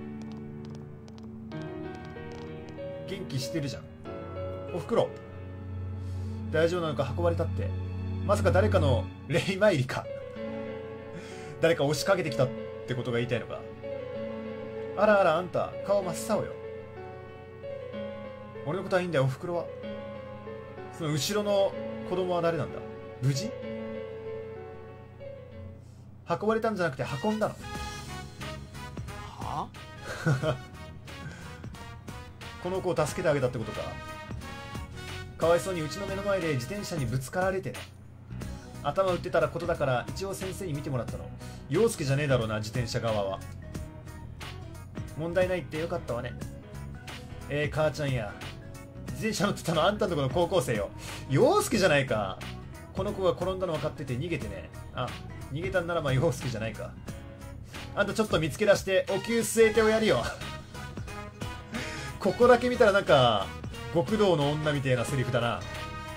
[SPEAKER 1] 元気してるじゃん。おふくろ大丈夫なのか。運ばれたって。まさか誰かの霊参りか。誰か押しかけてきたってことが言いたいのか。あらあら、あんた顔真っ青よ。俺のことはいいんだよ。おふくろは。その後ろの子供は誰なんだ。無事運ばれたんじゃなくて運んだの。はあこの子を助けてあげたってことか。かわいそうにうちの目の前で自転車にぶつかられてね。頭打ってたらことだから一応先生に見てもらったの。陽介じゃねえだろうな、自転車側は。問題ないってよかったわね。えー、母ちゃんや自転車乗ってたのあんたのとこの高校生よ。陽介じゃないか。この子が転んだの分かってて逃げてね。あ、逃げたんならまあ陽介じゃないか。あんたちょっと見つけ出してお灸据えてをやるよ。ここだけ見たらなんか極道の女みたいなセリフだな。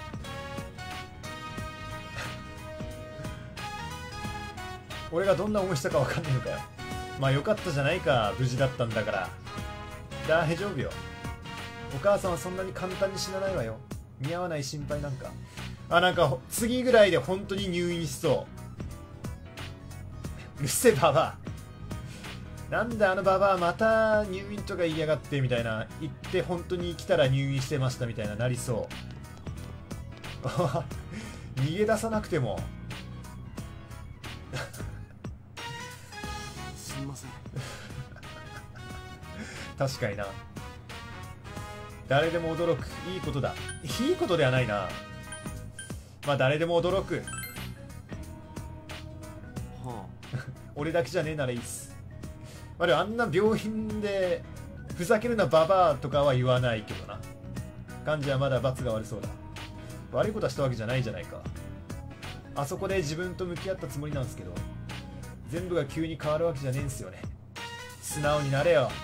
[SPEAKER 1] 俺がどんな思いしたか分かんないのかよ。まあよかったじゃないか、無事だったんだから。大丈夫よ。お母さんはそんなに簡単に死なないわよ。見合わない心配なんか。あ、なんか次ぐらいで本当に入院しそう。うっせえババア。なんであのババアまた入院とか言いやがってみたいな言って本当に来たら入院してましたみたいななりそう。逃げ出さなくても。
[SPEAKER 7] すみません。
[SPEAKER 1] 確かにな。誰でも驚く。いいことだ。いいことではないな。まあ誰でも驚く。
[SPEAKER 7] はあ、
[SPEAKER 1] 俺だけじゃねえならいいっす。まあでもあんな病院でふざけるなババアとかは言わないけどな。幹事はまだ罰が悪そうだ。悪いことはしたわけじゃないじゃないか。あそこで自分と向き合ったつもりなんですけど、全部が急に変わるわけじゃねえんすよね。素直になれよ。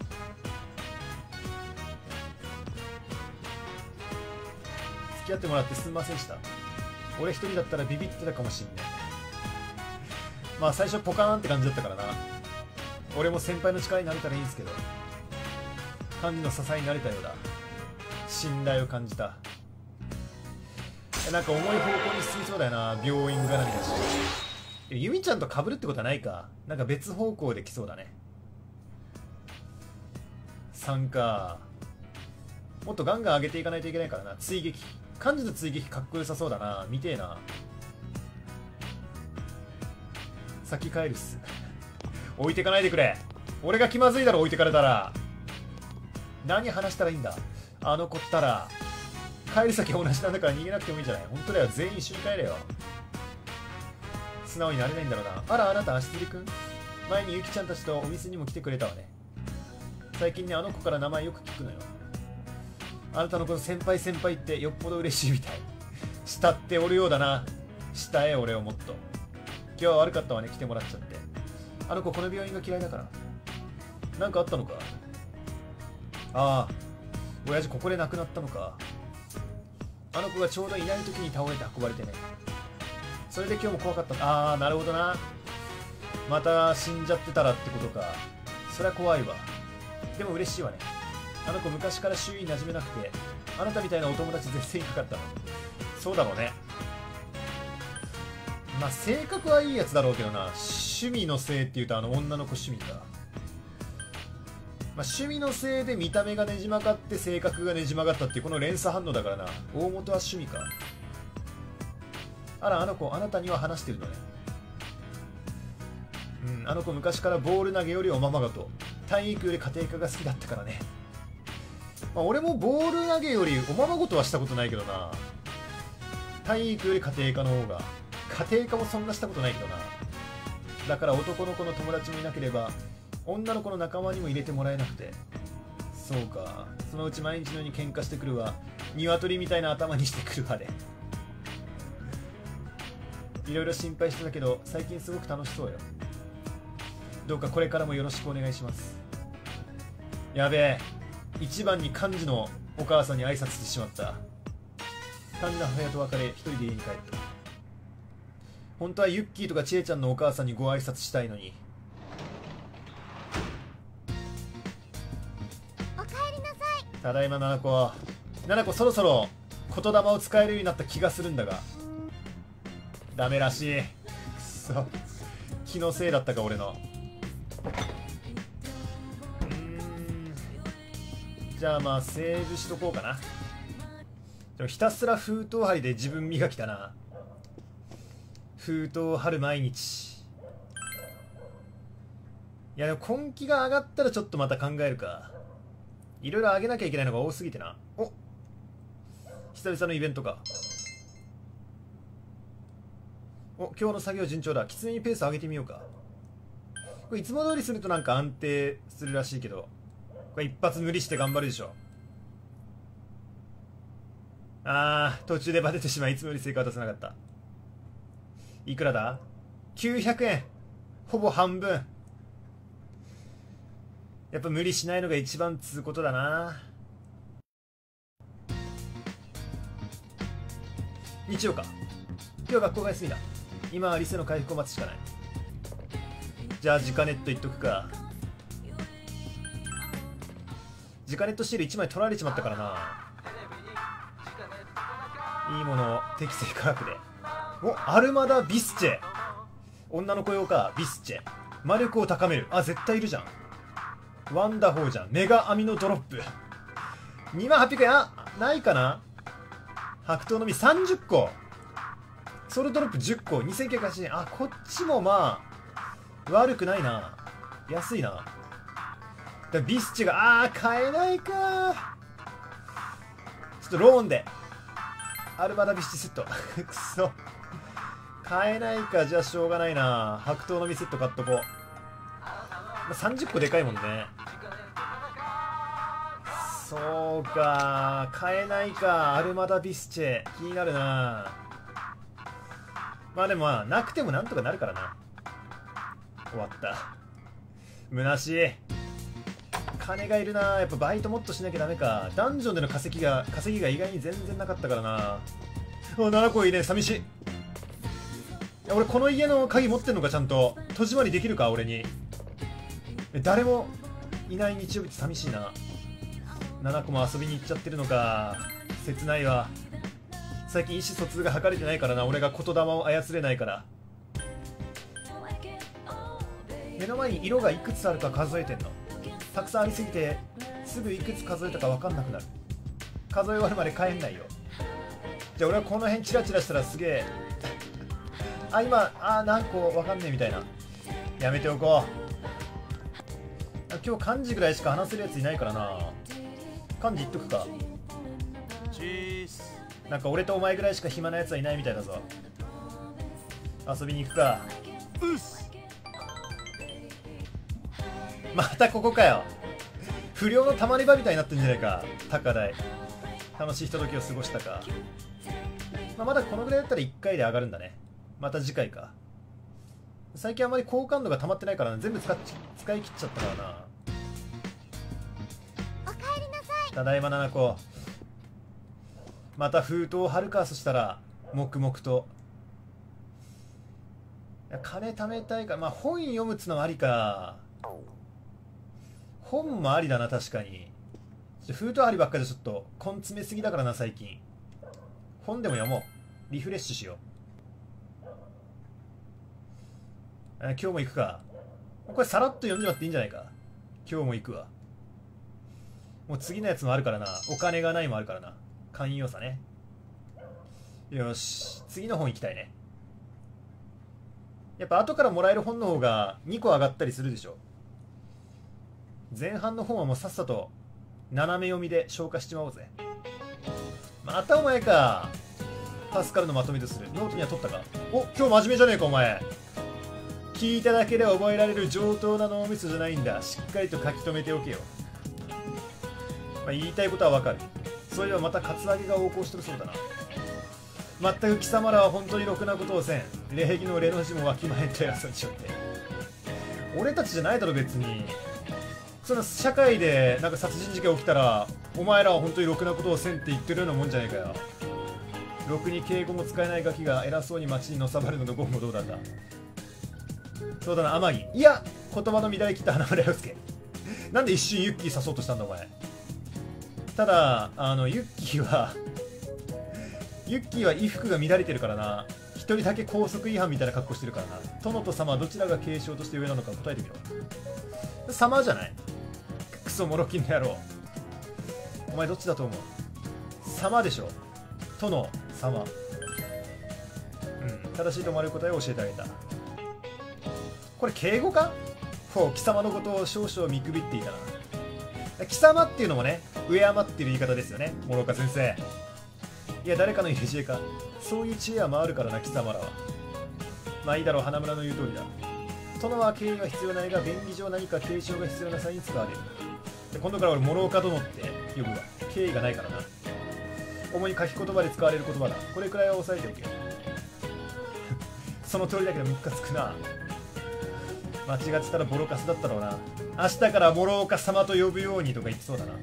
[SPEAKER 1] 付き合ってもらってすみませんでした。俺一人だったらビビってたかもしんねえ。まあ最初ポカーンって感じだったからな。俺も先輩の力になれたらいいんですけど、幹事の支えになれたようだ。信頼を感じた。なんか重い方向に進みそうだよな。病院絡みだし。ユミちゃんと被るってことはないか。なんか別方向で来そうだね。さんか。もっとガンガン上げていかないといけないからな。追撃。幹事の追撃かっこよさそうだな。見てえな。先帰るっす。置いてかないでくれ。俺が気まずいだろ、置いてかれたら。何話したらいいんだ。あの子ったら帰る先同じなんだから逃げなくてもいいんじゃない。本当だよ、全員一緒に帰れよ。素直になれないんだろうな。あら、あなた足つりくん、前にゆきちゃんたちとお店にも来てくれたわね。最近ね、あの子から名前よく聞くのよ。あなたのこの先輩先輩ってよっぽど嬉しいみたい。慕っておるようだな。慕え俺をもっと。今日は悪かったわね、来てもらっちゃって。あの子この病院が嫌いだから。なんかあったのか。ああ、親父ここで亡くなったのか。あの子がちょうどいない時に倒れて運ばれてね。それで今日も怖かった。ああ、なるほどな。また死んじゃってたらってことか。そりゃ怖いわ。でも嬉しいわね。あの子昔から周囲に馴染めなくて、あなたみたいなお友達絶対いなかったの。そうだろうね。まあ性格はいいやつだろうけどな。趣味のせいっていうとあの女の子趣味か。まあ、趣味のせいで見た目がねじ曲がって性格がねじ曲がったっていうこの連鎖反応だからな。大元は趣味か。あら、あの子あなたには話してるのね。うん、あの子昔からボール投げよりおままごと、体育より家庭科が好きだったからね。まあ、俺もボール投げよりおままごとはしたことないけどな。体育より家庭科の方が。家庭科もそんなしたことないけどな。だから男の子の友達もいなければ女の子の仲間にも入れてもらえなくて。そうか、そのうち毎日のように喧嘩してくるわ。鶏みたいな頭にしてくるわで。いろいろ心配してたけど最近すごく楽しそうよ。どうかこれからもよろしくお願いします。やべえ、一番に幹事のお母さんに挨拶してしまった。幹事の母親と別れ一人で家に帰った。本当はユッキーとかチエちゃんのお母さんにご挨拶したいのに。
[SPEAKER 4] おかえりなさい。
[SPEAKER 1] ただいま、ナナコ。ナナコそろそろ言霊を使えるようになった気がするんだが。ダメらしい。くそ、気のせいだったか俺の。うーん、じゃあまあセーブしとこうかな。でもひたすら封筒貼りで自分磨きだな。封筒を貼る毎日。いやでも根気が上がったらちょっとまた考えるか。いろいろ上げなきゃいけないのが多すぎてな。お、久々のイベントか。お、今日の作業順調だ。きつめにペース上げてみようか。これいつも通りするとなんか安定するらしいけど、これ一発無理して頑張るでしょ。 あー、途中でバテてしまいいつもより成果を出せなかった。いくらだ ?きゅうひゃくえん。ほぼ半分。やっぱ無理しないのが一番つうことだな。日曜か。今日は学校が休みだ。今はリセの回復を待つしかない。じゃあ、ジカネット言っとくか。ジカネットシールいちまい取られちまったからな。いいものを適正価格で。お、アルマダ・ビスチェ。女の子用か、ビスチェ。魔力を高める。あ、絶対いるじゃん。ワンダホーじゃん。メガアミノドロップ。にまんはっぴゃくえん。あ、ないかな。白桃の実さんじゅっこ。ソルドロップじゅっこ。にせんきゅうひゃくはちじゅうえん。あ、こっちもまあ、悪くないな。安いな。だビスチェが、あー、買えないか。ちょっとローンで。アルマダビスチェセット。くそ。買えないか。じゃあしょうがないな。白桃の実セット買っとこう。さんじゅっこでかいもんね。そうか、買えないか。アルマダビスチェ気になるな。まあでもまあなくてもなんとかなるからな。終わった。虚しい。金がいるな。やっぱバイトもっとしなきゃダメか。ダンジョンでの稼ぎが稼ぎが意外に全然なかったからな。お、ななこいいね。寂しい。いや俺この家の鍵持ってんのか。ちゃんと戸締まりできるか。俺に誰もいない日曜日って寂しいな。ななこも遊びに行っちゃってるのか。切ないわ。最近意思疎通が図れてないからな。俺が言霊を操れないから。目の前に色がいくつあるか数えてんの。たくさんありすぎてすぐいくつ数えたか分かんなくなる。数え終わるまで帰んないよ。じゃあ俺はこの辺チラチラしたらすげえあ、今、あ、何個分かんねえみたいな。やめておこう。今日漢字ぐらいしか話せるやついないからな。漢字言っとくか。チース。なんか俺とお前ぐらいしか暇なやつはいないみたいだぞ。遊びに行くか。うっす。またここかよ。不良のたまり場みたいになってんじゃないか。高台。楽しいひとときを過ごしたか。まあ、まだこのぐらいだったらいっかいで上がるんだね。また次回か。最近あんまり好感度が溜まってないからな。全部使っ使い切っちゃったからな。
[SPEAKER 2] おかえりなさい。
[SPEAKER 1] ただいまななこ。また封筒を貼るか。そしたら黙々と。いや金貯めたいから、まあ本読むっつのもありか。本もありだな。確かに封筒貼りばっかりでちょっと根詰めすぎだからな最近。本でも読もう。リフレッシュしよう。あ、今日も行くか。これさらっと読んじまっていいんじゃないか。今日も行くわ。もう次のやつもあるからな。お金がないもあるからな。寛容さね。よし、次の本行きたいね。やっぱ後からもらえる本の方がにこ上がったりするでしょ。前半の本はもうさっさと斜め読みで消化しちまおうぜ。またお前か。パスカルのまとめとする。ノートには取ったか。お、今日真面目じゃねえかお前。聞いただけで覚えられる上等な脳みそじゃないんだ。しっかりと書き留めておけよ。まあ、言いたいことはわかる。そういえばまたカツアゲが横行してるそうだな。まったく貴様らは本当にろくなことをせん。礼儀のレの字もわきまえんと偉そうにしよって。俺たちじゃないだろ別に。その社会でなんか殺人事件起きたらお前らは本当にろくなことをせんって言ってるようなもんじゃないかよ。ろくに敬語も使えないガキが偉そうに街にのさばるののゴもどうだった。そうだな、天城。いや、言葉の乱れ切った花村洋介。なんで一瞬ユッキー誘そうとしたんだお前。ただあのユッキーはユッキーは衣服が乱れてるからな。一人だけ高速違反みたいな格好してるからな。殿と様どちらが継承として上なのか答えてみろ。様じゃない。クソモロキンの野郎。お前どっちだと思う。様でしょ。殿様。うん、正しいと思われる答えを教えてあげた。これ敬語か。ほう、貴様のことを少々見くびっていたな。貴様っていうのもね、敬っている言い方ですよね、諸岡先生。いや、誰かの入れ知恵か。そういう知恵は回るからな、貴様らは。まあいいだろう、花村の言う通りだ。殿は敬意は必要ないが、便宜上何か継承が必要な際に使われる。で今度から俺、諸岡殿って呼ぶわ。敬意がないからな。 主に書き言葉で使われる言葉だ。これくらいは押さえておけ。その通りだけどムカつくな。間違ってたらボロカスだったろうな。明日からモロオカ様と呼ぶようにとか言ってそうだな。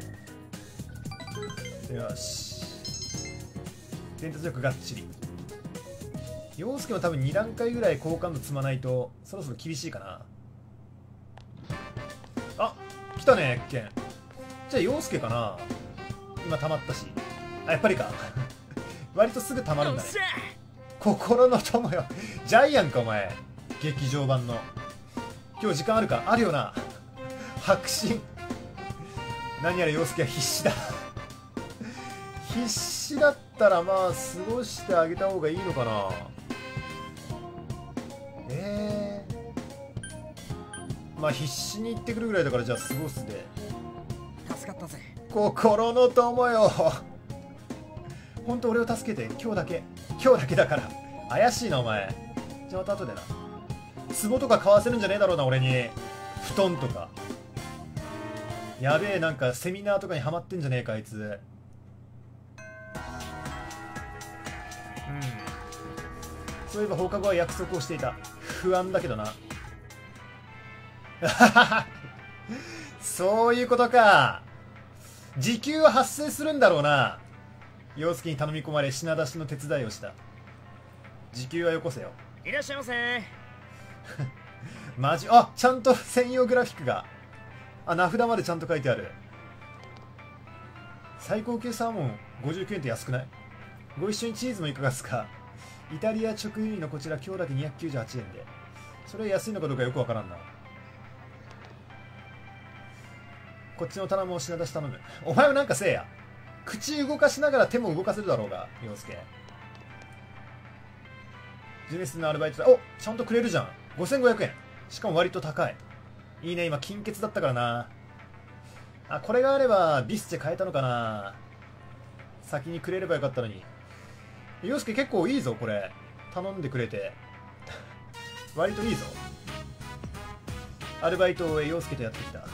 [SPEAKER 1] よし、伝達力がっちり。陽介も多分に段階ぐらい好感度積まないとそろそろ厳しいかな。あ、来たね、ケン。じゃあ陽介かな。今溜まったし。あ、やっぱりか。割とすぐ溜まるんだね。心の友よ。ジャイアンかお前。劇場版の。今日時間あるか。あるよな。白心。何やら陽介は必死だ。必死だったらまあ過ごしてあげた方がいいのかな。えー、まあ必死に行ってくるぐらいだから、じゃあ過ごすで。
[SPEAKER 10] 助かったぜ。
[SPEAKER 1] 心の友よ。本当俺を助けて。今日だけ今日だけだから。怪しいなお前。じゃあまた後でな。壺とか買わせるんじゃねえだろうな俺に。布団とかやべえ、なんかセミナーとかにハマってんじゃねえかあいつ。うん、そういえば放課後は約束をしていた。不安だけどな。そういうことか。時給は発生するんだろうな。陽介に頼み込まれ品出しの手伝いをした。時給はよこせよ。
[SPEAKER 10] いらっしゃいませ。
[SPEAKER 1] マジ、あ、ちゃんと専用グラフィックが。あ、名札までちゃんと書いてある。最高級サーモンごじゅうきゅうえんって安くない？ご一緒にチーズもいかがですか？イタリア直輸入のこちら今日だけにひゃくきゅうじゅうはちえんで。それは安いのかどうかよくわからんな。こっちの棚も品出し頼む。お前もなんかせえや。口動かしながら手も動かせるだろうが、陽介。ジュネスのアルバイトだ。お、ちゃんとくれるじゃん。ごせんごひゃくえん。しかも割と高い。いいね、今金欠だったからな。あ、これがあればビスチェ買えたのかな。先にくれればよかったのに。陽介結構いいぞこれ。頼んでくれて割といいぞ。アルバイトを終え陽介とやってきた。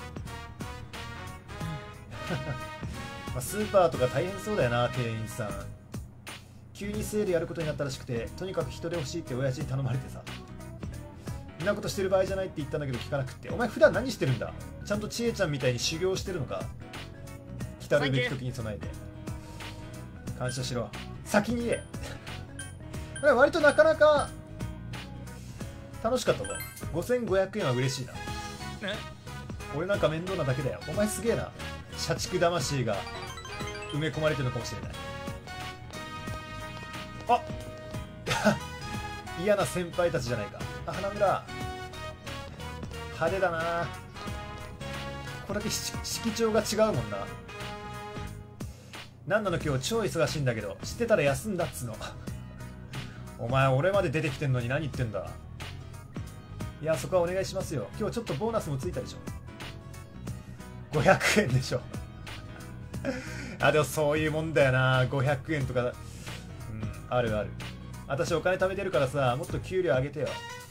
[SPEAKER 1] まあスーパーとか大変そうだよな店員さん。急にセールやることになったらしくて、とにかく人で欲しいって親父に頼まれてさ。んなことしてる場合じゃないって言ったんだけど聞かなくって。お前普段何してるんだ。ちゃんとちえちゃんみたいに修行してるのか。来たるべき時に備えて感謝しろ。先に言え。割となかなか楽しかったぞ。ごせんごひゃくえんは嬉しいな。俺なんか面倒なだけだよ。お前すげえな。社畜魂が埋め込まれてるのかもしれない。あ嫌な先輩たちじゃないか。あ、花村派手だな。これだけ色調が違うもんな。なんなの今日超忙しいんだけど、知ってたら休んだっつの。お前俺まで出てきてんのに何言ってんだ。いやそこはお願いしますよ。今日ちょっとボーナスもついたでしょ。ごひゃくえんでしょ。あ、でもそういうもんだよな。ごひゃくえんとか、うん、あるある。私お金貯めてるからさ、もっと給料上げてよ。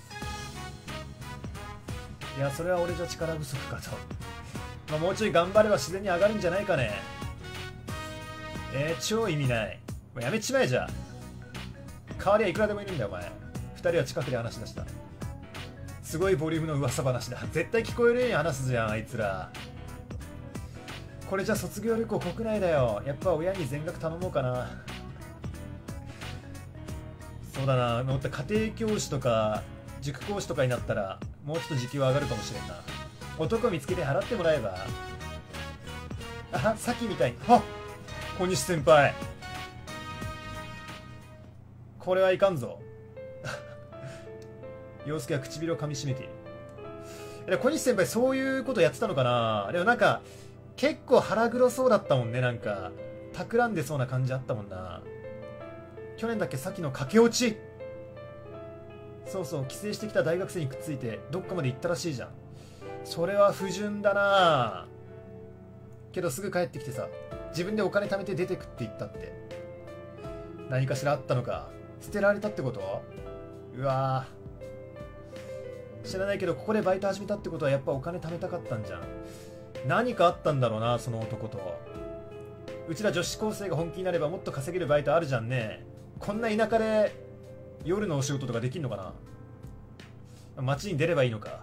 [SPEAKER 1] いやそれは俺じゃ力不足かと。まあ、もうちょい頑張れば自然に上がるんじゃないかね。えー、超意味ない。もうやめちまえじゃ。代わりはいくらでもいるんだよお前。ふたりは近くで話し出した。すごいボリュームの噂話だ。絶対聞こえるように話すじゃんあいつら。これじゃ卒業旅行国内だよ。やっぱ親に全額頼もうかな。そうだな、もっと家庭教師とか塾講師とかになったらもうちょっと時給上がるかもしれんな。男見つけて払ってもらえば。あ、さっきみたいに。あ、小西先輩これはいかんぞ。陽介は唇を噛みしめている。小西先輩そういうことやってたのかな。でもなんか結構腹黒そうだったもんね。なんか企んでそうな感じあったもんな。去年だっけ、さっきの駆け落ち。そうそう、帰省してきた大学生にくっついてどっかまで行ったらしいじゃん。それは不純だな。けどすぐ帰ってきてさ、自分でお金貯めて出てくって言ったって。何かしらあったのか。捨てられたってこと？うわー、知らないけどここでバイト始めたってことはやっぱお金貯めたかったんじゃん。何かあったんだろうなその男と。 うちら女子高生が本気になればもっと稼げるバイトあるじゃんね。こんな田舎で夜のお仕事とかできんのかな。街に出ればいいのか。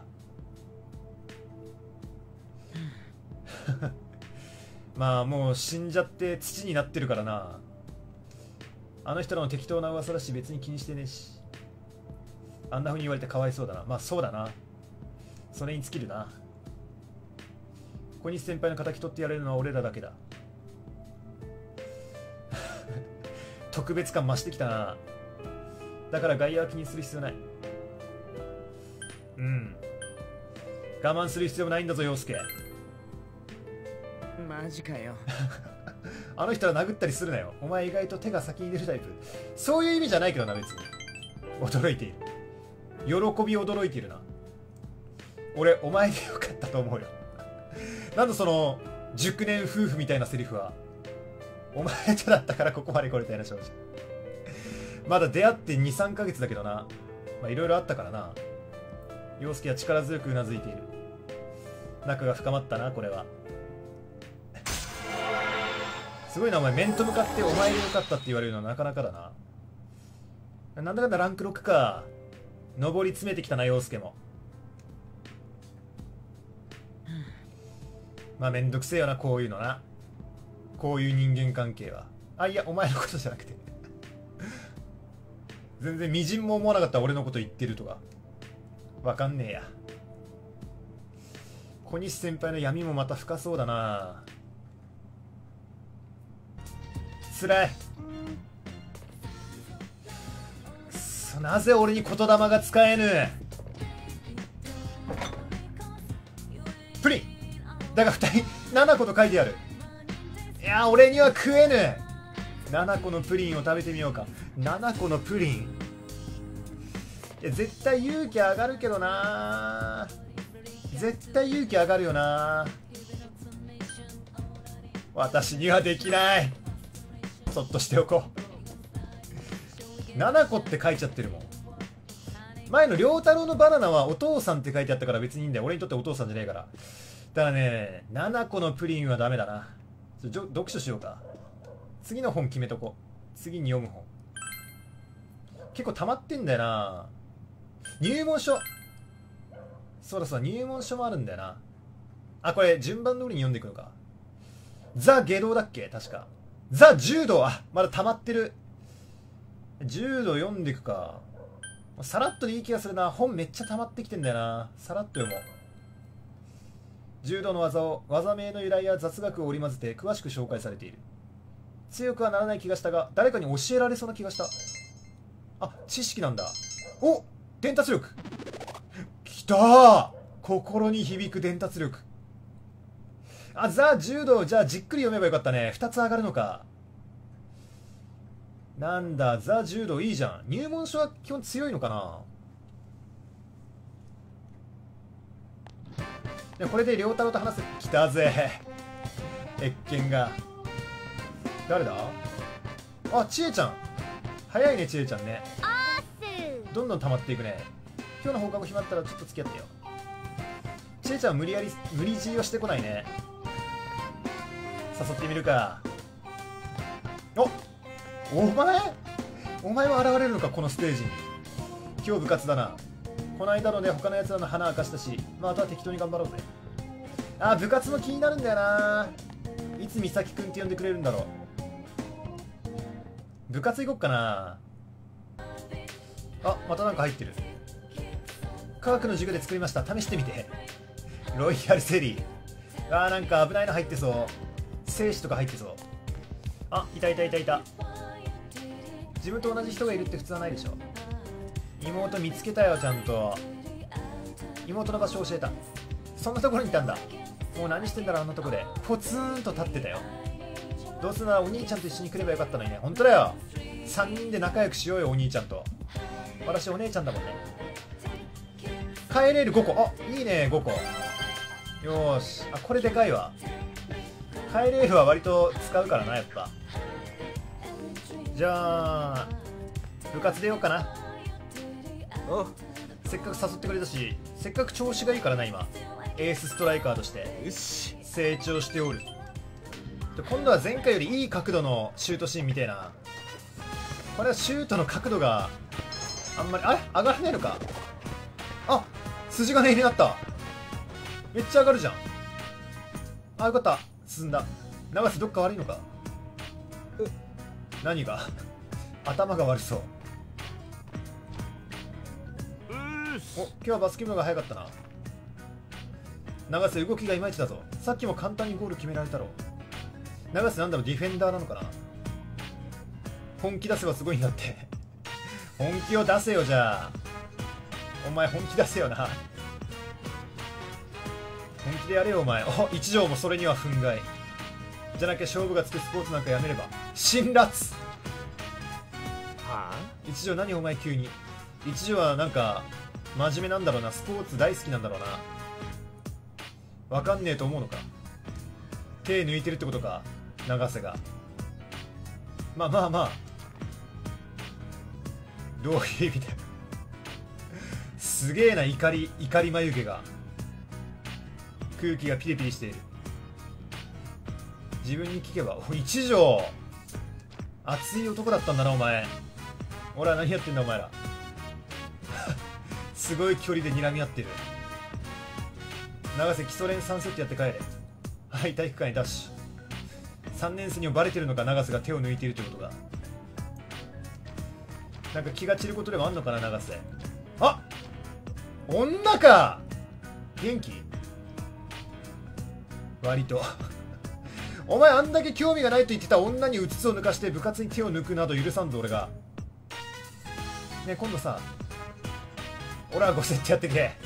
[SPEAKER 1] まあもう死んじゃって土になってるからな。あの人らの適当な噂だし別に気にしてねえし。あんな風に言われてかわいそうだな。まあそうだな。それに尽きるな。小西先輩の敵取ってやれるのは俺らだけだ。特別感増してきたな。だから外野は気にする必要ない。うん。我慢する必要もないんだぞ陽介。
[SPEAKER 10] マジかよ。
[SPEAKER 1] あの人は殴ったりするなよ。お前意外と手が先に出るタイプ。そういう意味じゃないけどな、別に。驚いている。喜び驚いているな。俺お前でよかったと思うよ。なんだその熟年夫婦みたいなセリフは。お前とだったからここまで来れたよな、正直。まだ出会ってにさんかげつだけどな。まあいろいろあったからな。陽介は力強くうなずいている。仲が深まったな、これは。すごいな、お前面と向かってお前でよかったって言われるのはなかなかだな。なんだかんだランクろくか。上り詰めてきたな、陽介も。まあめんどくせえよな、こういうのな。こういう人間関係は。あ、いや、お前のことじゃなくて。全然みじんも思わなかった俺のこと言ってるとか。わかんねえや。小西先輩の闇もまた深そうだな。つらい。くそ、なぜ俺に言霊が使えぬ。プリンだがふたりななこと書いてある。いや俺には食えぬ。ななこのプリンを食べてみようか。ななこのプリン、いや絶対勇気上がるけどな。絶対勇気上がるよな。私にはできない。そっとしておこう。ななこって書いちゃってるもん。前の良太郎のバナナはお父さんって書いてあったから別にいいんだよ。俺にとってお父さんじゃねえから。だからね、ななこのプリンはダメだな。ちょ読書しようか。次の本決めとこう。次に読む本。結構溜まってんだよな。入門書。そうだそうだ、入門書もあるんだよな。あ、これ順番通りに読んでいくのか。ザ・下道だっけ確か。ザ・柔道。あ、まだ溜まってる。柔道読んでいくか。さらっとでいい気がするな。本めっちゃ溜まってきてんだよな。さらっと読もう。柔道の技を、技名の由来や雑学を織り交ぜて詳しく紹介されている。強くはならない気がしたが、誰かに教えられそうな気がした。あ、知識なんだ。お、伝達力。きたー。心に響く伝達力。あ、ザ・柔道。じゃあじっくり読めばよかったね。ふたつ上がるのか。なんだ、ザ・柔道いいじゃん。入門書は基本強いのかな。でこれで良太郎と話す。来たぜ謁見が。誰だ。あ、ちえちゃん。早いね、ちえちゃんね。どんどん溜まっていくね。今日の放課後暇だったらちょっと付き合ってよ。ちえちゃんは無理やり無理強いをしてこないね。誘ってみるか。お、お前お前は現れるのか、このステージに。今日部活だな。この間ので他のやつらの花明かしたし、まあ、あとは適当に頑張ろうぜ。あ、部活も気になるんだよな。いつ美咲くんって呼んでくれるんだろう。部活行こっかな。あ、またなんか入ってる。科学の授業で作りました。試してみて。ロイヤルセリー。あー、なんか危ないの入ってそう。精子とか入ってそう。あ、いたいたいたいた。自分と同じ人がいるって普通はないでしょ。妹見つけたよ、ちゃんと。妹の場所教えた。そんなところにいたんだ。もう何してんだろう、あんなとこで。ポツンと立ってたよ。どうせならお兄ちゃんと一緒に来ればよかったのにね。ほんとだよ。さんにんで仲良くしようよ、お兄ちゃんと。私お姉ちゃんだもんね。帰れるごこ。あ、いいね、ごこ。よーし。あ、これでかいわ。帰れるは割と使うからな、やっぱ。じゃあ部活出ようかな。お、せっかく誘ってくれたし、せっかく調子がいいからな。今エースストライカーとして成長しておる。 で今度は前回よりいい角度のシュートシーンみたいな。これはシュートの角度があんまりあれ上がらないのか。あ筋金入りになった。めっちゃ上がるじゃん。あよかった、進んだ。永瀬どっか悪いのか。え何が頭が悪そう。お今日はバスケ部が早かったな。永瀬動きがいまいちだぞ。さっきも簡単にゴール決められたろ。永瀬なんだろう、ディフェンダーなのかな。本気出せばすごいんだって本気を出せよ。じゃあお前本気出せよな。本気でやれよお前。お一条もそれには憤慨。じゃなきゃ勝負がつくスポーツなんかやめれば。辛辣。はあ一条何お前急に。一条はなんか真面目なんだろうな。スポーツ大好きなんだろうな。わかんねえと思うのか。手抜いてるってことか永瀬が。まあまあまあどういう意味だよすげえな。怒り怒り眉毛が。空気がピリピリしている。自分に聞けば。お一条熱い男だったんだなお前。俺は何やってんだお前らすごい距離で睨み合ってる。永瀬基礎練さんセットやって帰れ。はい体育館にダッシュ。さんねん生にもバレてるのか永瀬が手を抜いているってことが。なんか気が散ることでもあんのかな永瀬。あ女か元気割とお前あんだけ興味がないと言ってた女にうつつを抜かして部活に手を抜くなど許さんぞ俺が。ねえ今度さ俺はごセットやってけ。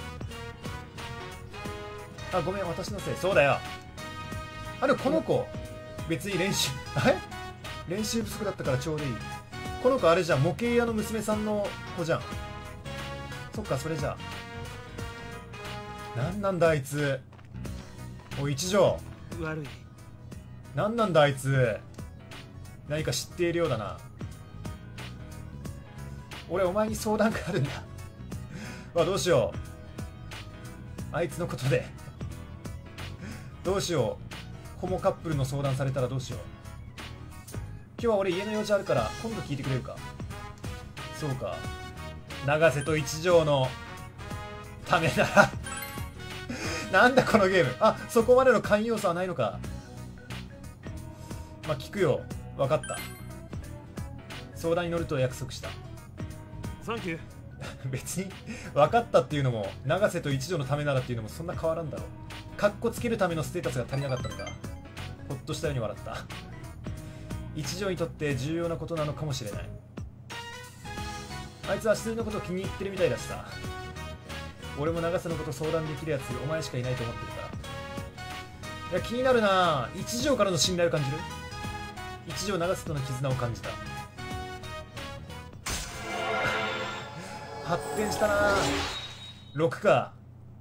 [SPEAKER 1] あごめん私のせい。そうだよ。あれこの子別に練習え練習不足だったからちょうどいい。この子あれじゃん模型屋の娘さんの子じゃん。そっかそれじゃあ。なんなんだあいつ。おい一条
[SPEAKER 10] 悪い。
[SPEAKER 1] なんなんだあいつ。何か知っているようだな。俺お前に相談があるんだわどうしようあいつのことでどうしよう。ホモカップルの相談されたらどうしよう。今日は俺家の用事あるから今度聞いてくれるか。そうか永瀬と一条のためならなんだこのゲーム。あそこまでの寛容さはないのか。まあ聞くよ分かった。相談に乗ると約束した。
[SPEAKER 10] サンキュー
[SPEAKER 1] 別に分かったっていうのも永瀬と一条のためならっていうのもそんな変わらんだろう。かっこつけるためのステータスが足りなかったのか。ほっとしたように笑った。一条にとって重要なことなのかもしれない。あいつは足取りのことを気に入ってるみたいだしさ。俺も永瀬のこと相談できるやつお前しかいないと思ってるから。いや気になるな。一条からの信頼を感じる。一条永瀬との絆を感じた。発展したな。ろくか。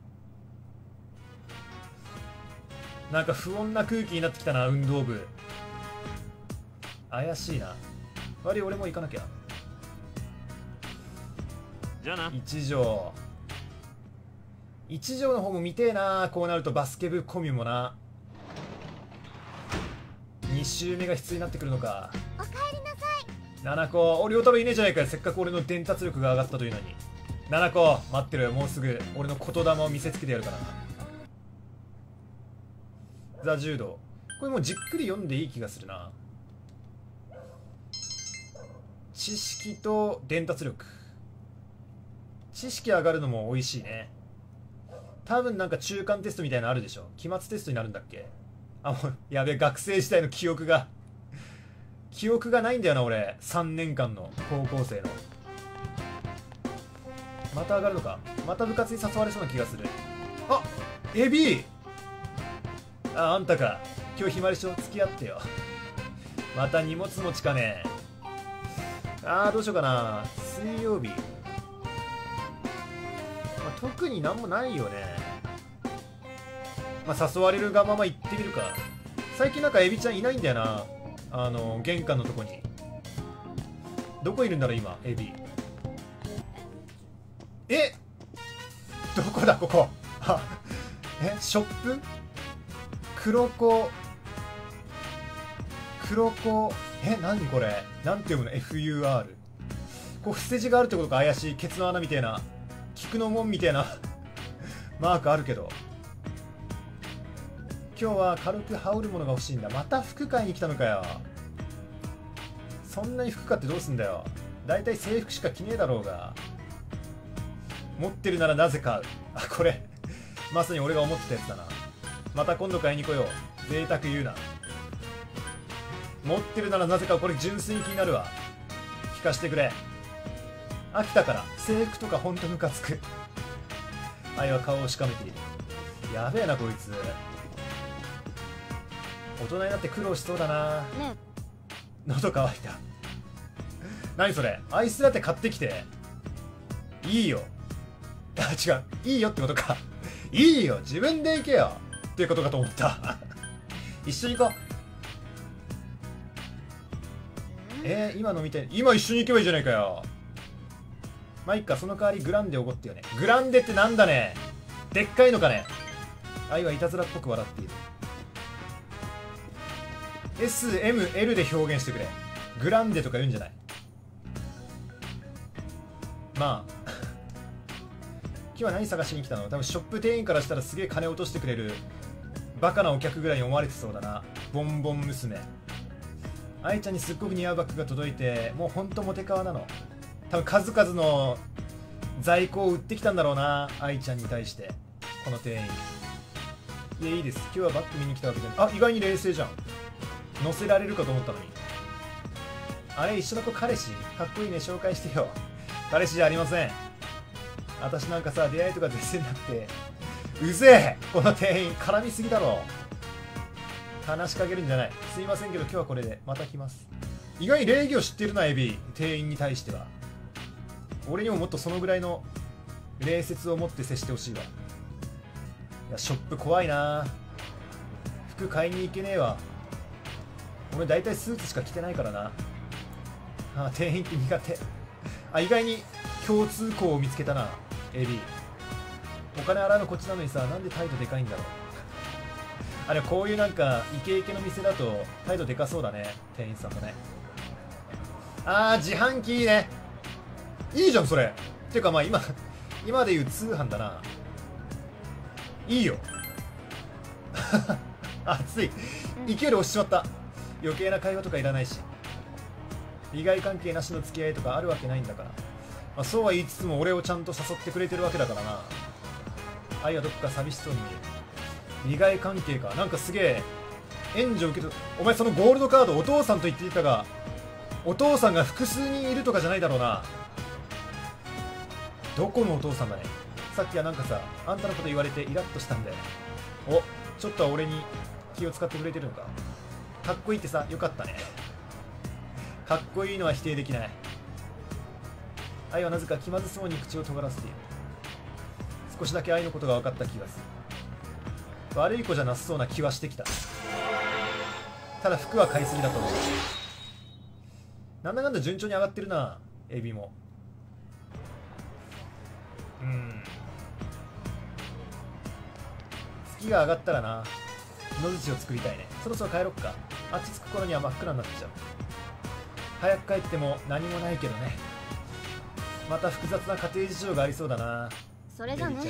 [SPEAKER 1] なんか不穏な空気になってきたな運動部。怪しいな。悪い俺も行かなきゃ。
[SPEAKER 10] じゃあな。
[SPEAKER 1] 一条一条の方も見てえな。こうなるとバスケ部コミュもな。に周目が必要になってくるのか。
[SPEAKER 2] おかえりなさい。
[SPEAKER 1] ななこ、俺両太郎いねえじゃないかよ。せっかく俺の伝達力が上がったというのに。ななこ待ってろよ。もうすぐ俺の言霊を見せつけてやるからな。ザ・柔道これもうじっくり読んでいい気がするな。知識と伝達力。知識上がるのも美味しいね。多分なんか中間テストみたいなのあるでしょ。期末テストになるんだっけ。あもうやべえ学生時代の記憶が記憶がないんだよな俺。さんねんかんの高校生の。また上がるのか。また部活に誘われそうな気がする。あエビああんたか。今日暇でしょ。付き合ってよ。また荷物持ちかね。あーどうしようかな。水曜日、まあ、特になんもないよね。まあ誘われるがまま行ってみるか。最近なんかエビちゃんいないんだよな。あの玄関のとこに。どこいるんだろう今エビ。えどこだここ。あえショップ黒子黒子、え、何これ、なんて読むの？ エフユーアール。 こう伏せ字があるってことか。怪しいケツの穴みたいな、菊の門みたいなマークあるけど、今日は軽く羽織るものが欲しいんだ。また服買いに来たのかよ。そんなに服買ってどうすんだよ。だいたい制服しか着ねえだろうが。持ってるならなぜ買う。あ、これまさに俺が思ってたやつだな。また今度買いに来よう。贅沢言うな。持ってるならなぜか、これ純粋に気になるわ。聞かせてくれ。飽きたから。制服とかほんとムカつく。愛は顔をしかめている。やべえなこいつ。大人になって苦労しそうだな。
[SPEAKER 2] ね
[SPEAKER 1] 喉乾いた。何それ、アイスラテ買ってきて。いいよ。あ、違う、いいよってことか。いいよ、自分で行けよっていうことかと思った一緒に行こう。えー、今の見て、今一緒に行けばいいじゃないかよ。まあいっか、その代わりグランデおごってよね。グランデってなんだね。でっかいのかね。愛はいたずらっぽく笑っている。 エスエムエル で表現してくれ。グランデとか言うんじゃない。まあ今日は何探しに来たの。多分ショップ店員からしたらすげえ金落としてくれるバカなお客ぐらいに思われてそうだな。ボンボン娘。愛ちゃんにすっごく似合うバッグが届いて、もうほんとモテカワなの。多分数々の在庫を売ってきたんだろうな、愛ちゃんに対して。この店員。いや、いいです、今日はバッグ見に来たわけじゃない。あ、意外に冷静じゃん。乗せられるかと思ったのに。あれ、一緒の子彼氏かっこいいね、紹介してよ。彼氏じゃありません。私なんかさ、出会いとか全然なくて。うぜえ、この店員絡みすぎだろ。話しかけるんじゃない。すいませんけど今日はこれで、また来ます。意外に礼儀を知ってるな、エビ。店員に対しては。俺にももっとそのぐらいの礼節を持って接してほしいわ。いや、ショップ怖いな。服買いに行けねえわ。俺大体スーツしか着てないからな。あ、店員って苦手。あ、意外に共通項を見つけたな、エビ。お金洗うのこっちなのにさ、なんで態度でかいんだろう。あれ、こういうなんかイケイケの店だと態度でかそうだね、店員さんもね。あー、自販機いいね。いいじゃんそれ。ていうかまあ今今で言う通販だな。いいよ熱い。勢いで押しちまった。余計な会話とかいらないし、利害関係なしの付き合いとかあるわけないんだから。まあ、そうは言いつつも俺をちゃんと誘ってくれてるわけだからな。愛はどこか寂しそうに見える。利害関係か。なんかすげえ援助を受けと。お前そのゴールドカードお父さんと言っていたが、お父さんが複数人いるとかじゃないだろうな。どこのお父さんだね。さっきはなんかさ、あんたのこと言われてイラッとしたんだよ。お、ちょっとは俺に気を使ってくれてるのか。かっこいいってさ、よかったねかっこいいのは否定できない。愛はなぜか気まずそうに口を尖らせている。少しだけ愛のことが分かった気がする。悪い子じゃなさそうな気はしてきた。ただ服は買いすぎだと思う。なんだかんだ順調に上がってるな、エビも。うん、月が上がったらな、野槌を作りたいね。そろそろ帰ろっか。あっち着く頃には真っ暗になっちゃう。早く帰っても何もないけどね。また複雑な家庭事情がありそうだな。
[SPEAKER 2] それじゃね。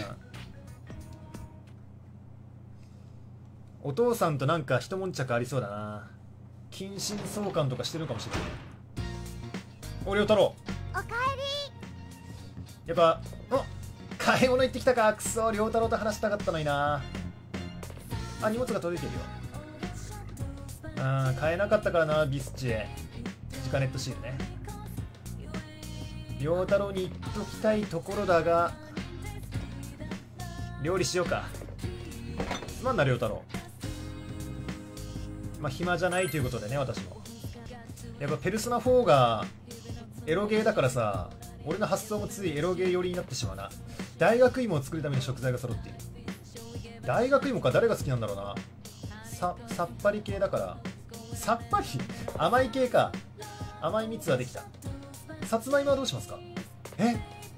[SPEAKER 1] お父さんとなんか一悶着ありそうだな。近親相関とかしてるかもしれない。お、亮太郎。
[SPEAKER 2] おか
[SPEAKER 1] えり。やっぱ、お、買い物行ってきたか。くそ、亮太郎と話したかったのにな。あ、荷物が届いてるよ。あー、買えなかったからな、ビスチェ。ジカネットシールね。亮太郎に言っときたいところだが、料理しようか。すまんな、亮太郎。まあ暇じゃないということでね、私も。やっぱペルソナフォーがエロゲーだからさ、俺の発想もついエロゲー寄りになってしまうな。大学芋を作るための食材が揃っている。大学芋か。誰が好きなんだろうな。ささっぱり系だから。さっぱり甘い系か。甘い蜜はできた。さつまいもはどうしますか。え、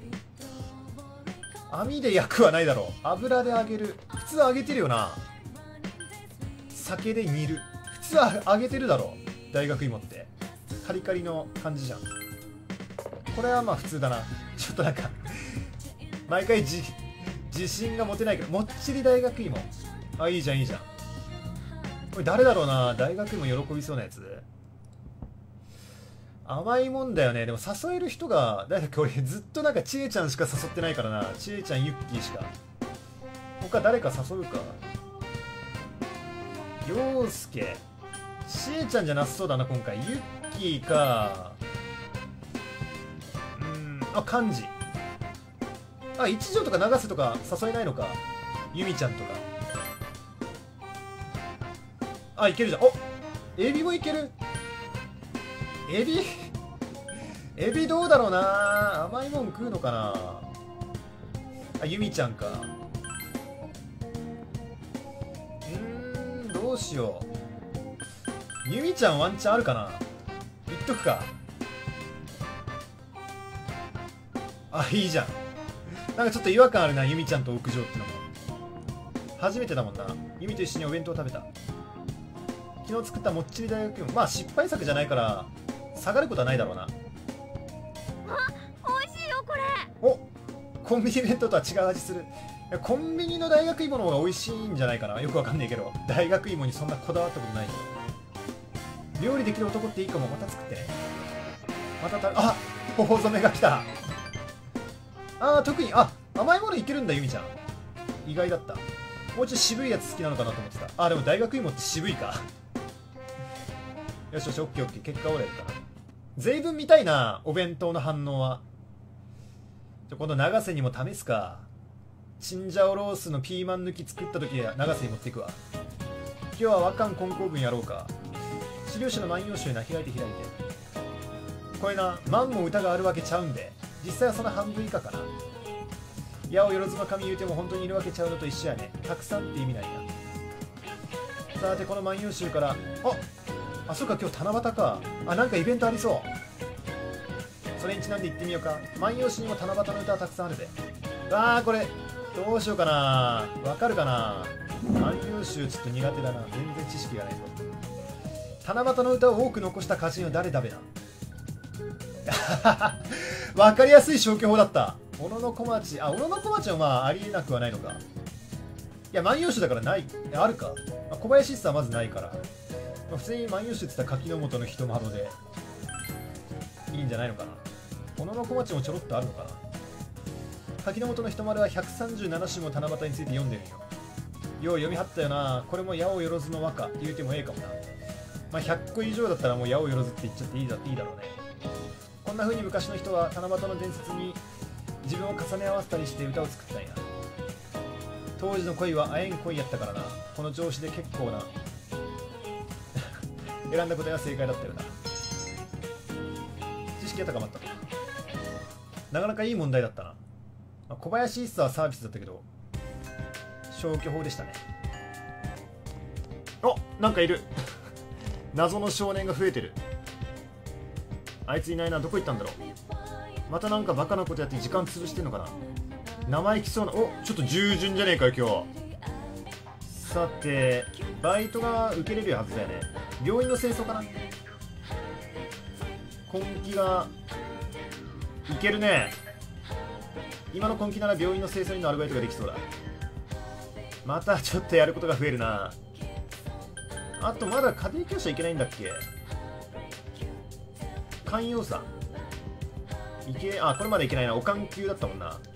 [SPEAKER 1] 網で焼くはないだろう。油で揚げる。普通は揚げてるよな。酒で煮る。普通は揚げてるだろう。 大学芋ってカリカリの感じじゃん。これはまあ普通だな。ちょっとなんか毎回じ自信が持てないけど、もっちり大学芋、あ、いいじゃんいいじゃん。これ誰だろうな、大学芋喜びそうなやつ。甘いもんだよね。でも誘える人が誰だっけ。俺ずっとなんかちえちゃんしか誘ってないからな。ちえちゃん、ゆっきーしか。他誰か誘うか。陽介、ちえちゃんじゃなさそうだな今回。ゆっきーか、うーん、あ、漢字、あ、一条とか長瀬とか誘えないのか。ゆみちゃんとか、あ、いけるじゃん。お、エビもいける。エビエビどうだろうな。甘いもん食うのかな。あ、ゆみちゃんか。うーん、どうしよう。ゆみちゃんワンチャンあるかな。言っとくか。あ、いいじゃん。なんかちょっと違和感あるな、ゆみちゃんと屋上ってのも初めてだもんな。ゆみと一緒にお弁当食べた。昨日作ったもっちり大学芋、まあ失敗作じゃないから下がることはないだろうな。
[SPEAKER 4] あ、美味しいよこれ。
[SPEAKER 1] お、コンビニ弁当とは違う味する。いや、コンビニの大学芋の方が美味しいんじゃないかな。よくわかんないけど、大学芋にそんなこだわったことないけど。料理できる男っていいかも。また作ってね。またた、あ、頬染めが来た。あー、特に、あ、甘いものいけるんだ、ゆみちゃん。意外だった。もうちょっと渋いやつ好きなのかなと思ってた。あ、でも大学芋って渋いか。よしよし、オッケーオッケー。結果オーライかな。随分見たいな、お弁当の反応は。じゃ、今度長瀬にも試すか。チンジャオロースのピーマン抜き作った時は長瀬に持っていくわ。今日は和漢根高文やろうか。資料集の万葉集な、開いて開いて。これな、万も歌があるわけちゃうんで、実際はその半分以下かな。矢をよろずの神言うても本当にいるわけちゃうのと一緒やね。たくさんって意味ないな。さてこの万葉集から、あ、あ、そうか、今日七夕か。あ、なんかイベントありそう。それにちなんで行ってみようか。万葉集にも七夕の歌はたくさんあるで。わあ、これどうしようかな。わかるかな。万葉集ちょっと苦手だな。全然知識がないぞ。七夕の歌を多く残した歌人は誰だべな。わかりやすい消去法だった。小野小町、あ、小野小町はまあありえなくはないのか。いや、万葉集だからない、あるか。まあ、小林一茶はまずないから、まあ、普通に万葉集って言ったら柿の本の人窓でいいんじゃないのかな。小野小町もちょろっとあるのかな。柿の本の人丸はひゃくさんじゅうなな首も七夕について読んでるよ。よう読みはったよな。これも矢をよろずの和歌言うてもええかもな。まあひゃっこ以上だったらもう矢をよろずって言っちゃっていいだ、いいだろうね。こんな風に昔の人は七夕の伝説に自分を重ね合わせたりして歌を作ったんや。当時の恋は会えん恋やったからな。この調子で結構な選んだ答えは正解だったよな。知識が高まった。なかなかいい問題だったな。まあ、小林一茶はサービスだったけど消去法でしたね。お、なんかいる謎の少年が増えてる。あいついないな。どこ行ったんだろう。またなんかバカなことやって時間潰してんのかな。生意気そうな。お、ちょっと従順じゃねえかよ今日。さてバイトが受けれるはずだよね。病院の清掃かな。根気がいけるね。今の根気なら病院の清掃員のアルバイトができそうだ。またちょっとやることが増えるな。あとまだ家庭教師はいけないんだっけ。寛容さいけ、あ、これまでいけないな。おかん級だったもんな。